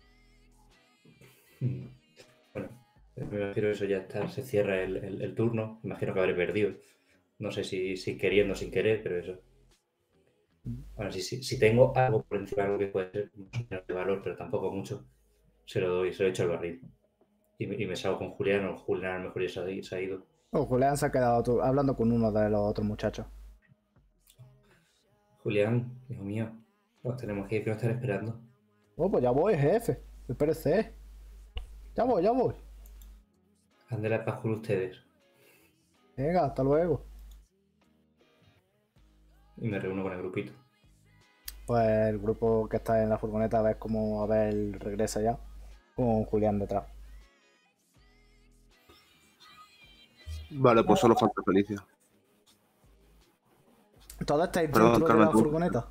Hmm. Bueno, me imagino que eso ya está, se cierra el, el- el turno. Imagino que habré perdido. No sé si, si queriendo o sin querer, pero eso. Bueno, si, si, si tengo algo por encima de lo que puede ser menos de valor, pero tampoco mucho, se lo doy, se lo echo al barril. Y, me- y me salgo con Julián, o Julián a lo mejor ya se ha, se ha ido. Oh, Julián se ha quedado tu- hablando con uno de los otros muchachos. Julián, hijo mío, nos tenemos que ir, que nos están esperando. Oh, pues ya voy, jefe. Espérese. Ya voy, ya voy. Ande la paz con ustedes. Venga, hasta luego. Y me reúno con el grupito. Pues el grupo que está en la furgoneta, a ver cómo Abel regresa ya. Con Julián detrás. Vale, pues solo falta Felicia. ¿Todos estáis Perdón, dentro de Carmen, la tú. furgoneta?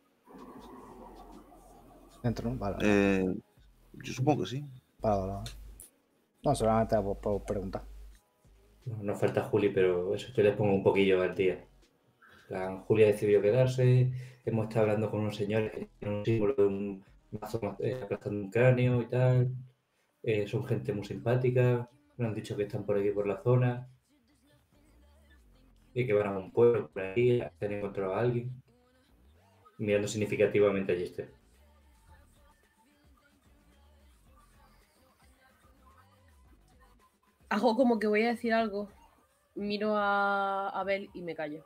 Dentro, ¿no? Vale, vale. Eh, yo supongo que sí. Vale, vale, vale. No, solamente por, por preguntar. No- Nos falta Juli, pero eso yo les pongo un poquillo al día. En plan, Juli ha decidido quedarse. Hemos estado hablando con unos señores que tienen un símbolo de un mazo eh, aplastando un cráneo y tal. Eh, son gente muy simpática. Me han dicho que están por aquí por la zona y que van a un pueblo por ahí, que han encontrado a alguien. Mirando significativamente a Jester. Hago como que voy a decir algo. Miro a Abel y me callo.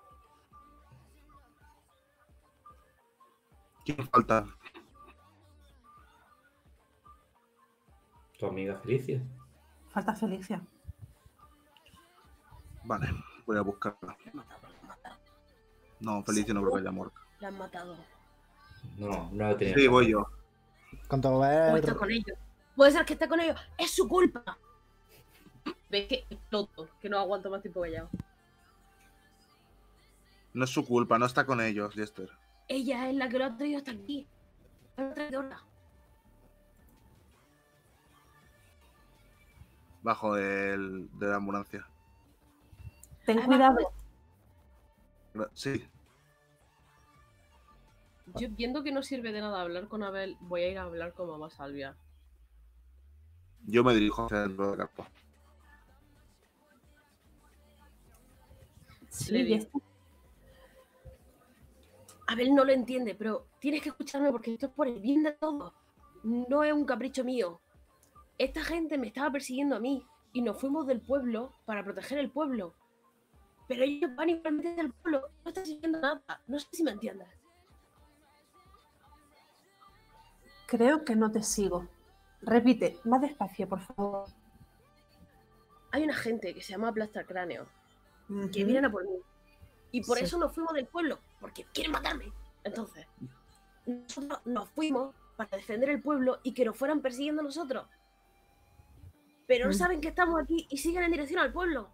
¿Quién falta? Tu amiga Felicia. Falta Felicia. Vale, voy a buscarla. No, Felicia no creo que haya muerto. La han matado. No, no la tenía. Sí, voy yo. Cuando O ver... está con ellos. Puede ser que esté con ellos. Es su culpa. Ves que exploto, que no aguanto más tiempo callado. No es su culpa, no está con ellos, Jester. Ella es la que lo ha traído hasta aquí. La traidora. Bajo del, de la ambulancia. Ten Además, cuidado. Sí, Yo viendo que no sirve de nada hablar con Abel, voy a ir a hablar con mamá Salvia. yo me dirijo hacia dentro de la carpa. Sí, Le ya digo. está. Abel no lo entiende, pero tienes que escucharme porque esto es por el bien de todos. No es un capricho mío. Esta gente me estaba persiguiendo a mí y nos fuimos del pueblo para proteger el pueblo. Pero ellos van igualmente del pueblo. No estás sirviendo nada. No sé si me entiendes. Creo que no te sigo. Repite, más despacio, por favor. Hay una gente que se llama Aplastar Cráneo que Ujú. vienen a por mí. Y por Sí. eso nos fuimos del pueblo, porque quieren matarme. Entonces, nosotros nos fuimos para defender el pueblo y que nos fueran persiguiendo a nosotros. Pero no Mm. saben que estamos aquí y siguen en dirección al pueblo.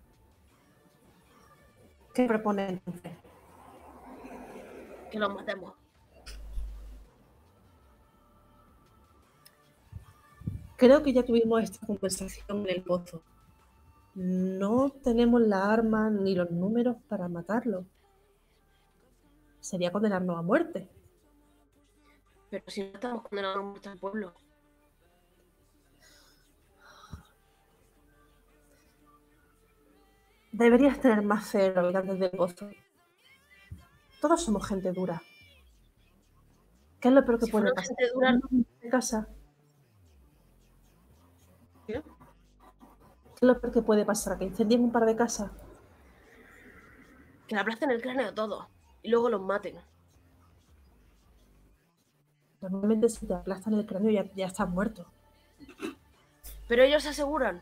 ¿Qué propone entonces? Que los matemos. Creo que ya tuvimos esta conversación en el pozo. No tenemos la arma ni los números para matarlo. sería condenarnos a muerte. Pero si no estamos condenados a muerte al pueblo. Deberías tener más fe en los habitantes del pozo. Todos somos gente dura. ¿Qué es lo peor que Si puede fuera pasar? gente dura- ¿En casa? ¿Qué? ¿Qué es lo peor que puede pasar? ¿Que incendien un par de casas? Que le aplasten el cráneo a todos y luego los maten. Normalmente si te aplastan el cráneo ya, ya estás muerto. Pero ellos se aseguran.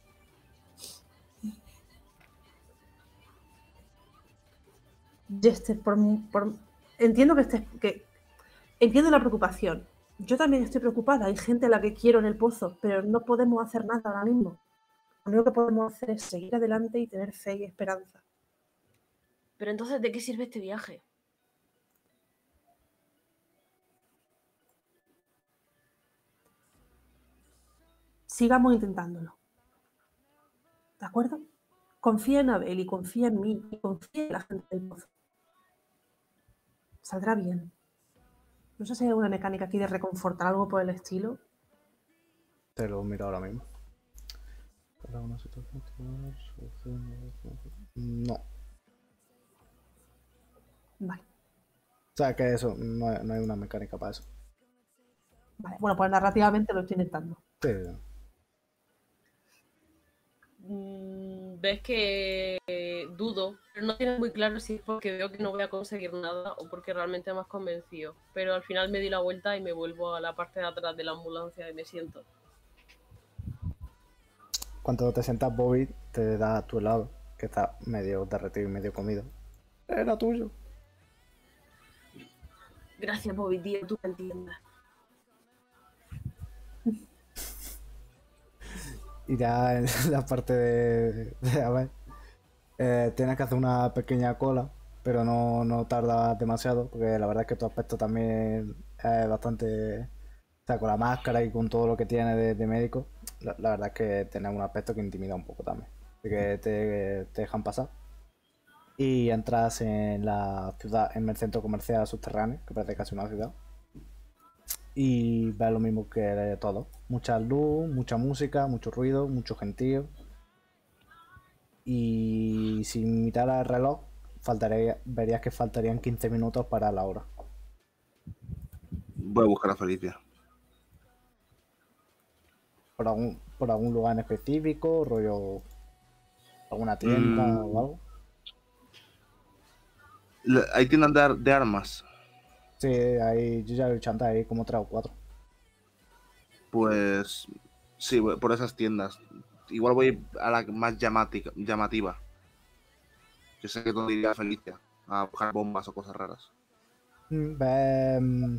Jester, por, por- entiendo que estés... Que, entiendo la preocupación. Yo también estoy preocupada. Hay gente a la que quiero en el pozo, pero no podemos hacer nada ahora mismo. Lo único que podemos hacer es seguir adelante y tener fe y esperanza. Pero entonces, ¿de qué sirve este viaje? Sigamos intentándolo. ¿De acuerdo? Confía en Abel y confía en mí y confía en la gente del pozo. Saldrá bien. No sé si hay alguna mecánica aquí de reconfortar, algo por el estilo. Te lo miro ahora mismo. Para una situación, solución, no. O Vale. sea que eso, no hay, no hay una mecánica para eso. Vale. Bueno, pues narrativamente lo estoy intentando. Sí. Mm, Ves que eh, dudo, pero no tienes muy claro si es porque veo que no voy a conseguir nada o porque realmente me has convencido. Pero al final me di la vuelta y me vuelvo a la parte de atrás de la ambulancia y me siento. Cuando te sientas, Bobby te da a tu helado, que está medio derretido y medio comido. Era tuyo. Gracias, Bobby, tío, tú me entiendes. Y ya en la parte de, de a ver, eh, tienes que hacer una pequeña cola, pero no, no tarda demasiado, porque la verdad es que tu aspecto también es bastante... O sea, con la máscara y con todo lo que tiene de, de médico, la, la verdad es que tienes un aspecto que intimida un poco también. Así que te, te dejan pasar. Y entras en la ciudad, en el centro comercial subterráneo, que parece casi una ciudad. Y ves lo mismo que todo. Mucha luz, mucha música, mucho ruido, mucho gentío. Y sin mirar el reloj, faltaría, verías que faltarían quince minutos para la hora. Voy a buscar a Felicia. ¿Por algún, por algún lugar en específico? ¿Rollo alguna tienda Mm. o algo? Le- Hay tiendas de, ar- de armas. Sí, ahí, yo ya lo he dicho antes, hay como tres o cuatro. Pues sí, voy por esas tiendas. Igual voy a la más llamatica- llamativa. Yo sé que donde iría Felicia. A buscar bombas o cosas raras. Mm, ve- mm,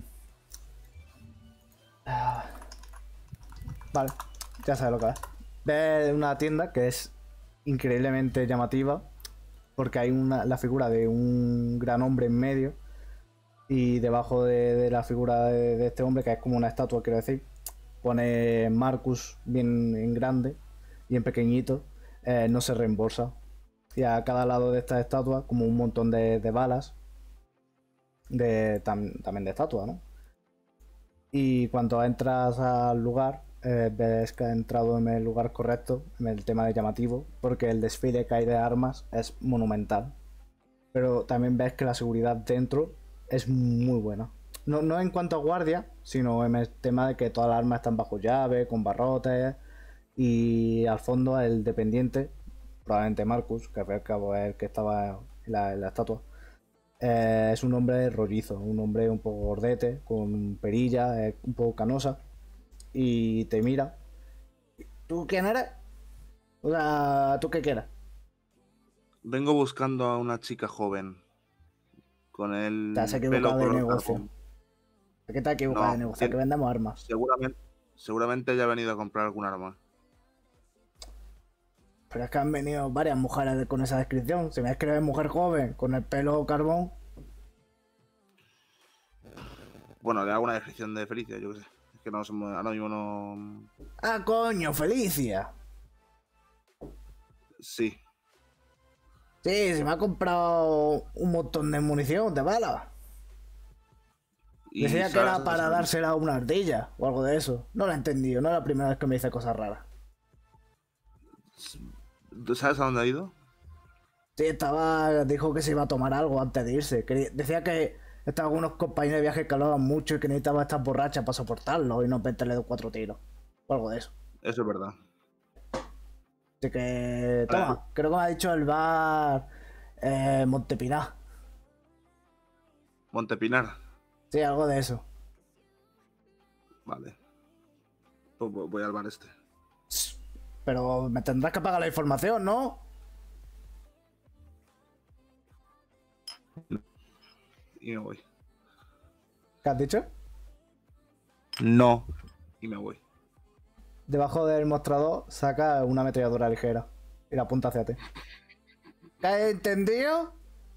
ah, Vale, ya sabes lo que es. Ves una tienda que es increíblemente llamativa porque hay una, la figura de un gran hombre en medio y debajo de, de la figura de, de este hombre, que es como una estatua, quiero decir, pone Marcus bien en grande y en pequeñito, eh, no se reembolsa. Y a cada lado de esta estatua como un montón de, de balas de, tam- también de estatua, ¿no? Y cuando entras al lugar, eh, ves que has entrado en el lugar correcto, en el tema de llamativo, porque el desfile que hay de armas es monumental. Pero también ves que la seguridad dentro es muy buena. No, no en cuanto a guardia, sino en el tema de que todas las armas están bajo llave, con barrotes. Y al fondo el dependiente, probablemente Marcus, que al fin y al cabo es el que estaba en la, en la estatua, eh, es un hombre rollizo, un hombre un poco gordete, con perilla, eh, un poco canosa, y te mira. ¿Tú quién eres? O sea, ¿tú qué quieres? Vengo buscando a una chica joven. Con el Te has pelo equivocado de color negocio. carbón. ¿A qué te has equivocado No, de negocio? tiene- Que vendemos armas. Seguramente, seguramente haya venido a comprar algún arma. Pero es que han venido varias mujeres con esa descripción. Si me escribes mujer joven, con el pelo carbón. Bueno, le hago una descripción de Felicia, yo qué sé. Es que no se me- ahora mismo no. ¡Ah, coño, Felicia! Sí. Sí, se me ha comprado un montón de munición, de balas. Y Decía que sabes- era para dársela a una ardilla o algo de eso. No lo he entendido, no es la primera vez que me dice cosas raras. ¿Tú sabes a dónde ha ido? Sí, estaba. Dijo que se iba a tomar algo antes de irse. Quería- Decía que estaban unos compañeros de viaje que hablaban mucho y que necesitaba estar borracha para soportarlo y no meterle dos cuatro tiros. O algo de eso. Eso es verdad. Así que. Vale. Toma, creo que me ha dicho el bar. Eh, Montepiná. Montepinar. Sí, algo de eso. Vale. Pues vo- voy al bar este. Pero me tendrás que pagar la información, ¿no? Y me voy. ¿Qué has dicho? No. Y me voy. Debajo del mostrador saca una ametralladora ligera y la apunta hacia ti. ¿Qué has entendido?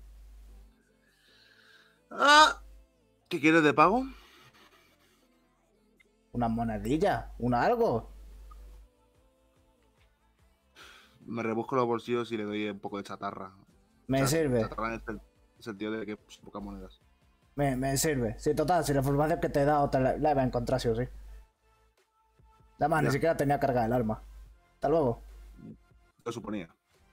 ¡Ah! ¿Qué quieres de pago? Unas monedillas, un algo. Me rebusco los bolsillos y le doy un poco de chatarra. Me O sea, sirve, Chatarra en el sentido de que pues, pocas monedas. me, me sirve. Sí, total, si la información que te he dado te la, la iba a encontrar sí o sí. Además, ni Ya. siquiera tenía carga el arma. Hasta luego. Lo suponía.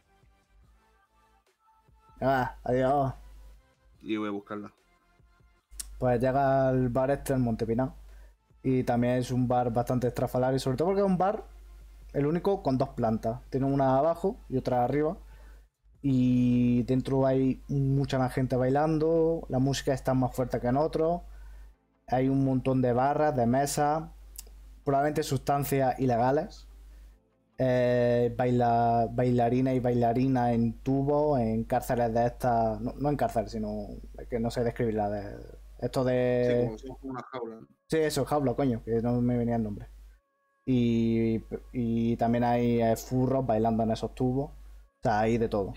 Ah, adiós. Y voy a buscarla. Pues llega al bar este en Montepiná. Y también es un bar bastante estrafalario, sobre todo porque es un bar, el único con dos plantas. Tiene una abajo y otra arriba. Y dentro hay mucha más gente bailando. La música está más fuerte que en otros. Hay un montón de barras, de mesas. Probablemente sustancias ilegales. Eh, baila, bailarina y bailarina en tubo, en cárceles de estas. No, no en cárceles, sino que no sé describirla. De, esto Sí, de. como somos como una jaula. Sí, eso, jaula, coño, que no me venía el nombre. Y, y también hay eh, furros bailando en esos tubos. O sea, hay de todo.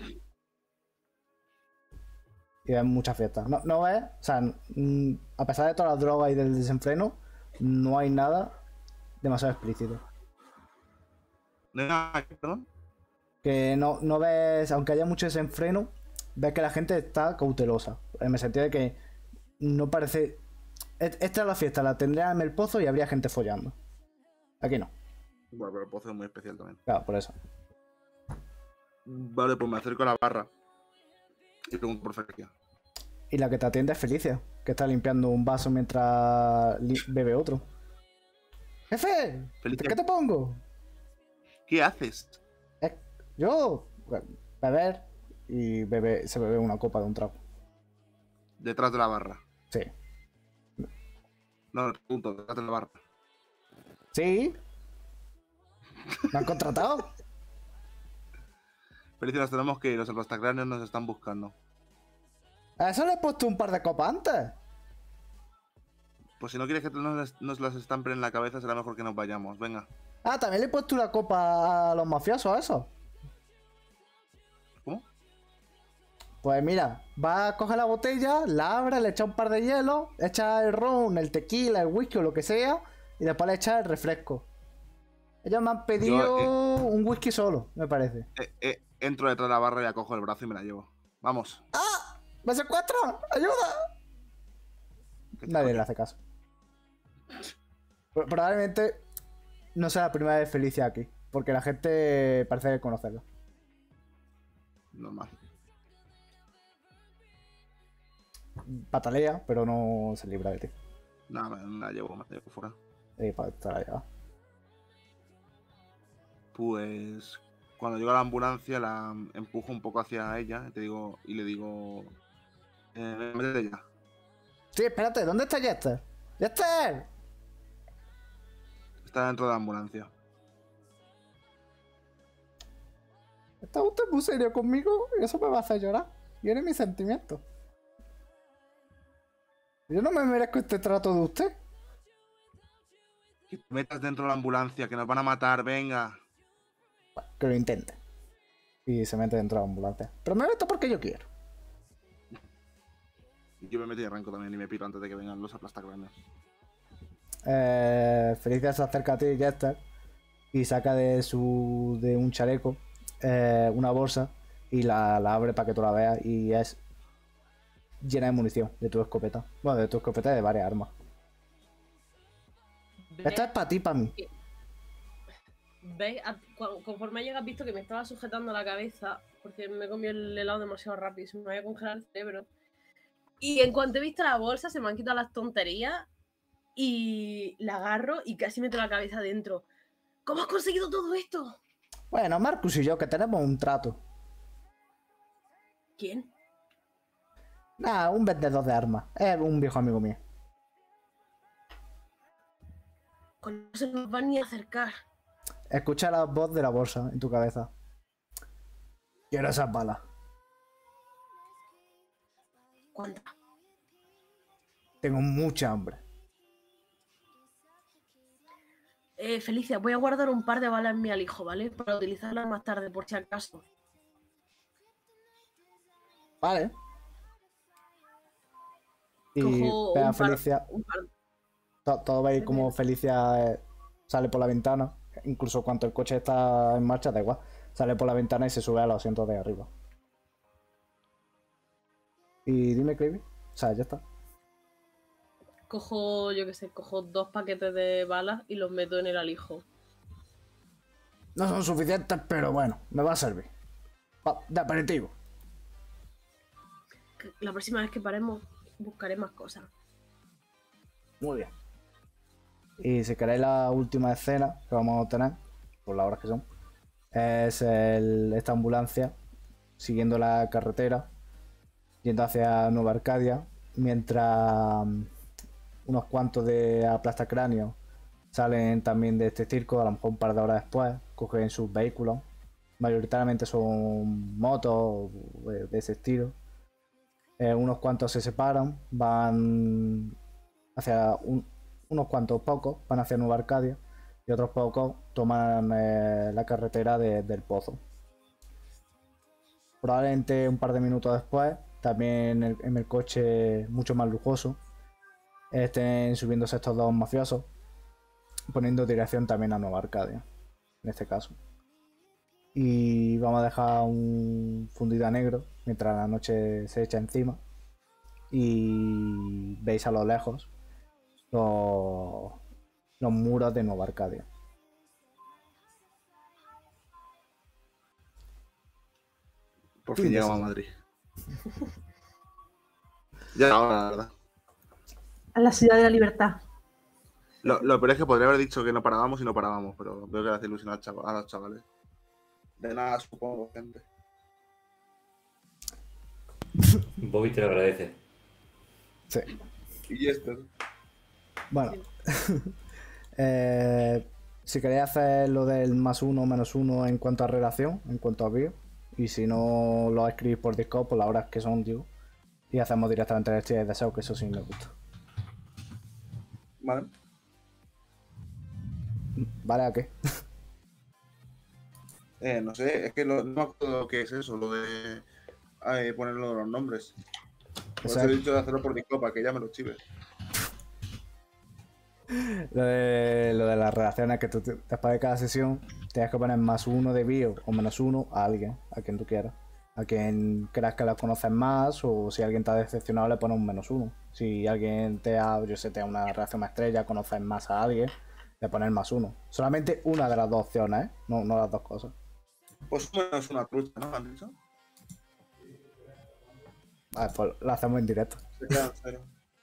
Y hay muchas fiestas. No, no es, o sea, mm, a pesar de todas las drogas y del desenfreno, no hay nada demasiado explícito. ¿No hay nada aquí, perdón? Que no, no ves, aunque haya mucho desenfreno, ves que la gente está cautelosa. En el sentido de que no parece. et- Esta es la fiesta, la tendría en el pozo y habría gente follando. Aquí no. Bueno, pero el pozo es muy especial también. Claro, por eso. Vale, pues me acerco a la barra. Y pregunto por Felicia. Y la que te atiende es Felicia, que está limpiando un vaso mientras li- bebe otro. ¡Jefe! Felicia. ¿Qué te pongo? ¿Qué haces? Eh, yo, bueno, beber y bebe, se bebe una copa de un trago. Detrás de la barra. Sí. No, punto, detrás de la barra. ¿Sí? ¿Me han contratado? Felicia, nos tenemos que ir. Los aplastacráneos nos están buscando. A eso le he puesto un par de copas antes. Pues si no quieres que nos, nos las estampen en la cabeza, será mejor que nos vayamos. Venga. Ah, también le he puesto una copa a los mafiosos, a eso. ¿Cómo? Pues mira, va a coger la botella, la abre, le echa un par de hielo, echa el ron, el tequila, el whisky o lo que sea, y después le echa el refresco. Ellos me han pedido Yo, un whisky solo, me parece. Eh, eh, entro detrás de la barra y la cojo el brazo y me la llevo. Vamos. ¡Ah! ¡Me secuestran! ¡Ayuda! ¿Qué te Nadie coño? le hace caso. Pro- Probablemente no sea la primera vez Felicia aquí, porque la gente parece conocerla. Normal. Patalea, pero no se libra de ti. Nada, me, me la llevo, me la llevo fuera. Y patalea. Pues cuando llega la ambulancia la empujo un poco hacia ella y te digo y le digo eh, métete ya. Sí, espérate, ¿dónde está Jester? ¡Jester! Está dentro de la ambulancia. ¿Está usted muy serio conmigo? Eso me va a hacer llorar. Viene mis sentimientos. Yo no me merezco este trato de usted. Que te metas dentro de la ambulancia, que nos van a matar, venga. Que lo intente. Y se mete dentro de la ambulancia. Pero me meto porque yo quiero. Y yo me meto y arranco también y me piro antes de que vengan los aplastacráneos. Eh, Felicia se acerca a ti, Jester, y saca de su de un chaleco eh, una bolsa y la, la abre para que tú la veas y es llena de munición de tu escopeta. Bueno, de tu escopeta y de varias armas. Esta es para ti, para mí. ¿Veis? A- cu- Conforme llegas, visto que me estaba sujetando la cabeza porque me comí el helado demasiado rápido y se me había congelado el cerebro. Y en cuanto he visto la bolsa, se me han quitado las tonterías y la agarro y casi meto la cabeza dentro. ¿Cómo has conseguido todo esto? Bueno, Marcus y yo, que tenemos un trato. ¿Quién? Nada, un vendedor de armas. Es un viejo amigo mío. Con no se nos va ni a acercar. Escucha la voz de la bolsa en tu cabeza. Quiero esas balas. ¿Cuántas? Tengo mucha hambre. Eh, Felicia, voy a guardar un par de balas en mi alijo, ¿vale? Para utilizarlas más tarde, por si acaso. Vale. Y Cojo vea un par, Felicia. un par- to- Todo veis como Felicia eh, sale por la ventana. Incluso cuando el coche está en marcha, da igual. Sale por la ventana y se sube a los asientos de arriba. Y dime, Creepy. O sea, ya está. Cojo, yo qué sé, cojo dos paquetes de balas y los meto en el alijo. No son suficientes, pero bueno, me va a servir. Va, de aperitivo. La próxima vez que paremos, buscaré más cosas. Muy bien. Y si queréis la última escena que vamos a tener, por las horas que son, es el- esta ambulancia siguiendo la carretera, yendo hacia Nueva Arcadia, mientras mm, unos cuantos de aplastacráneos salen también de este circo, a lo mejor un par de horas después, cogen sus vehículos. Mayoritariamente son motos de, de ese estilo. Eh, unos cuantos se separan, van hacia un- unos cuantos pocos, van hacia Nueva Arcadia y otros pocos toman eh, la carretera de- del pozo. Probablemente un par de minutos después, también en el, en el coche mucho más lujoso, estén subiéndose estos dos mafiosos, poniendo dirección también a Nueva Arcadia, en este caso. Y vamos a dejar un fundido a negro mientras la noche se echa encima. Y veis a lo lejos los, los muros de Nueva Arcadia. Por Fin fin de llegamos a sesión. Madrid. Ya era hora, la verdad. A la ciudad de la libertad. Lo, lo peor es que podría haber dicho que no parábamos y no parábamos, pero veo que le hace ilusión a, chaval- a los chavales. De nada, supongo, gente. Bobby te lo agradece. Sí. Y este. Bueno. eh, si queréis hacer lo del más uno o menos uno en cuanto a relación, en cuanto a bio, y si no lo escribís por Discord, por las horas que son, digo, y hacemos directamente el estrella de deseo, que eso sí me gusta. Vale. ¿Vale? ¿A qué? Eh, no sé, es que lo- no me acuerdo lo que es eso, lo de eh, ponerlo de los nombres. Por eso Eso he es- dicho de hacerlo por Discord, para que ya me lo chive. Lo de, lo de las relaciones que tú te- después de cada sesión tienes que poner más uno de bio o menos uno a alguien, a quien tú quieras. A quien creas que la conoces más, o si alguien te ha decepcionado le pones un menos uno. Si alguien te ha, yo sé, te da una relación más estrella, conoces más a alguien, le pones más uno. Solamente una de las dos opciones, ¿eh? No, no las dos cosas. Pues menos una trucha, ¿no? ¿Han dicho? Vale, pues la hacemos en directo. Se quedan cero.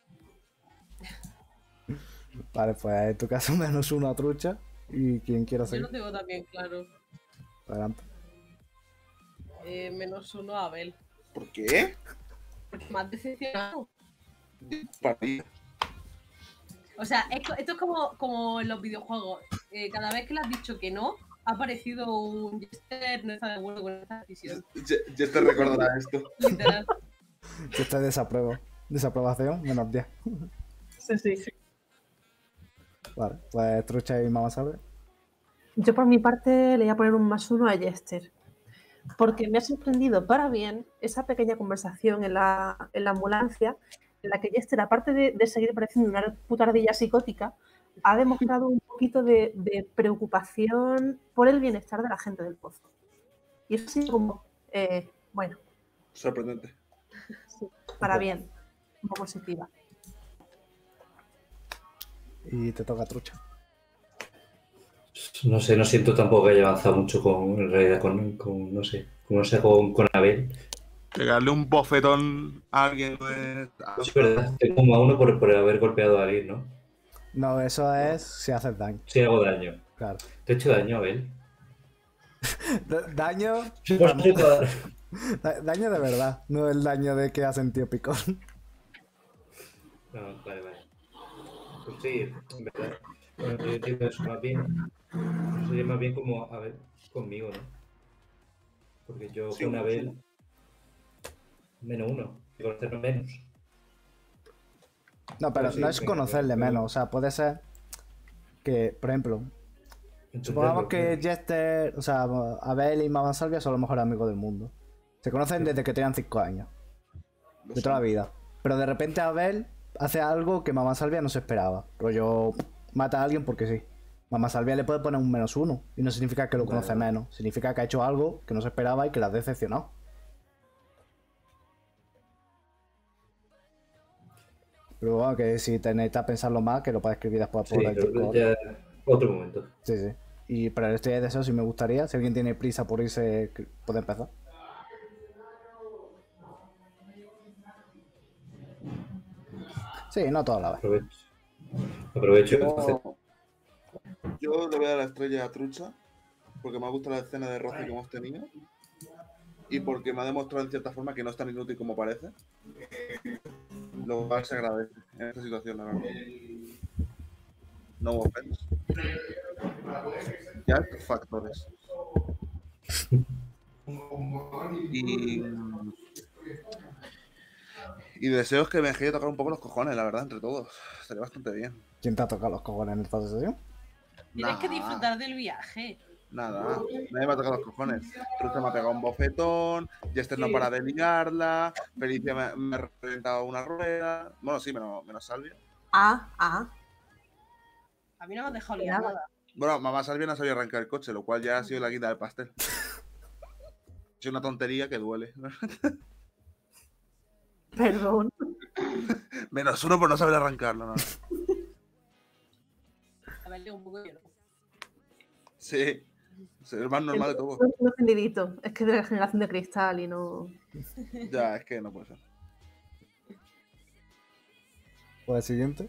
Vale, pues en tu caso menos uno a trucha. Y quien quiera Yo seguir, lo tengo también claro. adelante. Eh, menos uno a Abel. ¿Por qué? Porque me has decepcionado. Para ti. O sea, esto, esto es como, como en los videojuegos. Eh, cada vez que le has dicho que no, ha aparecido un Jester no está de acuerdo con esta decisión. Ya, ya te recordará esto. Literal. Si usted desaprueba, desaprobación, menos diez. Sí, sí. Vale, pues trucha y mamá salve. Yo por mi parte le voy a poner un más uno a Jester. Porque me ha sorprendido para bien esa pequeña conversación en la, en la ambulancia en la que Jester, aparte de, de seguir pareciendo una puta ardilla psicótica, ha demostrado un poquito de, de preocupación por el bienestar de la gente del pozo. Y eso ha sido como, eh, Bueno, Sorprendente. sí, para bien, un poco positiva. Y te toca trucha. No sé, no siento tampoco que haya avanzado mucho con, en realidad, con, con no sé, con, no sé, con, con Abel. Pegarle un bofetón a alguien no es... Es verdad, tengo uno a uno por, por haber golpeado a alguien, ¿no? No, eso es si haces daño. Si hago daño. Claro. ¿Te he hecho daño, Abel? Da- daño. Sí, pues, vamos, sí, toda- da- daño de verdad, no el daño de que ha sentido picón. No, vale, vale. Pues sí, en verdad. Bueno, yo entiendo eso más bien. Eso sería más bien como Abel conmigo, ¿no? Porque yo Sí, con un Abel menos uno, y conocernos menos. No, pero Pues sí, no es venga, conocerle venga, menos. O sea, puede ser que, por ejemplo, supongamos entenderlo, que claro. Jester, o sea, Abel y Mama Salvia son los mejores amigos del mundo. Se conocen desde que tenían cinco años, Lo de toda la son. vida. Pero de repente Abel hace algo que Mama Salvia no se esperaba. Rollo, mata a alguien porque sí. Mama Salvia le puede poner un menos uno. Y no significa que lo Vale, conoce vale. menos. Significa que ha hecho algo que no se esperaba y que la ha decepcionado. Pero bueno, que si te necesitas pensarlo más, que lo puedes escribir después por Sí, el pero Discord. ya otro momento. Sí, sí. Y para el estrella de deseo sí me gustaría. Si alguien tiene prisa por irse, que- puede empezar. Sí, no toda la vez. Aprovecho. Aprovecho entonces. Yo, yo le voy a dar la estrella a Trucha, porque me gusta la escena de roce que hemos tenido y porque me ha demostrado en cierta forma que no es tan inútil como parece. Lo cual se agradece en esta situación, la verdad. No offense. Ya estos factores. Y, y deseos que me deje tocar un poco los cojones, la verdad, entre todos. Estaría bastante bien. ¿Quién te ha tocado los cojones en esta sesión? Tienes que Nah. disfrutar del viaje. Nada, nadie me ha tocado los cojones. Trucha me ha pegado un bofetón, Jester no para de liarla, Felicia me, me ha reventado una rueda. Bueno, sí, menos, menos Salvia. Ah, ah. A mí no me has dejado De liar nada. nada. Bueno, mamá Salvia no sabía arrancar el coche, lo cual ya ha sido la guinda del pastel. Es una tontería que duele. Perdón. Menos uno por no saber arrancarlo, ¿no? A ver, un poco yo. Sí, es el más normal de todo. No, no es ofendidito, es que es de la generación de cristal y no. Ya, es que no puede ser. ¿O el siguiente?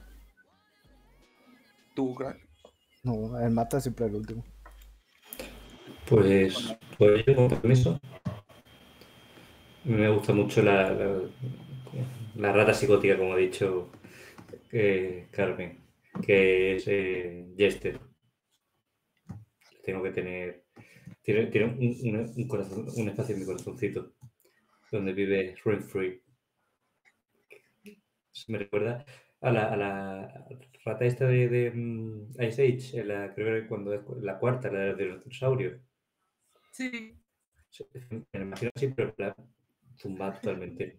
Tú, crack. No, el mata siempre el último. Pues, pues yo, con permiso. Me gusta mucho la, la, la rata psicótica, como ha dicho eh, Carmen, que es eh, Jester. Tengo que tener. Tiene, tiene un, un, un, corazón, un espacio en mi corazoncito donde vive Rent Free. Me recuerda a la, a la rata esta de, de um, Ice Age, en la, creo que cuando es la cuarta, la de los dinosaurios. Sí. Me lo imagino así, pero en plan, zumbada totalmente.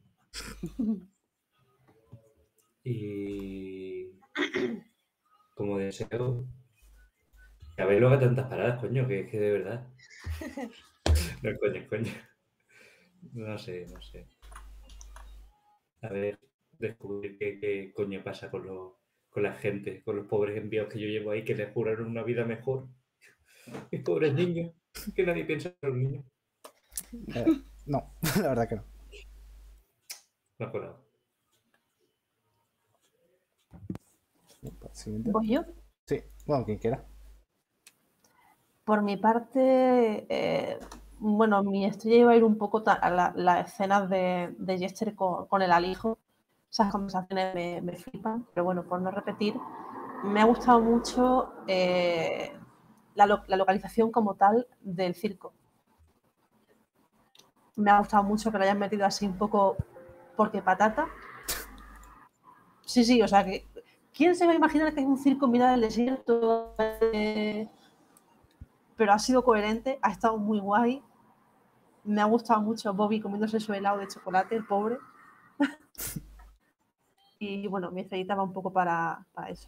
Y como deseo que a ver luego tantas paradas, coño, que es que de verdad. No, coño, coño. No sé, no sé. A ver, descubrir qué, qué coño pasa con, lo, con la gente, con los pobres enviados que yo llevo ahí, que les juraron una vida mejor. Y pobres niños, que nadie piensa en los niños. Eh, no, la verdad que no. No ha colado. ¿Siguiente? ¿Voy yo? Sí, bueno, quien quiera. Por mi parte, eh, bueno, mi estrella iba a ir un poco a las la escenas de, de Jester con, con el alijo. Esas conversaciones me, me flipan, pero bueno, por no repetir, me ha gustado mucho eh, la, lo, la localización como tal del circo. Me ha gustado mucho que lo hayan metido así un poco porque patata. Sí, sí, o sea que ¿quién se va a imaginar que hay un circo en mitad del desierto? Eh, pero ha sido coherente, ha estado muy guay. Me ha gustado mucho Bobby comiéndose su helado de chocolate, el pobre. Y bueno, mi estrellita va un poco para, para eso.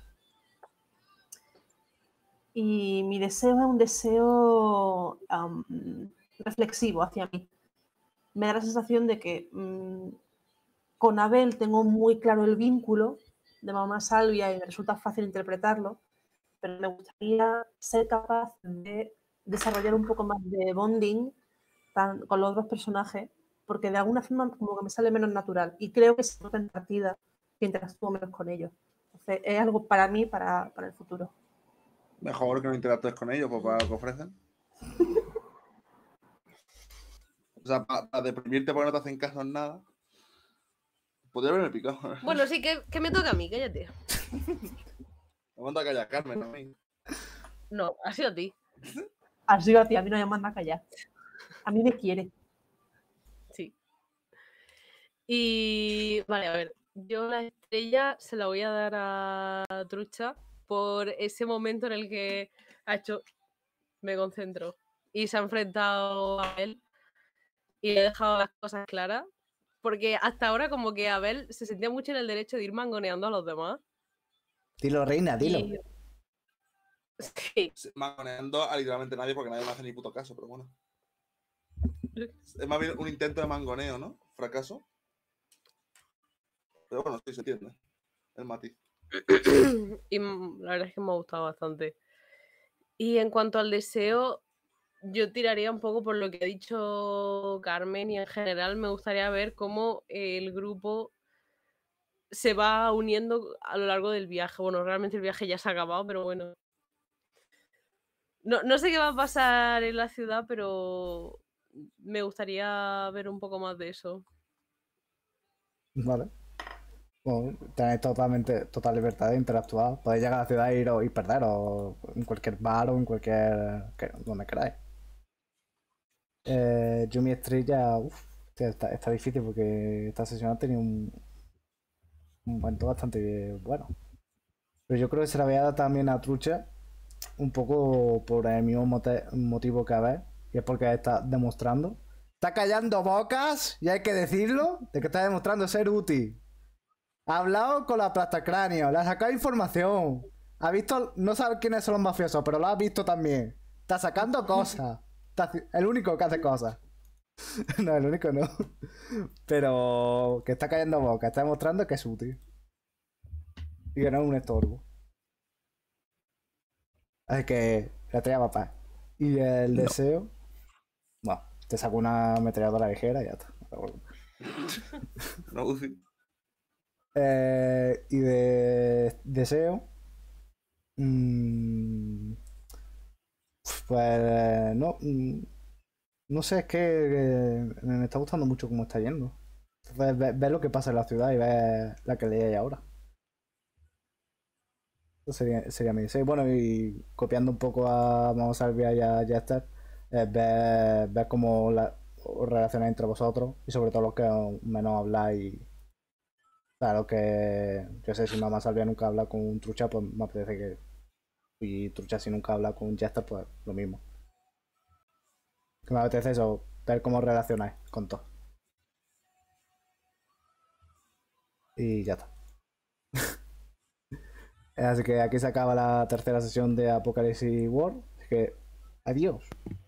Y mi deseo es un deseo um, reflexivo hacia mí. me da la sensación de que mmm, con Abel tengo muy claro el vínculo de mamá Salvia y me resulta fácil interpretarlo, pero me gustaría ser capaz de desarrollar un poco más de bonding tan, con los otros personajes, porque de alguna forma como que me sale menos natural y creo que se nota en partida que interactúo menos con ellos. Entonces es algo para mí, para, para el futuro. Mejor que no interactúes con ellos, pues para lo que ofrecen. O sea, para, para deprimirte porque no te hacen caso en nada. Podría haberme picado. Bueno, sí, que, que me toca a mí, cállate. Me manda a callar Carmen a mí. No, ha sido a ti. Ha sido a ti, a mí no me manda a callar. A mí me quiere. Sí. Y vale, a ver, yo la estrella se la voy a dar a Trucha por ese momento en el que ha hecho, me concentro, y se ha enfrentado a Abel y le ha dejado las cosas claras, porque hasta ahora como que Abel se sentía mucho en el derecho de ir mangoneando a los demás. Dilo, reina, dilo. Y... Sí. Mangoneando a literalmente nadie porque nadie me hace ni puto caso, pero bueno. Es más bien un intento de mangoneo, ¿no? Fracaso. Pero bueno, sí se entiende. El matiz. Y la verdad es que me ha gustado bastante. Y en cuanto al deseo, yo tiraría un poco por lo que ha dicho Carmen y en general me gustaría ver cómo el grupo se va uniendo a lo largo del viaje. Bueno, realmente el viaje ya se ha acabado, pero bueno. No, no sé qué va a pasar en la ciudad, pero me gustaría ver un poco más de eso. Vale. Bueno, tenéis totalmente, total libertad de interactuar. Podéis llegar a la ciudad e ir o y perder, o en cualquier bar o en cualquier. Que, donde queráis. Eh, yo mi estrella, uff, está, está difícil porque esta sesión ha tenido un, un momento bastante bueno. Pero yo creo que se la voy a dar también a Trucha, un poco por el mismo mote- motivo que a ver, y es porque está demostrando. Está callando bocas, y hay que decirlo, de que está demostrando ser útil. Ha hablado con la plastacráneo, le ha sacado información. Ha visto, no sabe quiénes son los mafiosos, pero lo ha visto también. Está sacando cosas. Está el único que hace cosas. No, el único no. Pero que está callando boca, está demostrando que es útil. Y que no es un estorbo. Así que la estrella va para. Y el No. deseo. Bueno, te saco una ametralladora ligera y ya está. No, Uzi. Eh, y de deseo. Mmm, pues no. mm, No sé, es que eh, me está gustando mucho cómo está yendo. Entonces, ver, ver lo que pasa en la ciudad y ver la que leí ahora. Eso sería, sería mi deseo. Bueno, y copiando un poco a Vamos a Salvia y a Jester, eh, ver, ver cómo la, os relacionáis entre vosotros y sobre todo los que menos habláis. Claro que yo sé, si Mamá Salvia nunca habla con un trucha, pues me apetece que. Y trucha si nunca habla con un Jester, pues lo mismo. Que me apetece eso, ver cómo os relacionáis con todo. Y ya está. Así que aquí se acaba la tercera sesión de Apocalypse World. Así que adiós.